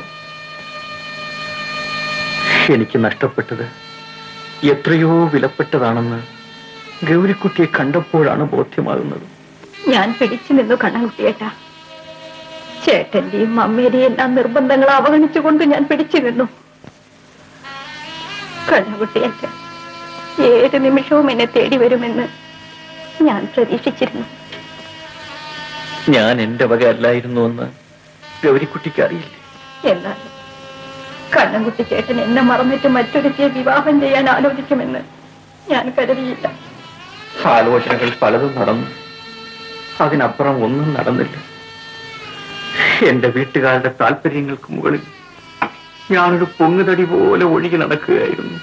എനിക്ക് നഷ്ടപ്പെട്ടത് എത്രയോ വിലപ്പെട്ടതാണെന്ന് ഗൗരിക്കുട്ടിയെ കണ്ടപ്പോഴാണ് ബോധ്യമാകുന്നത്. ഞാൻ പിടിച്ചു നിന്നു കണ്ണൻകുട്ടിയേട്ട. ചേട്ടന്റെയും അമ്മയുടെയും എല്ലാം നിർബന്ധങ്ങൾ അവഗണിച്ചുകൊണ്ട് ഞാൻ പിടിച്ചു നിന്നു. കണ്ണൻകുട്ടിയേട്ട ഏത് നിമിഷവും എന്നെ തേടി വരുമെന്ന് ഞാൻ പ്രതീക്ഷിച്ചിരുന്നു. ഞാൻ എന്റെ വക അല്ലായിരുന്നുവെന്ന് ഗൗരിക്കുട്ടിക്ക് അറിയില്ലേ? എന്നാലും കണ്ണൻകുട്ടി ചേട്ടൻ എന്നെ മറന്നിട്ട് മറ്റൊരുത്തിയെ വിവാഹം ചെയ്യാൻ ആലോചിക്കുമെന്ന് ഞാൻ കരുതിയില്ല. ആലോചനകൾ പലതും നടന്നു, അതിനപ്പുറം ഒന്നും നടന്നില്ല. എന്റെ വീട്ടുകാരുടെ താല്പര്യങ്ങൾക്ക് മുകളിൽ ഞാനൊരു പൊങ്ങുതടി പോലെ ഒഴുകി നടക്കുകയായിരുന്നു.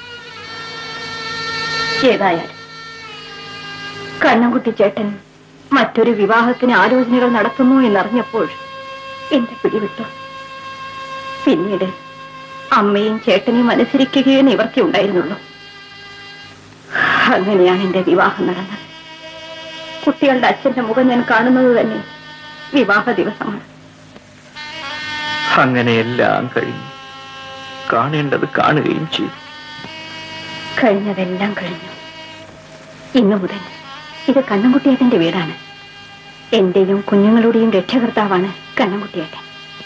ഏതായാലും കണ്ണൻകുട്ടി ചേട്ടൻ മറ്റൊരു വിവാഹത്തിന് ആലോചനകൾ നടത്തുന്നു എന്നറിഞ്ഞപ്പോൾ എന്റെ പിടിവിട്ടു. പിന്നീട് അമ്മയും ചേട്ടനെയും അനുസരിക്കുകയേ നിവർത്തി ഉണ്ടായിരുന്നുള്ളൂ. അങ്ങനെയാണ് എന്റെ വിവാഹം നടന്നത്. കുട്ടികളുടെ അച്ഛന്റെ മുഖം ഞാൻ കാണുന്നത് തന്നെ വിവാഹ ദിവസമാണ്. അങ്ങനെയെല്ലാം കഴിഞ്ഞു, കാണേണ്ടത് കാണുകയും ചെയ്തു. കഴിഞ്ഞതെല്ലാം കഴിഞ്ഞു. ഇന്നു മുതൽ ഇത് കണ്ണൻകുട്ടിയേട്ടന്റെ വീടാണ്. എന്റെയും കുഞ്ഞുങ്ങളുടെയും രക്ഷകർത്താവാണ് കണ്ണൻകുട്ടിയേട്ടൻ.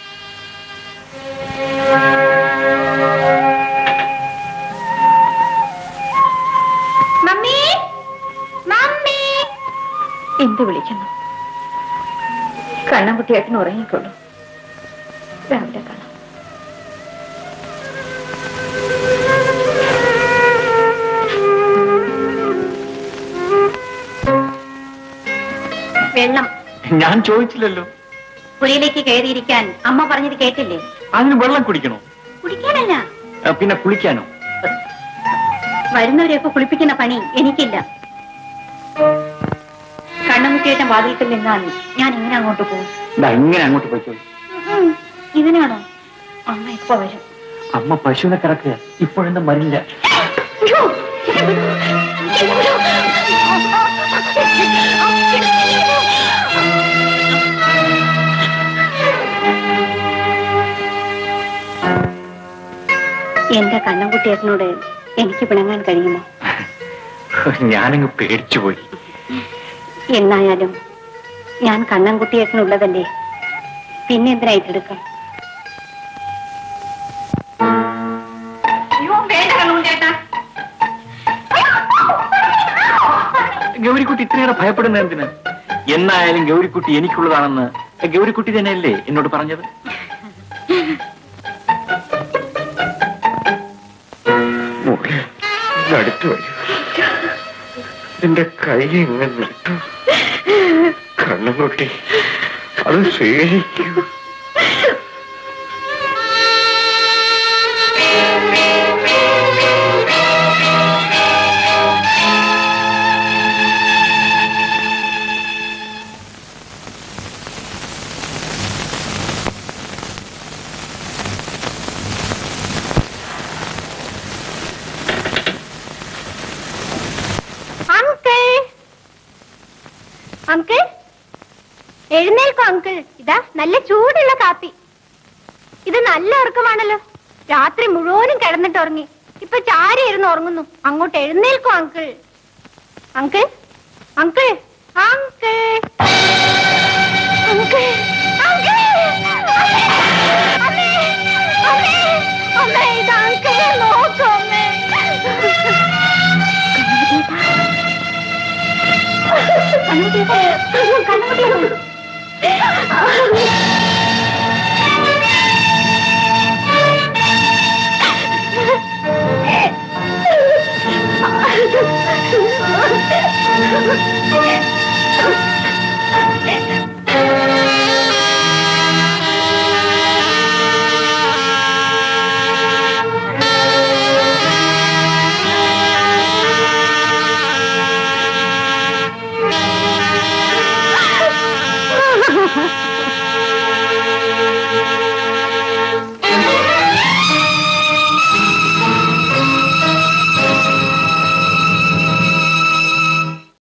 മമ്മി, മമ്മി എന്ത് വിളിക്കുന്നു? കണ്ണൻകുട്ടിയേട്ടൻ ഉറങ്ങിക്കൊള്ളു. രാവിലെ കാണാം. ഞാൻ ചോദിച്ചില്ലല്ലോ. പുഴയിലേക്ക് കയറിയിരിക്കാൻ അമ്മ പറഞ്ഞത് കേട്ടില്ലേ? അതിന് വെള്ളം കുടിക്കണോ? കുടിക്കാനല്ല, പിന്നെ കുളിക്കാനോ? വരുന്നവരെയൊക്കെ കുളിപ്പിക്കുന്ന പണി എനിക്കില്ല. കണ്ണുമുട്ടിയേറ്റ വാതിൽക്കൽ നിന്നാൽ ഞാൻ എങ്ങനെ അങ്ങോട്ട് പോകും? ഇങ്ങനെ അങ്ങോട്ട് പോയിക്കോ. ഇതിനാണോ? അമ്മ ഇപ്പൊ വരും. അമ്മ പശുവിനെ കിടക്കുക, ഇപ്പോഴൊന്നും വരില്ല. എന്റെ കണ്ണൻകുട്ടിയേട്ടനോട് എനിക്ക് പിണങ്ങാൻ കഴിയുമോ? ഞാനങ്ങ് പേടിച്ചുപോയി. എന്നായാലും ഞാൻ കണ്ണൻകുട്ടിയേട്ടനുള്ളതല്ലേ, പിന്നെ എന്തിനാ ഏറ്റെടുക്കാം? ഗൗരിക്കുട്ടി ഇത്രയേറെ ഭയപ്പെടുന്ന എന്തിന്? എന്നായാലും ഗൗരിക്കുട്ടി എനിക്കുള്ളതാണെന്ന് ഗൗരിക്കുട്ടി തന്നെയല്ലേ എന്നോട് പറഞ്ഞത്? അടുത്തു വരൂ, എന്റെ കൈ ഇങ്ങനെ വിട്ടു. കണ്ണൻകുട്ടി അത് സ്വീകരിക്കൂ. അങ്കിൾ, എഴുന്നേൽക്കോ അങ്കിൾ. ഇതാ നല്ല ചൂടുള്ള കാപ്പി. ഇത് നല്ല ഉറക്കമാണല്ലോ. രാത്രി മുഴുവനും കിടന്നിട്ട് ഉറങ്ങി, ഇപ്പൊ ചാരി ഇരുന്ന് ഉറങ്ങുന്നു. അങ്ങോട്ട് എഴുന്നേൽക്കോ uncle. Uncle, uncle, uncle, uncle, uncle, അമ്മേ, അമ്മേ, അമ്മേ, ഇത് അങ്കിളെ നോക്കൂ അമ്മേ.